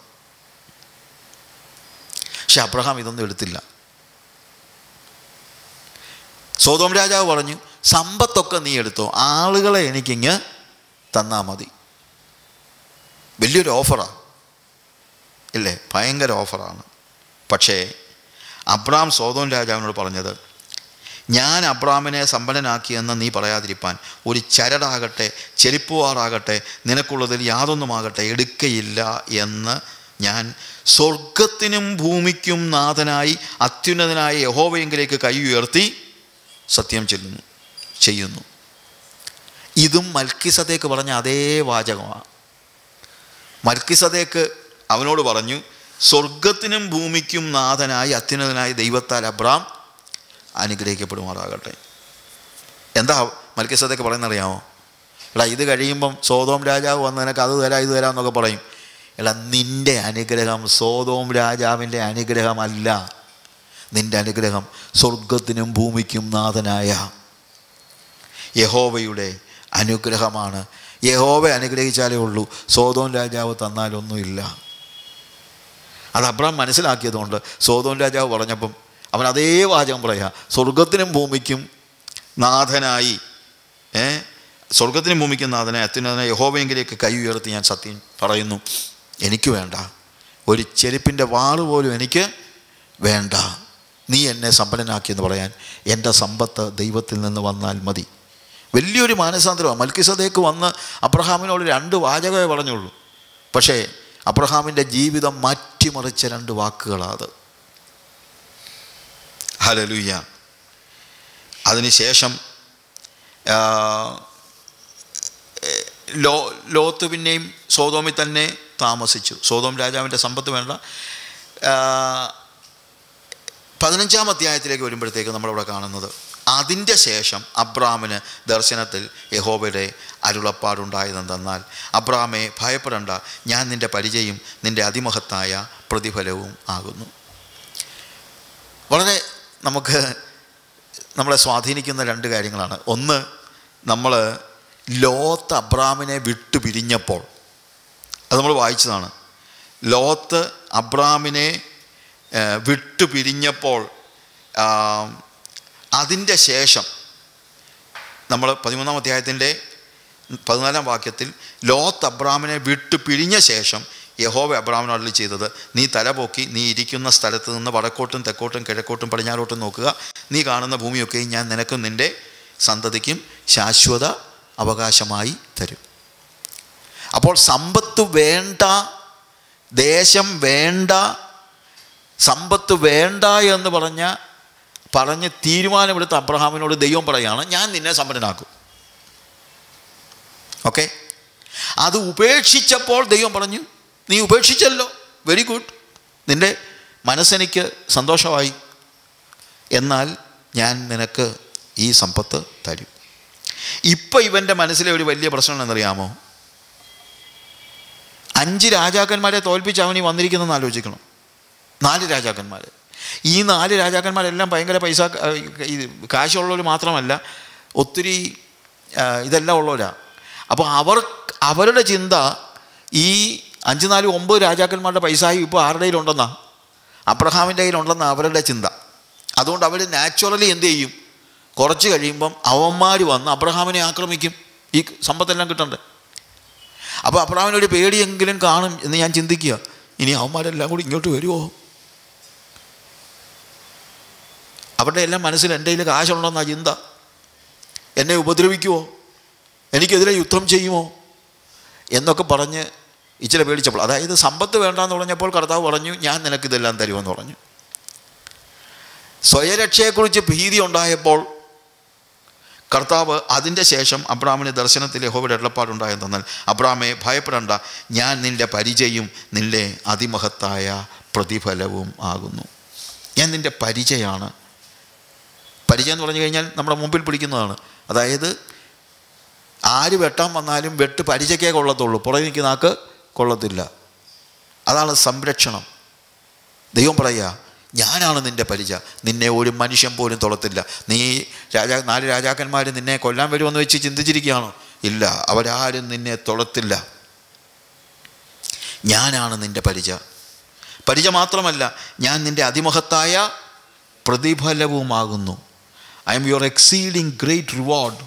പക്ഷെ അബ്രഹാം ഇതൊന്നും എടുത്തില്ല. സോദോം രാജാവ് പറഞ്ഞു, സമ്പത്തൊക്കെ നീ എടുത്തോ, ആളുകളെ എനിക്കിങ്ങ് തന്നാൽ മതി. വലിയൊരു ഓഫറാണ് ഇല്ലേ? ഭയങ്കര ഓഫറാണ്. പക്ഷേ അബ്രാം സോദോം രാജാവിനോട് പറഞ്ഞത്, ഞാൻ അബ്രാമിനെ സമ്പന്നനാക്കിയെന്ന് നീ പറയാതിരിപ്പാൻ ഒരു ചരടാകട്ടെ ചെരിപ്പുവാറാകട്ടെ നിനക്കുള്ളതിൽ യാതൊന്നുമാകട്ടെ എടുക്കയില്ല എന്ന് ഞാൻ സ്വർഗത്തിനും ഭൂമിക്കും നാഥനായി അത്യുന്നതനായ യഹോവയെങ്കിലേക്ക് കൈ ഉയർത്തി സത്യം ചെയ്യുന്നു. ഇതും മൽക്കിസദേക്ക് പറഞ്ഞ അതേ വാചകമാണ്. മൽക്കിസദേക്ക് അവനോട് പറഞ്ഞു, സ്വർഗത്തിനും ഭൂമിക്കും നാഥനായി അത്യുന്നതനായ ദൈവത്താൽ അബ്രാം അനുഗ്രഹിക്കപ്പെടുമാറാകട്ടെ. എന്താ മൽക്കിസദേക്ക് പറയുന്നറിയാമോ? എടാ, ഇത് കഴിയുമ്പം സോദോം രാജാവ് വന്ന് നിനക്ക് അത് തരാം ഇത് തരാം എന്നൊക്കെ പറയും. എടാ, നിൻ്റെ അനുഗ്രഹം സോദോം രാജാവിൻ്റെ അനുഗ്രഹമല്ല. നിൻ്റെ അനുഗ്രഹം സ്വർഗത്തിനും ഭൂമിക്കും നാഥനായ യഹോവയുടെ അനുഗ്രഹമാണ്. യഹോവ അനുഗ്രഹിച്ചാലേ ഉള്ളൂ, സോദോം രാജാവ് തന്നാലൊന്നുമില്ല. അത് അബ്രാം മനസ്സിലാക്കിയതുകൊണ്ട് സോദോം രാജാവ് പറഞ്ഞപ്പം അവൻ അതേ വാചകം പറയാ, സ്വർഗത്തിനും ഭൂമിക്കും നാഥനായി സ്വർഗത്തിനും ഭൂമിക്കും നാഥനായി അത്യുന്നതനായ യഹോവയെങ്കിലേക്ക് കൈ ഉയർത്തി ഞാൻ സത്യം പറയുന്നു, എനിക്ക് വേണ്ട, ഒരു ചെരുപ്പിൻ്റെ വാള് പോലും എനിക്ക് വേണ്ട. നീ എന്നെ സമ്പന്നനാക്കിയെന്ന് പറയാൻ എൻ്റെ സമ്പത്ത് ദൈവത്തിൽ നിന്ന് വന്നാൽ മതി. വലിയൊരു മാനസാന്തരമാണ്. മൽക്കിസദേക്ക് വന്ന് അബ്രഹാമിനോട് 2 വാചകമേ പറഞ്ഞുള്ളൂ. പക്ഷേ അബ്രഹാമിൻ്റെ ജീവിതം മാറ്റിമറിച്ച 2 വാക്കുകളാണ് അത്. ഹല്ലേലൂയ. അതിനുശേഷം ലോത്ത് പിന്നെയും സോദോമിൽ തന്നെ താമസിച്ചു. സോദോം രാജാവിൻ്റെ സമ്പത്ത് വേണ്ട. 15-ാം അധ്യായത്തിലേക്ക് വരുമ്പോഴത്തേക്ക് നമ്മളിവിടെ കാണുന്നത്, അതിൻ്റെ ശേഷം അബ്രാമിന് ദർശനത്തിൽ യഹോവയുടെ അരുളപ്പാടുണ്ടായതെന്തെന്നാൽ, അബ്രാമേ ഭയപ്പെടേണ്ട, ഞാൻ നിൻ്റെ പരിചയം നിൻ്റെ അതിമഹത്തായ പ്രതിഫലവും ആകുന്നു. വളരെ നമ്മളെ സ്വാധീനിക്കുന്ന 2 കാര്യങ്ങളാണ്. ഒന്ന്, നമ്മൾ ലോത്ത് അബ്രാമിനെ വിട്ടു പിരിഞ്ഞപ്പോൾ, അത് നമ്മൾ വായിച്ചതാണ്. ലോത്ത് അബ്രാമിനെ വിട്ടു പിരിഞ്ഞപ്പോൾ അതിൻ്റെ ശേഷം നമ്മൾ 13-ാം അധ്യായത്തിൻ്റെ 14-ാം വാക്യത്തിൽ, ലോത്ത് അബ്രാമിനെ വിട്ടു പിരിഞ്ഞ ശേഷം യഹോവ അബ്രാമിനോട് അരുളി ചെയ്തത്, നീ തലപൊക്കി നീ ഇരിക്കുന്ന സ്ഥലത്ത് നിന്ന് വടക്കോട്ടും തെക്കോട്ടും കിഴക്കോട്ടും പടിഞ്ഞാറോട്ടും നോക്കുക, നീ കാണുന്ന ഭൂമിയൊക്കെയും ഞാൻ നിനക്കും നിൻ്റെ സന്തതിക്കും ശാശ്വത അവകാശമായി തരും. അപ്പോൾ സമ്പത്ത് വേണ്ട, ദേശം വേണ്ട, സമ്പത്ത് വേണ്ട എന്ന് പറഞ്ഞ് തീരുമാനമെടുത്ത അബ്രഹാമിനോട് ദൈവം പറയുകയാണ്, ഞാൻ നിന്നെ സമ്പന്നനാക്കും. ഓക്കെ, അത് ഉപേക്ഷിച്ചപ്പോൾ ദൈവം പറഞ്ഞു, നീ ഉപേക്ഷിച്ചല്ലോ, വെരി ഗുഡ്, നിൻ്റെ മനസ്സെനിക്ക് സന്തോഷമായി, എന്നാൽ ഞാൻ നിനക്ക് ഈ സമ്പത്ത് തരും. ഇപ്പം ഇവൻ്റെ മനസ്സിലെ ഒരു വലിയ പ്രശ്നം എന്നറിയാമോ? 5 രാജാക്കന്മാരെ തോൽപ്പിച്ച് അവനീ വന്നിരിക്കുന്നതെന്ന് ആലോചിക്കണം. 4 രാജാക്കന്മാർ. ഈ 4 രാജാക്കന്മാരെല്ലാം ഭയങ്കര കാശുള്ളവർ മാത്രമല്ല, ഒത്തിരി ഇതെല്ലാം ഉള്ളവരാ. അപ്പോൾ അവരുടെ ചിന്ത ഈ 5, 4, 9 രാജാക്കന്മാരുടെ പൈസയും ഇപ്പോൾ ആരുടെ കയ്യിലുണ്ടെന്നാ? അബ്രഹാമിൻ്റെ കയ്യിലുണ്ടെന്നാ അവരുടെ ചിന്ത. അതുകൊണ്ട് അവർ നാച്ചുറലി എന്ത് ചെയ്യും? കുറച്ച് കഴിയുമ്പം അവന്മാർ വന്ന് അബ്രഹാമിനെ ആക്രമിക്കും, ഈ സമ്പത്തെല്ലാം കിട്ടണ്ടേ. അപ്പോൾ അബ്രഹാമിനൊരു പേടിയെങ്കിലും കാണും എന്ന് ഞാൻ ചിന്തിക്കുക. ഇനി അവന്മാരെല്ലാം കൂടി ഇങ്ങോട്ട് വരുമോ? അവരുടെ എല്ലാം മനസ്സിൽ എൻ്റെ കയ്യിൽ കാശുണ്ടെന്നാ ചിന്ത. എന്നെ ഉപദ്രവിക്കുമോ, എനിക്കെതിരെ യുദ്ധം ചെയ്യുമോ എന്നൊക്കെ പറഞ്ഞ് ഇച്ചിരി പേടിച്ചപ്പോൾ, അതായത് സമ്പത്ത് വേണ്ടാന്ന് പറഞ്ഞപ്പോൾ കർത്താവ് പറഞ്ഞു, ഞാൻ നിനക്കിതെല്ലാം തരുമെന്ന് പറഞ്ഞു. സ്വയരക്ഷയെക്കുറിച്ച് ഭീതി ഉണ്ടായപ്പോൾ കർത്താവ് അതിൻ്റെ ശേഷം അബ്രാമിന് ദർശനത്തിൽ യഹോവയുടെ അരുളപ്പാടുണ്ടായെന്നാൽ, അബ്രാമേ ഭയപ്പെടേണ്ട, ഞാൻ നിൻ്റെ പരിചയം നിൻ്റെ അതിമഹത്തായ പ്രതിഫലവും ആകുന്നു. ഞാൻ നിൻ്റെ പരിചയമാണ്. പരിചയം എന്ന് പറഞ്ഞു കഴിഞ്ഞാൽ നമ്മുടെ മുമ്പിൽ പിടിക്കുന്നതാണ്. അതായത് ആര് വെട്ടാൻ വന്നാലും പരിചയ്ക്കേ കൊള്ളത്തുള്ളൂ, പുറകെ നിൽക്കുന്ന ആൾക്ക് കൊള്ളത്തില്ല. അതാണ് സംരക്ഷണം. ദൈവം പറയുക, ഞാനാണ് നിൻ്റെ പരിച, നിന്നെ ഒരു മനുഷ്യൻ പോലും തൊടത്തില്ല. നീ 4 രാജാക്കന്മാർ നിന്നെ കൊല്ലാൻ വരുമെന്ന് വെച്ച് ചിന്തിച്ചിരിക്കുകയാണോ? ഇല്ല, അവരാരും നിന്നെ തൊടത്തില്ല. ഞാനാണ് നിൻ്റെ പരിച മാത്രമല്ല, ഞാൻ നിൻ്റെ അതിമഹത്തായ പ്രതിഫലവുമാകുന്നു. I am your exceeding great reward.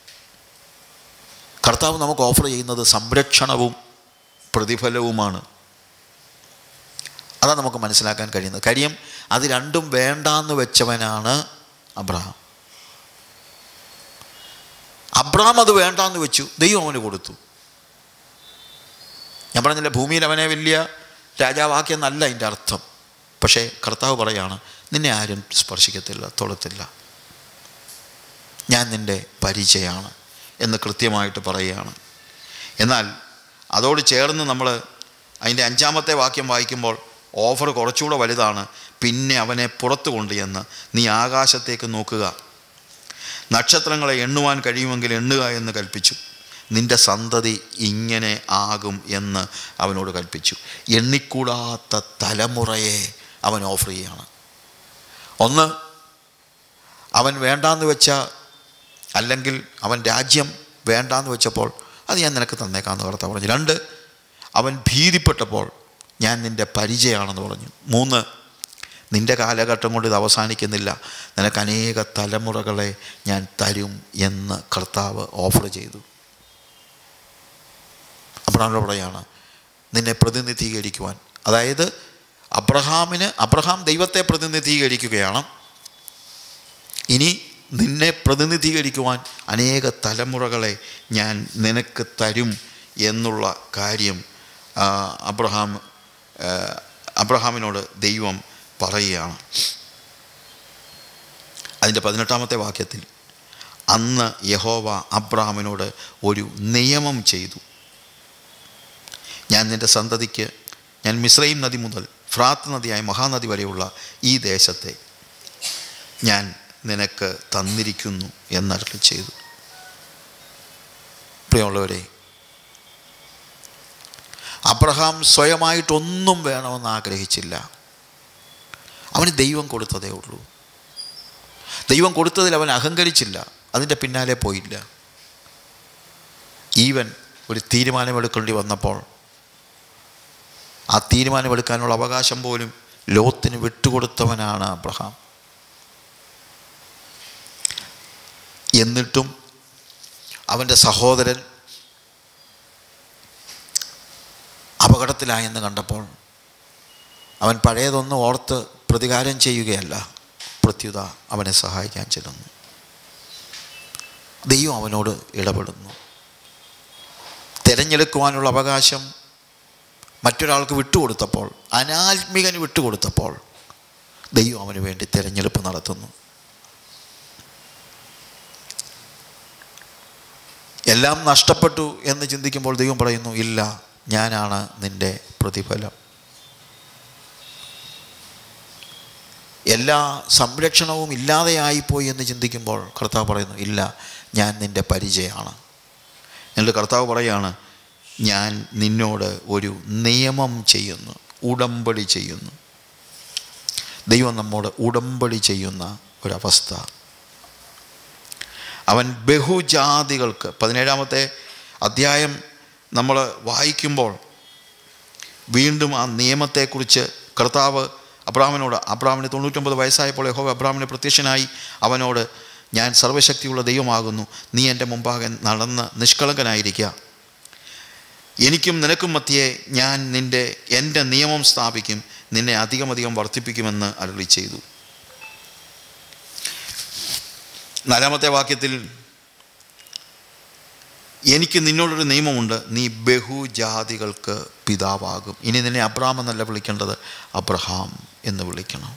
കർത്താവ് നമുക്ക് ഓഫർ ചെയ്യുന്നത് സംരക്ഷണവും പ്രതിഫലവുമാണ്. അതാണ് നമുക്ക് മനസ്സിലാക്കാൻ കഴിയുന്നത്. കാര്യം അത് രണ്ടും വേണ്ടാന്ന് വെച്ചവനാണ് അബ്രഹാം. അബ്രഹാം അത് വേണ്ടാന്ന് വെച്ചു, ദൈവം അവന് കൊടുത്തു. ഞാൻ പറഞ്ഞില്ല, ഭൂമിയിൽ അവനെ വലിയ രാജാവാക്കിയെന്നല്ല അതിൻ്റെ അർത്ഥം. പക്ഷേ കർത്താവ് പറയാണ്, നിന്നെ ആരും സ്പർശിക്കത്തില്ല, തൊടത്തില്ല, ഞാൻ നിൻ്റെ പരിചയമാണ് എന്ന് കൃത്യമായിട്ട് പറയുകയാണ്. എന്നാൽ അതോട് ചേർന്ന് നമ്മൾ അതിൻ്റെ 5-ാമത്തെ വാക്യം വായിക്കുമ്പോൾ ഓഫർ കുറച്ചുകൂടെ വലുതാണ്. പിന്നെ അവനെ പുറത്തു കൊണ്ടുചെന്ന് നീ ആകാശത്തേക്ക് നോക്കുക, നക്ഷത്രങ്ങളെ എണ്ണുവാൻ കഴിയുമെങ്കിൽ എണ്ണുക എന്ന് കൽപ്പിച്ചു. നിൻ്റെ സന്തതി ഇങ്ങനെ ആകും എന്ന് അവനോട് കൽപ്പിച്ചു. എണ്ണിക്കൂടാത്ത തലമുറയെ അവൻ ഓഫർ ചെയ്യുകയാണ്. ഒന്ന്, അവൻ വേണ്ടാന്ന് വെച്ച, അല്ലെങ്കിൽ അവൻ രാജ്യം വേണ്ടാന്ന് വെച്ചപ്പോൾ അത് ഞാൻ നിനക്ക് തന്നേക്കാമെന്ന് കർത്താവ് പറഞ്ഞു. 2, അവൻ ഭീതിപ്പെട്ടപ്പോൾ ഞാൻ നിൻ്റെ പരിചയമാണെന്ന് പറഞ്ഞു. 3, നിൻ്റെ കാലഘട്ടം കൊണ്ട് ഇത് അവസാനിക്കുന്നില്ല, നിനക്ക് അനേക തലമുറകളെ ഞാൻ തരും എന്ന് കർത്താവ് ഓഫർ ചെയ്തു. അബ്രഹാമിനോട് പറയാണ്, നിന്നെ പ്രതിനിധീകരിക്കുവാൻ. അതായത് അബ്രഹാം ദൈവത്തെ പ്രതിനിധീകരിക്കുകയാണ്. ഇനി നിന്നെ പ്രതിനിധീകരിക്കുവാൻ അനേക തലമുറകളെ ഞാൻ നിനക്ക് തരും എന്നുള്ള കാര്യം അബ്രഹാമിനോട് ദൈവം പറയുകയാണ്. അതിൻ്റെ 18-ാമത്തെ വാക്യത്തിൽ, അന്ന് യഹോവ അബ്രഹാമിനോട് ഒരു നിയമം ചെയ്തു. ഞാൻ നിൻ്റെ സന്തതിക്ക് ഞാൻ മിസ്രയീം നദി മുതൽ ഫ്രാത്ത് നദിയായ മഹാനദി വരെയുള്ള ഈ ദേശത്തെ ഞാൻ നിനക്ക് തന്നിരിക്കുന്നു എന്നരുളി ചെയ്തു. പ്രിയമുള്ളവരെ, അബ്രഹാം സ്വയമായിട്ടൊന്നും വേണമെന്ന് ആഗ്രഹിച്ചില്ല. അവന് ദൈവം കൊടുത്തതേ ഉള്ളൂ. ദൈവം കൊടുത്തതിൽ അവൻ അഹങ്കരിച്ചില്ല, അതിൻ്റെ പിന്നാലെ പോയില്ല. ഈവൻ ഒരു തീരുമാനമെടുക്കേണ്ടി വന്നപ്പോൾ ആ തീരുമാനമെടുക്കാനുള്ള അവകാശം പോലും ലോത്തിന് വിട്ടുകൊടുത്തവനാണ് അബ്രഹാം. എന്നിട്ടും അവൻ്റെ സഹോദരൻ അപകടത്തിലായെന്ന് കണ്ടപ്പോൾ അവൻ പഴയതൊന്നും ഓർത്ത് പ്രതികാരം ചെയ്യുകയല്ല, പ്രത്യുത അവനെ സഹായിക്കാൻ ചെല്ലുന്നു. ദൈവം അവനോട് ഇടപെടുന്നു. തിരഞ്ഞെടുക്കുവാനുള്ള അവകാശം മറ്റൊരാൾക്ക് വിട്ടുകൊടുത്തപ്പോൾ, അനാത്മികന് വിട്ടുകൊടുത്തപ്പോൾ, ദൈവം അവന് വേണ്ടി തിരഞ്ഞെടുപ്പ് നടത്തുന്നു. എല്ലാം നഷ്ടപ്പെട്ടു എന്ന് ചിന്തിക്കുമ്പോൾ ദൈവം പറയുന്നു, ഇല്ല, ഞാനാണ് നിൻ്റെ പ്രതിഫലം. എല്ലാ സംരക്ഷണവും ഇല്ലാതെയായിപ്പോയി എന്ന് ചിന്തിക്കുമ്പോൾ കർത്താവ് പറയുന്നു, ഇല്ല, ഞാൻ നിൻ്റെ പരിചയമാണ്. എന്നിട്ട് കർത്താവ് പറയുകയാണ്, ഞാൻ നിന്നോട് ഒരു നിയമം ചെയ്യുന്നു, ഉടമ്പടി ചെയ്യുന്നു. ദൈവം നമ്മോട് ഉടമ്പടി ചെയ്യുന്ന ഒരവസ്ഥ. അവൻ ബഹുജാതികൾക്ക്, 17-ാമത്തെ അധ്യായം നമ്മൾ വായിക്കുമ്പോൾ വീണ്ടും ആ നിയമത്തെക്കുറിച്ച് കർത്താവ് അബ്രഹാമിന് 99 വയസ്സായപ്പോൾ യഹോവ അബ്രഹാമിന് പ്രത്യക്ഷനായി അവനോട്, ഞാൻ സർവ്വശക്തിയുള്ള ദൈവമാകുന്നു, നീ എൻ്റെ മുമ്പാകെ നടന്ന് നിഷ്കളങ്കനായിരിക്കുക, എനിക്കും നിനക്കും മധ്യേ ഞാൻ എൻ്റെ നിയമം സ്ഥാപിക്കും, നിന്നെ അധികം വർദ്ധിപ്പിക്കുമെന്ന് അരുളി ചെയ്തു. 4-ാമത്തെ വാക്യത്തിൽ, എനിക്ക് നിന്നോടൊരു നിയമമുണ്ട്, നീ ബഹുജാതികൾക്ക് പിതാവാകും. ഇനി നിന്നെ അബ്രഹാം എന്നല്ല വിളിക്കേണ്ടത്, അബ്രഹാം എന്ന് വിളിക്കണം.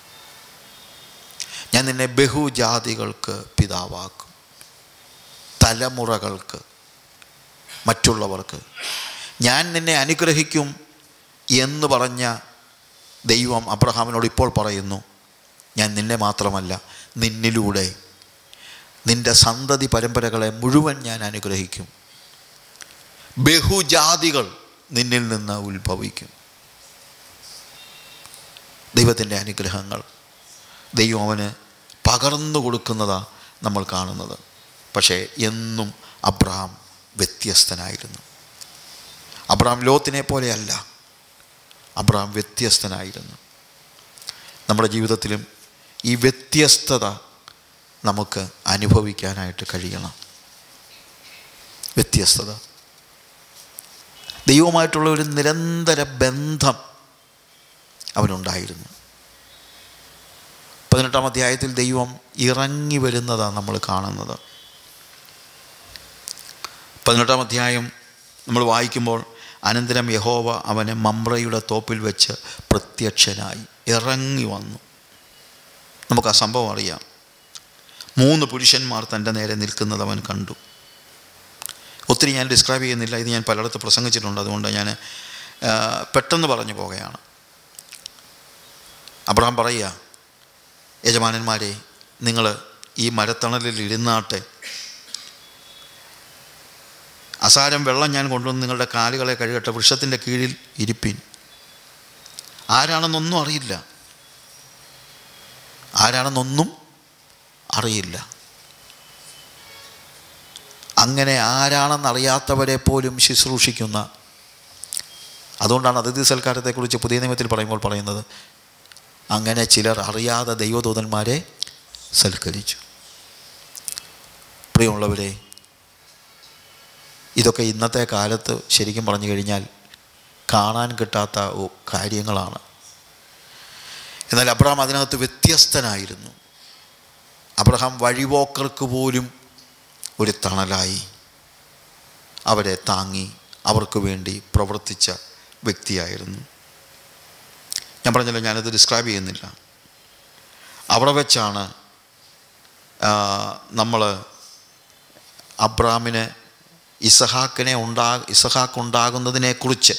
ഞാൻ നിന്നെ ബഹുജാതികൾക്ക് പിതാവാക്കും, തലമുറകൾക്ക്, മറ്റുള്ളവർക്ക്. ഞാൻ നിന്നെ അനുഗ്രഹിക്കും എന്ന് പറഞ്ഞ ദൈവം അബ്രഹാമിനോട് ഇപ്പോൾ പറയുന്നു, ഞാൻ നിന്നെ മാത്രമല്ല, നിന്നിലൂടെ നിൻ്റെ സന്തതി പരമ്പരകളെ മുഴുവൻ ഞാൻ അനുഗ്രഹിക്കും. ബഹുജാതികൾ നിന്നിൽ നിന്ന് ഉത്ഭവിക്കും. ദൈവത്തിൻ്റെ അനുഗ്രഹങ്ങൾ ദൈവം അവന് പകർന്നു കൊടുക്കുന്നതാണ് നമ്മൾ കാണുന്നത്. പക്ഷേ എന്നും അബ്രഹാം വ്യത്യസ്തനായിരുന്നു. അബ്രഹാം ലോത്തിനെ പോലെയല്ല, അബ്രഹാം വ്യത്യസ്തനായിരുന്നു. നമ്മുടെ ജീവിതത്തിലും ഈ വ്യത്യസ്തത നമുക്ക് അനുഭവിക്കാനായിട്ട് കഴിയണം. വ്യത്യസ്തത, ദൈവമായിട്ടുള്ള ഒരു നിരന്തര ബന്ധം അവനുണ്ടായിരുന്നു. 18-ാം അധ്യായത്തിൽ ദൈവം ഇറങ്ങി വരുന്നതാണ് നമ്മൾ കാണുന്നത്. 18-ാം അധ്യായം നമ്മൾ വായിക്കുമ്പോൾ, അനന്തരം യഹോവ അവനെ മമ്രയുടെ തോപ്പിൽ വെച്ച് പ്രത്യക്ഷനായി, ഇറങ്ങി വന്നു. നമുക്ക് ആ സംഭവം അറിയാം. 3 പുരുഷന്മാർ തൻ്റെ നേരെ നിൽക്കുന്നത് അവൻ കണ്ടു. ഒത്തിരി ഞാൻ ഡിസ്ക്രൈബ് ചെയ്യുന്നില്ല, ഇത് ഞാൻ പലയിടത്ത് പ്രസംഗിച്ചിട്ടുണ്ട്, അതുകൊണ്ട് ഞാൻ പെട്ടെന്ന് പറഞ്ഞു പോകുകയാണ്. അബ്രഹാം പറയുക, യജമാനന്മാരെ, നിങ്ങൾ ഈ മരത്തണലിൽ ഇരുന്നാട്ടെ, അസാരം വെള്ളം ഞാൻ കൊണ്ടുവന്ന് നിങ്ങളുടെ കാലുകളെ കഴുകട്ടെ, വൃക്ഷത്തിൻ്റെ കീഴിൽ ഇരിപ്പിൻ. ആരാണെന്നൊന്നും അറിയില്ല, ആരാണെന്നൊന്നും അറിയില്ല. അങ്ങനെ ആരാണെന്നറിയാത്തവരെ പോലും ശുശ്രൂഷിക്കുന്ന, അതുകൊണ്ടാണ് അതിഥി സൽക്കാരത്തെക്കുറിച്ച് പുതിയ നിയമത്തിൽ പറയുമ്പോൾ പറയുന്നത്, അങ്ങനെ ചിലർ അറിയാതെ ദൈവദൂതന്മാരെ സൽക്കരിച്ചു. പ്രിയമുള്ളവരെ, ഇതൊക്കെ ഇന്നത്തെ കാലത്ത് ശരിക്കും പറഞ്ഞു കഴിഞ്ഞാൽ കാണാൻ കിട്ടാത്ത കാര്യങ്ങളാണ്. എന്നാൽ അബ്രഹാം അതിനകത്ത് വ്യത്യസ്തനായിരുന്നു. അബ്രഹാം വഴിപോക്കർക്ക് പോലും ഒരു തണലായി, അവരെ താങ്ങി, അവർക്ക് വേണ്ടി പ്രവർത്തിച്ച വ്യക്തിയായിരുന്നു. ഞാൻ പറഞ്ഞല്ലോ, ഞാനത് ഡിസ്ക്രൈബ് ചെയ്യുന്നില്ല. അവിടെ വെച്ചാണ് നമ്മൾ അബ്രഹാമിന് ഇസഹാക്ക് ഉണ്ടാകുന്നതിനെക്കുറിച്ച്,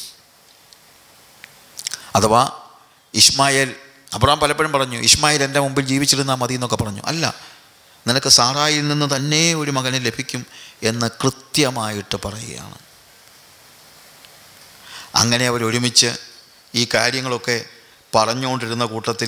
അഥവാ ഇസ്മായേൽ, അബ്രഹാം പലപ്പോഴും പറഞ്ഞു, ഇസ്മായേൽ എൻ്റെ മുമ്പിൽ ജീവിച്ചിരുന്നാൽ മതി എന്നൊക്കെ പറഞ്ഞു. അല്ല, നിനക്ക് സാറായിൽ നിന്ന് തന്നെ ഒരു മകനെ ലഭിക്കും എന്ന് കൃത്യമായിട്ട് പറയുകയാണ്. അങ്ങനെ അവരൊരുമിച്ച് ഈ കാര്യങ്ങളൊക്കെ പറഞ്ഞുകൊണ്ടിരുന്ന കൂട്ടത്തിൽ,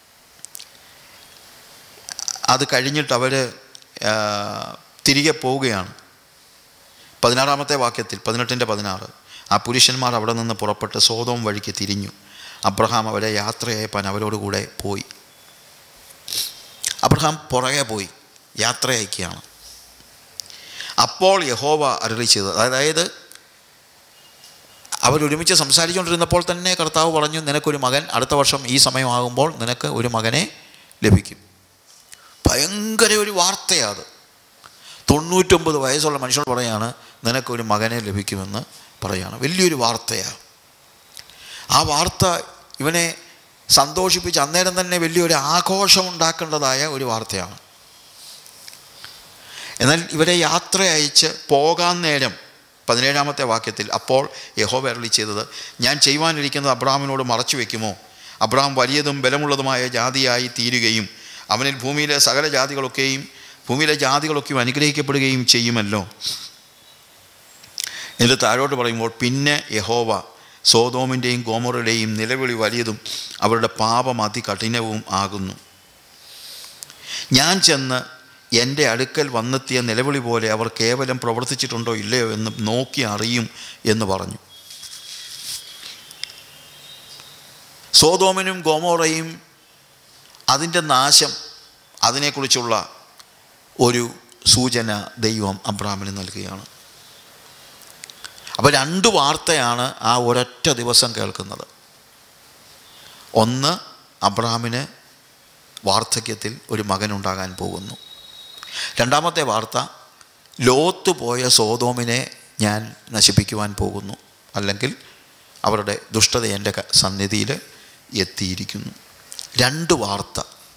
അത് കഴിഞ്ഞിട്ട് അവർ തിരികെ പോവുകയാണ്. 16-ാമത്തെ വാക്യത്തിൽ, 18-16, ആ പുരുഷന്മാർ അവിടെ നിന്ന് പുറപ്പെട്ട് സോദോം വഴിക്ക് തിരിഞ്ഞു. അബ്രഹാം അവരെ യാത്രയയപ്പാൻ അവരോടുകൂടെ പോയി. അബ്രഹാം പുറകെ പോയി യാത്ര അയക്കുകയാണ്. അപ്പോൾ യഹോവ അരുളി ചെയ്തത്, അതായത് അവരൊരുമിച്ച് സംസാരിച്ചുകൊണ്ടിരുന്നപ്പോൾ തന്നെ കർത്താവ് പറഞ്ഞു, നിനക്കൊരു മകൻ അടുത്ത വർഷം ഈ സമയമാകുമ്പോൾ നിനക്ക് ഒരു മകനെ ലഭിക്കും. ഭയങ്കര ഒരു വാർത്തയാണ്. 99 വയസ്സുള്ള മനുഷ്യർ പറയാണ്, നിനക്കൊരു മകനെ ലഭിക്കുമെന്ന് പറയാണ്. വലിയൊരു വാർത്തയാണ്. ആ വാർത്ത ഇവനെ സന്തോഷിപ്പിച്ച് അന്നേരം തന്നെ വലിയൊരു ആഘോഷം ഉണ്ടാക്കേണ്ടതായ ഒരു വാർത്തയാണ്. എന്നാൽ ഇവരെ യാത്ര അയച്ച് പോകാൻ നേരം 17-ാമത്തെ വാക്യത്തിൽ, അപ്പോൾ യഹോവ അരുളി ചെയ്തത്, ഞാൻ ചെയ്യുവാനിരിക്കുന്നത് അബ്രഹാമിനോട് മറച്ചു വയ്ക്കുമോ? അബ്രഹാം വലിയതും ബലമുള്ളതുമായ ജാതിയായി തീരുകയും അവനിൽ ഭൂമിയിലെ ജാതികളൊക്കെയും അനുഗ്രഹിക്കപ്പെടുകയും ചെയ്യുമല്ലോ. എന്നിട്ട് താഴോട്ട് പറയുമ്പോൾ, പിന്നെ യഹോവ സോദോമിൻ്റെയും ഗോമോറയുടെയും നിലവിളി വലിയതും അവരുടെ പാപം അതികഠിനവും ആകുന്നു. ഞാൻ ചെന്ന് എൻ്റെ അടുക്കൽ വന്നെത്തിയ നിലവിളി പോലെ അവർ കേവലം പ്രവർത്തിച്ചിട്ടുണ്ടോ ഇല്ലയോ എന്ന് നോക്കി അറിയും എന്ന് പറഞ്ഞു. സോദോമിനും ഗോമോറയും അതിൻ്റെ നാശം, അതിനെക്കുറിച്ചുള്ള ഒരു സൂചന ദൈവം അബ്രഹാമിന് നൽകുകയാണ്. അപ്പോൾ 2 വാർത്തയാണ് ആ ഒരൊറ്റ ദിവസം കേൾക്കുന്നത്. ഒന്ന്, അബ്രഹാമിന് വാർദ്ധക്യത്തിൽ ഒരു മകനുണ്ടാകാൻ പോകുന്നു. 2-ാമത്തെ വാർത്ത, ലോത്ത് പോയ സോദോമിനെ ഞാൻ നശിപ്പിക്കുവാൻ പോകുന്നു, അല്ലെങ്കിൽ അവരുടെ ദുഷ്ടത എൻ്റെ സന്നിധിയിൽ എത്തിയിരിക്കുന്നു. 2 വാർത്ത.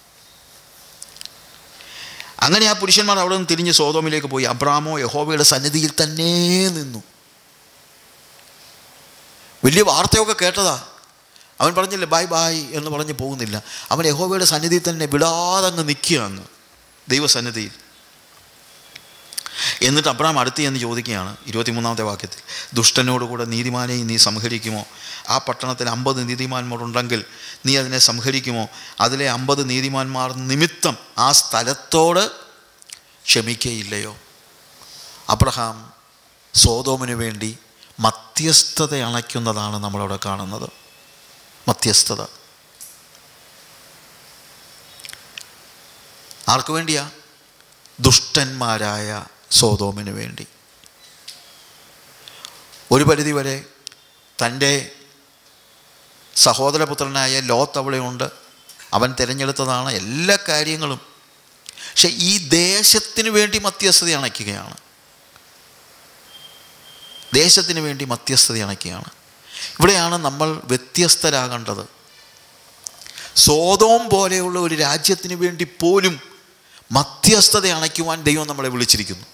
അങ്ങനെ ആ പുരുഷന്മാർ അവിടെ നിന്ന് തിരിഞ്ഞ് സോദോമിലേക്ക് പോയി. അബ്രഹാമോ യഹോവയുടെ സന്നിധിയിൽ തന്നെ നിന്നു. വലിയ വാർത്തയൊക്കെ കേട്ടതാ. അവൻ പറഞ്ഞില്ല ബൈ ബായ് എന്ന് പറഞ്ഞ് പോകുന്നില്ല. അവൻ യഹോവയുടെ സന്നിധിയിൽ തന്നെ വിടാതെ അങ്ങ് നിൽക്കുകയാണ്, ദൈവസന്നിധിയിൽ. എന്നിട്ട് അബ്രഹാം അടുത്ത് എന്ന് ചോദിക്കുകയാണ് 23-ാമത്തെ വാക്യത്തിൽ, ദുഷ്ടനോടുകൂടെ നീതിമാനെയും നീ സംഹരിക്കുമോ? ആ പട്ടണത്തിൽ 50 നീതിമാന്മാരുണ്ടെങ്കിൽ നീ അതിനെ സംഹരിക്കുമോ? അതിലെ 50 നീതിമാന്മാർ നിമിത്തം ആ സ്ഥലത്തോട് ക്ഷമിക്കയില്ലയോ? അബ്രഹാം സോദോമിന് വേണ്ടി മധ്യസ്ഥത അണയ്ക്കുന്നതാണ് നമ്മളവിടെ കാണുന്നത്. മധ്യസ്ഥത. ആർക്കു വേണ്ടിയാ? ദുഷ്ടന്മാരായ സോദോമിന് വേണ്ടി. ഒരു പരിധിവരെ തൻ്റെ സഹോദരപുത്രനായ ലോത്ത് അവിടെയുണ്ട്, അവൻ തിരഞ്ഞെടുത്തതാണ് എല്ലാ കാര്യങ്ങളും. പക്ഷെ ഈ ദേശത്തിന് വേണ്ടി മധ്യസ്ഥത അണയ്ക്കുകയാണ്, ദേശത്തിന് വേണ്ടി മധ്യസ്ഥത അണയ്ക്കുകയാണ്. ഇവിടെയാണ് നമ്മൾ വ്യത്യസ്തരാകേണ്ടത്. സോദോം പോലെയുള്ള ഒരു രാജ്യത്തിന് വേണ്ടി പോലും മധ്യസ്ഥത അണയ്ക്കുവാൻ ദൈവം നമ്മളെ വിളിച്ചിരിക്കുന്നു.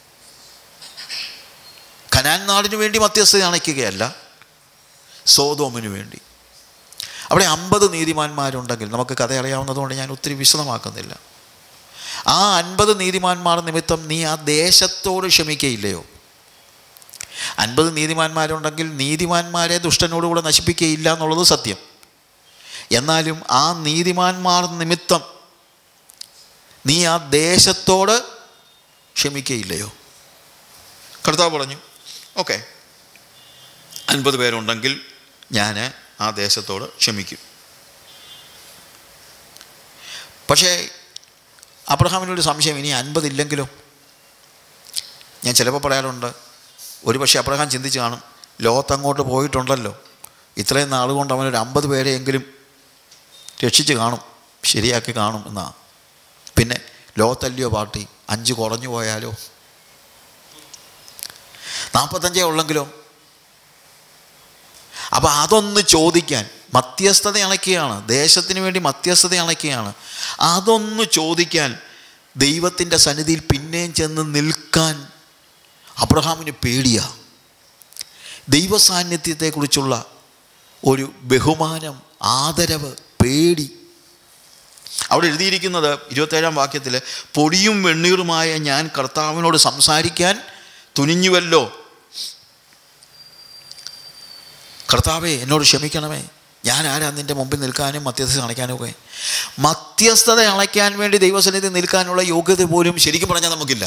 കനാൻ നാടിന് വേണ്ടി മധ്യസ്ഥത അണയ്ക്കുകയല്ല, സോദോമിന് വേണ്ടി. അവിടെ 50 നീതിമാന്മാരുണ്ടെങ്കിൽ, നമുക്ക് കഥ അറിയാവുന്നതുകൊണ്ട് ഞാൻ ഒത്തിരി വിശദമാക്കുന്നില്ല. ആ 50 നീതിമാന്മാർ നിമിത്തം നീ ആ ദേശത്തോട് ക്ഷമിക്കയില്ലയോ? 50 നീതിമാന്മാരുണ്ടെങ്കിൽ നീതിമാന്മാരെ ദുഷ്ടനോടുകൂടെ നശിപ്പിക്കുകയില്ല എന്നുള്ളത് സത്യം. എന്നാലും ആ നീതിമാന്മാർ നിമിത്തം നീ ആ ദേശത്തോട് ക്ഷമിക്കയില്ലയോ? കർത്താവ് പറഞ്ഞു, ഓക്കെ, 50 പേരുണ്ടെങ്കിൽ ഞാൻ ആ ദേശത്തോട് ക്ഷമിക്കും. പക്ഷേ അബ്രഹാമിനൊരു സംശയം, ഇനി 50 ഇല്ലെങ്കിലോ? ഞാൻ ചിലപ്പോൾ പറയാറുണ്ട്, ഒരു പക്ഷേ അബ്രഹാം ചിന്തിച്ച് കാണും, ലോത്ത് അങ്ങോട്ട് പോയിട്ടുണ്ടല്ലോ, ഇത്രയും നാളുകൊണ്ട് അവനൊരു 50 പേരെയെങ്കിലും രക്ഷിച്ച് കാണും, ശരിയാക്കി കാണും എന്നാ. പിന്നെ ലോത്തല്ലയോ പാർട്ടി, 5 കുറഞ്ഞു പോയാലോ? 45 ഉള്ളെങ്കിലോ? അപ്പോൾ അതൊന്ന് ചോദിക്കാൻ മധ്യസ്ഥത അണയ്ക്കുകയാണ്, ദേശത്തിന് വേണ്ടി മധ്യസ്ഥത അണയ്ക്കുകയാണ്. അതൊന്ന് ചോദിക്കാൻ ദൈവത്തിൻ്റെ സന്നിധിയിൽ പിന്നെയും ചെന്ന് നിൽക്കാൻ അബ്രഹാമിന് പേടിയാ. ദൈവസാന്നിധ്യത്തെക്കുറിച്ചുള്ള ഒരു ബഹുമാനം, ആദരവ്, പേടി. അവിടെ എഴുതിയിരിക്കുന്നത് 27-ാം വാക്യത്തിൽ, പൊടിയും വെണ്ണീറുമായ ഞാൻ കർത്താവിനോട് സംസാരിക്കാൻ തുനിഞ്ഞുവല്ലോ. കർത്താവേ, എന്നോട് ക്ഷമിക്കണമേ, ഞാൻ ആരാ നിൻ്റെ മുമ്പിൽ നിൽക്കാനും മധ്യസ്ഥത അണയ്ക്കാനും ഒക്കെ? മധ്യസ്ഥത അണയ്ക്കാൻ വേണ്ടി ദൈവസന്നിധി നിൽക്കാനുള്ള യോഗ്യത പോലും ശരിക്കും പറഞ്ഞാൽ നമുക്കില്ല.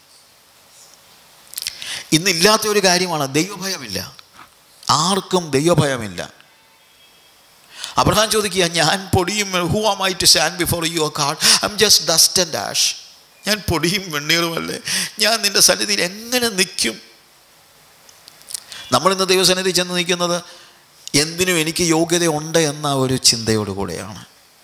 ഇന്നില്ലാത്ത ഒരു കാര്യമാണ് ദൈവഭയമില്ല. ആർക്കും ദൈവഭയമില്ല. അബ്രഹാം ചോദിക്കുക, ഞാൻ പൊടിയും, who am I to stand before your God, I am just dust and ash. ഞാൻ പൊടിയും വെണ്ണീറുമല്ലേ, ഞാൻ നിൻ്റെ സന്നിധിയിൽ എങ്ങനെ നിൽക്കും? നമ്മളിന്ന് ദൈവസന്നിധി ചെന്ന് നിൽക്കുന്നത് എന്തിനും എനിക്ക് യോഗ്യതയുണ്ട് എന്ന ഒരു ചിന്തയോടുകൂടെയാണ്.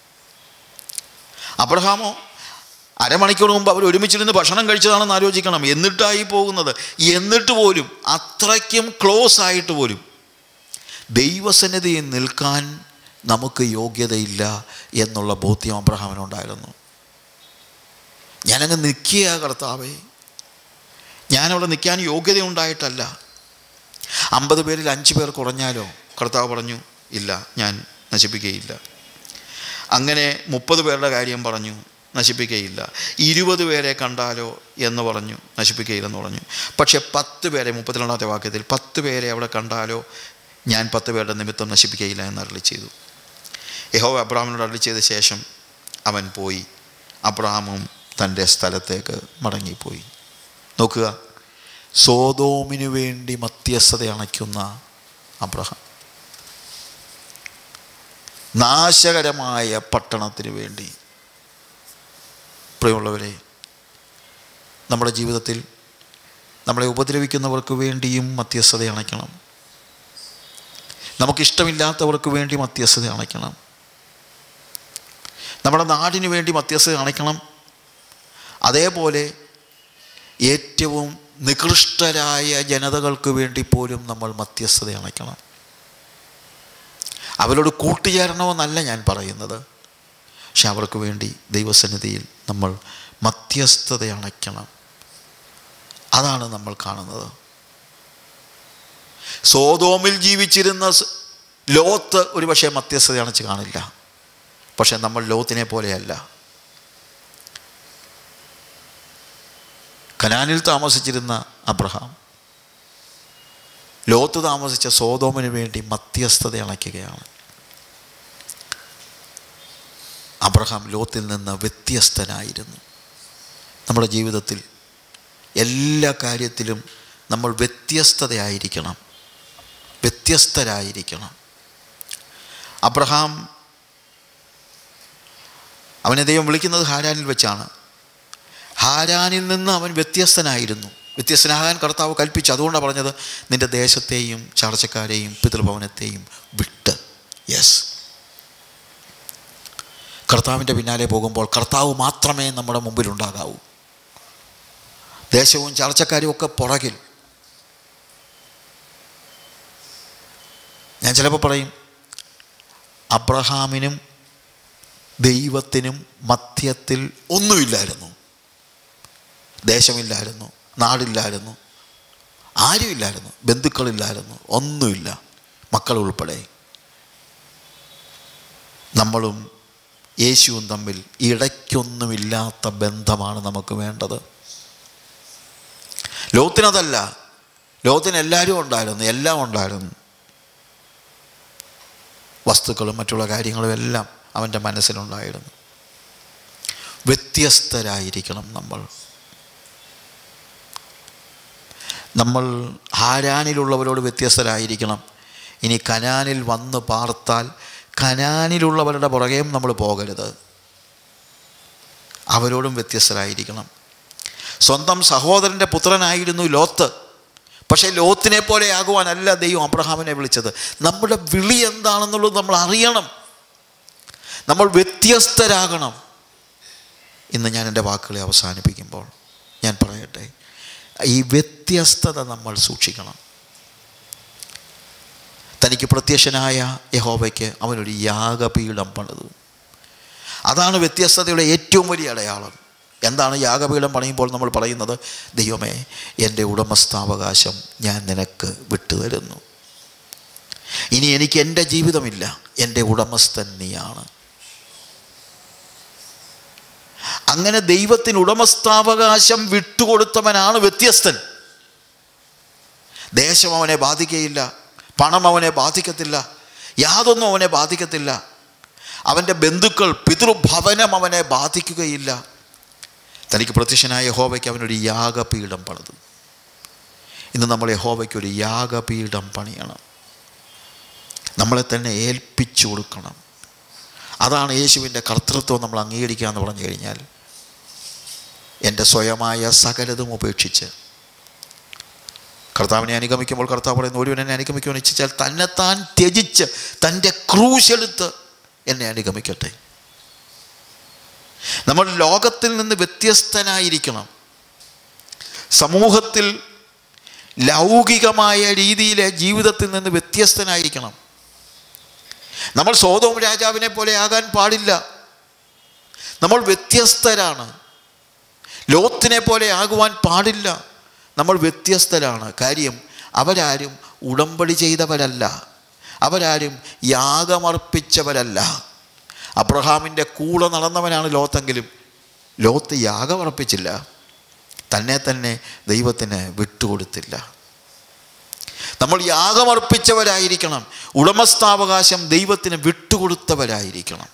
അബ്രഹാമോ അരമണിക്കൂർ മുമ്പ് അവർ ഒരുമിച്ചിരുന്ന് ഭക്ഷണം കഴിച്ചതാണെന്ന് ആലോചിക്കണം. എന്നിട്ടായി പോകുന്നത്, എന്നിട്ട് പോലും അത്രയ്ക്കും ക്ലോസ് ആയിട്ട് പോലും ദൈവസന്നിധിയിൽ നിൽക്കാൻ നമുക്ക് യോഗ്യതയില്ല എന്നുള്ള ബോധ്യം അബ്രഹാമിനുണ്ടായിരുന്നു. ഞാനങ്ങ് നിൽക്കുക കർത്താവേ, ഞാനവിടെ നിൽക്കാൻ യോഗ്യതയുണ്ടായിട്ടല്ല. 50 പേരിൽ 5 പേർ കുറഞ്ഞാലോ? കർത്താവ് പറഞ്ഞു, ഇല്ല, ഞാൻ നശിപ്പിക്കുകയില്ല. അങ്ങനെ 30 പേരുടെ കാര്യം പറഞ്ഞു, നശിപ്പിക്കുകയില്ല. 20 പേരെ കണ്ടാലോ എന്ന് പറഞ്ഞു, നശിപ്പിക്കുകയില്ലെന്ന് പറഞ്ഞു. പക്ഷെ 10 പേരെ, 32-ാമത്തെ വാക്യത്തിൽ 10 പേരെ അവിടെ കണ്ടാലോ ഞാൻ 10 പേരുടെ നിമിത്തം നശിപ്പിക്കുകയില്ല എന്ന് അരുളി ചെയ്തു. യഹോവ അബ്രഹാമിനോട് അരുളി ചെയ്ത ശേഷം അവൻ പോയി. അബ്രഹാമും തൻ്റെ സ്ഥലത്തേക്ക് മടങ്ങിപ്പോയി. നോക്കുക, സോദോമിനു വേണ്ടി മധ്യസ്ഥത അണയ്ക്കുന്ന അബ്രഹാം, നാശകരമായ പട്ടണത്തിന് വേണ്ടി. പ്രിയമുള്ളവരെ, നമ്മുടെ ജീവിതത്തിൽ നമ്മളെ ഉപദ്രവിക്കുന്നവർക്ക് വേണ്ടിയും മധ്യസ്ഥത അണയ്ക്കണം. നമുക്കിഷ്ടമില്ലാത്തവർക്ക് വേണ്ടി മധ്യസ്ഥത അണയ്ക്കണം. നമ്മുടെ നാടിന് വേണ്ടി മധ്യസ്ഥത അണയ്ക്കണം. അതേപോലെ ഏറ്റവും നികൃഷ്ടരായ ജനതകൾക്ക് വേണ്ടി പോലും നമ്മൾ മധ്യസ്ഥത അണയ്ക്കണം. അവരോട് കൂട്ടുചേരണമെന്നല്ല ഞാൻ പറയുന്നത്, പക്ഷെ അവർക്ക് വേണ്ടി ദൈവസന്നിധിയിൽ നമ്മൾ മധ്യസ്ഥത അണയ്ക്കണം. അതാണ് നമ്മൾ കാണുന്നത്. സോദോമിൽ ജീവിച്ചിരുന്ന ലോത്ത് ഒരു പക്ഷേ മധ്യസ്ഥത അണച്ച് കാണില്ല. പക്ഷെ നമ്മൾ ലോത്തിനെ പോലെയല്ല. കനാനിൽ താമസിച്ചിരുന്ന അബ്രഹാം ലോത്ത് താമസിച്ച സോദോമിന് വേണ്ടി മധ്യസ്ഥത അണയ്ക്കുകയാണ്. അബ്രഹാം ലോത്തിൽ നിന്ന് വ്യത്യസ്തനായിരുന്നു. നമ്മുടെ ജീവിതത്തിൽ എല്ലാ കാര്യത്തിലും നമ്മൾ വ്യത്യസ്തരായിരിക്കണം. അബ്രഹാം അവനെ ദൈവം വിളിക്കുന്നത് ഹാരാനിൽ വെച്ചാണ്. ഹാരാനിൽ നിന്ന് അവൻ വ്യത്യസ്തനാകാൻ കർത്താവ് കൽപ്പിച്ചു. അതുകൊണ്ടാണ് പറഞ്ഞത്, നിൻ്റെ ദേശത്തെയും ചാർച്ചക്കാരെയും പിതൃഭവനത്തെയും വിട്ട്. യെസ്, കർത്താവിൻ്റെ പിന്നാലെ പോകുമ്പോൾ കർത്താവ് മാത്രമേ നമ്മുടെ മുമ്പിലുണ്ടാകാവൂ. ദേശവും ചാർച്ചക്കാരും ഒക്കെ പുറകിൽ. ഞാൻ ചിലപ്പോൾ പറയും, അബ്രഹാമിനും ദൈവത്തിനും മധ്യത്തിൽ ഒന്നുമില്ലായിരുന്നു. ദേശമില്ലായിരുന്നു, നാടില്ലായിരുന്നു, ആരുമില്ലായിരുന്നു, ബന്ധുക്കളില്ലായിരുന്നു, ഒന്നുമില്ല, മക്കൾ ഉൾപ്പെടെ. നമ്മളും യേശുവും തമ്മിൽ ഇടയ്ക്കൊന്നുമില്ലാത്ത ബന്ധമാണ് നമുക്ക് വേണ്ടത്. ലോത്തിനതല്ല. ലോത്തിന് എല്ലാവരും ഉണ്ടായിരുന്നു, എല്ലാം ഉണ്ടായിരുന്നു. വസ്തുക്കളും മറ്റുള്ള കാര്യങ്ങളും എല്ലാം അവൻ്റെ മനസ്സിലുണ്ടായിരുന്നു. വ്യത്യസ്തരായിരിക്കണം നമ്മൾ ഹാരാനിലുള്ളവരോട് വ്യത്യസ്തരായിരിക്കണം. ഇനി കനാനിൽ വന്ന് പാർത്താൽ കനാനിലുള്ളവരുടെ പുറകെയും നമ്മൾ പോകരുത്. അവരോടും വ്യത്യസ്തരായിരിക്കണം. സ്വന്തം സഹോദരൻ്റെ പുത്രനായിരുന്നു ലോത്ത്. പക്ഷേ ലോത്തിനെ പോലെ ആകുവാനല്ല ദൈവം അബ്രഹാമിനെ വിളിച്ചത്. നമ്മുടെ വിളി എന്താണെന്നുള്ളത് നമ്മൾ അറിയണം. നമ്മൾ വ്യത്യസ്തരാകണം. ഇന്ന് ഞാൻ എൻ്റെ വാക്കുകളെ അവസാനിപ്പിക്കുമ്പോൾ ഞാൻ പറയട്ടെ, ഈ വ്യത്യസ്തത നമ്മൾ സൂക്ഷിക്കണം. തനിക്ക് പ്രത്യക്ഷനായ യഹോവയ്ക്ക് അവനൊരു യാഗപീഠം പണിതു. അതാണ് വ്യത്യസ്തതയുടെ ഏറ്റവും വലിയ അടയാളം. എന്താണ് യാഗപീഠം പണിയുമ്പോൾ നമ്മൾ പറയുന്നത്? ദൈവമേ, എൻ്റെ ഉടമസ്ഥാവകാശം ഞാൻ നിനക്ക് വിട്ടുതരുന്നു. ഇനി എനിക്ക് എൻ്റെ ജീവിതമില്ല, എൻ്റെ ഉടമസ്ഥൻ നീയാണ്. അങ്ങനെ ദൈവത്തിന് ഉടമസ്ഥാവകാശം വിട്ടുകൊടുത്തവനാണ് വ്യത്യസ്തൻ. ദേശം അവനെ ബാധിക്കുകയില്ല, പണം അവനെ ബാധിക്കത്തില്ല, യാതൊന്നും അവനെ ബാധിക്കത്തില്ല. അവൻ്റെ ബന്ധുക്കൾ, പിതൃഭവനം അവനെ ബാധിക്കുകയില്ല. തനിക്ക് പ്രത്യക്ഷനായ യഹോവയ്ക്ക് അവനൊരു യാഗപീഠം പണിതു. ഇന്ന് നമ്മൾ യഹോവയ്ക്കൊരു യാഗപീഠം പണിയണം. നമ്മളെ തന്നെ ഏൽപ്പിച്ചു കൊടുക്കണം. അതാണ് യേശുവിൻ്റെ കർത്തൃത്വം നമ്മൾ അംഗീകരിക്കുക എന്ന് പറഞ്ഞു കഴിഞ്ഞാൽ, എൻ്റെ സ്വയമായ സകലതും ഉപേക്ഷിച്ച് കർത്താവിനെ അനുഗമിക്കുമ്പോൾ കർത്താവ് പറയുന്നു, ഒരുവനെ അനുഗമിക്കുവാൻ ഇച്ഛിച്ചാൽ തന്നെത്താൻ ത്യജിച്ച് തൻ്റെ ക്രൂശെടുത്ത് എന്നെ അനുഗമിക്കട്ടെ. നമ്മൾ ലോകത്തിൽ നിന്ന് വ്യത്യസ്തനായിരിക്കണം. സമൂഹത്തിൽ ലൗകികമായ രീതിയിലെ ജീവിതത്തിൽ നിന്ന് വ്യത്യസ്തനായിരിക്കണം. നമ്മൾ സോദോം രാജാവിനെ പോലെ ആകാൻ പാടില്ല. നമ്മൾ വ്യത്യസ്തരാണ്. ലോത്തിനെ പോലെ ആകുവാൻ പാടില്ല. നമ്മൾ വ്യത്യസ്തരാണ്. കാര്യം, അവരാരും ഉടമ്പടി ചെയ്തവരല്ല, അവരാരും യാഗമർപ്പിച്ചവരല്ല. അബ്രഹാമിൻ്റെ കൂടെ നടന്നവനാണ് ലോത്തെങ്കിലും ലോത്ത് യാഗമർപ്പിച്ചില്ല, തന്നെ ദൈവത്തിന് വിട്ടുകൊടുത്തില്ല. നമ്മൾ യാഗമർപ്പിച്ചവരായിരിക്കണം. ഉടമസ്ഥാവകാശം ദൈവത്തിന് വിട്ടുകൊടുത്തവരായിരിക്കണം.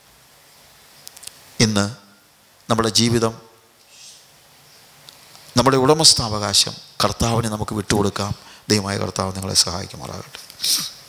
ഇന്ന് നമ്മുടെ ജീവിതം, നമ്മുടെ ഉടമസ്ഥാവകാശം കർത്താവിനെ നമുക്ക് വിട്ടുകൊടുക്കാം. ദൈവമായ കർത്താവ് നിങ്ങളെ സഹായിക്കുമാറാകട്ടെ.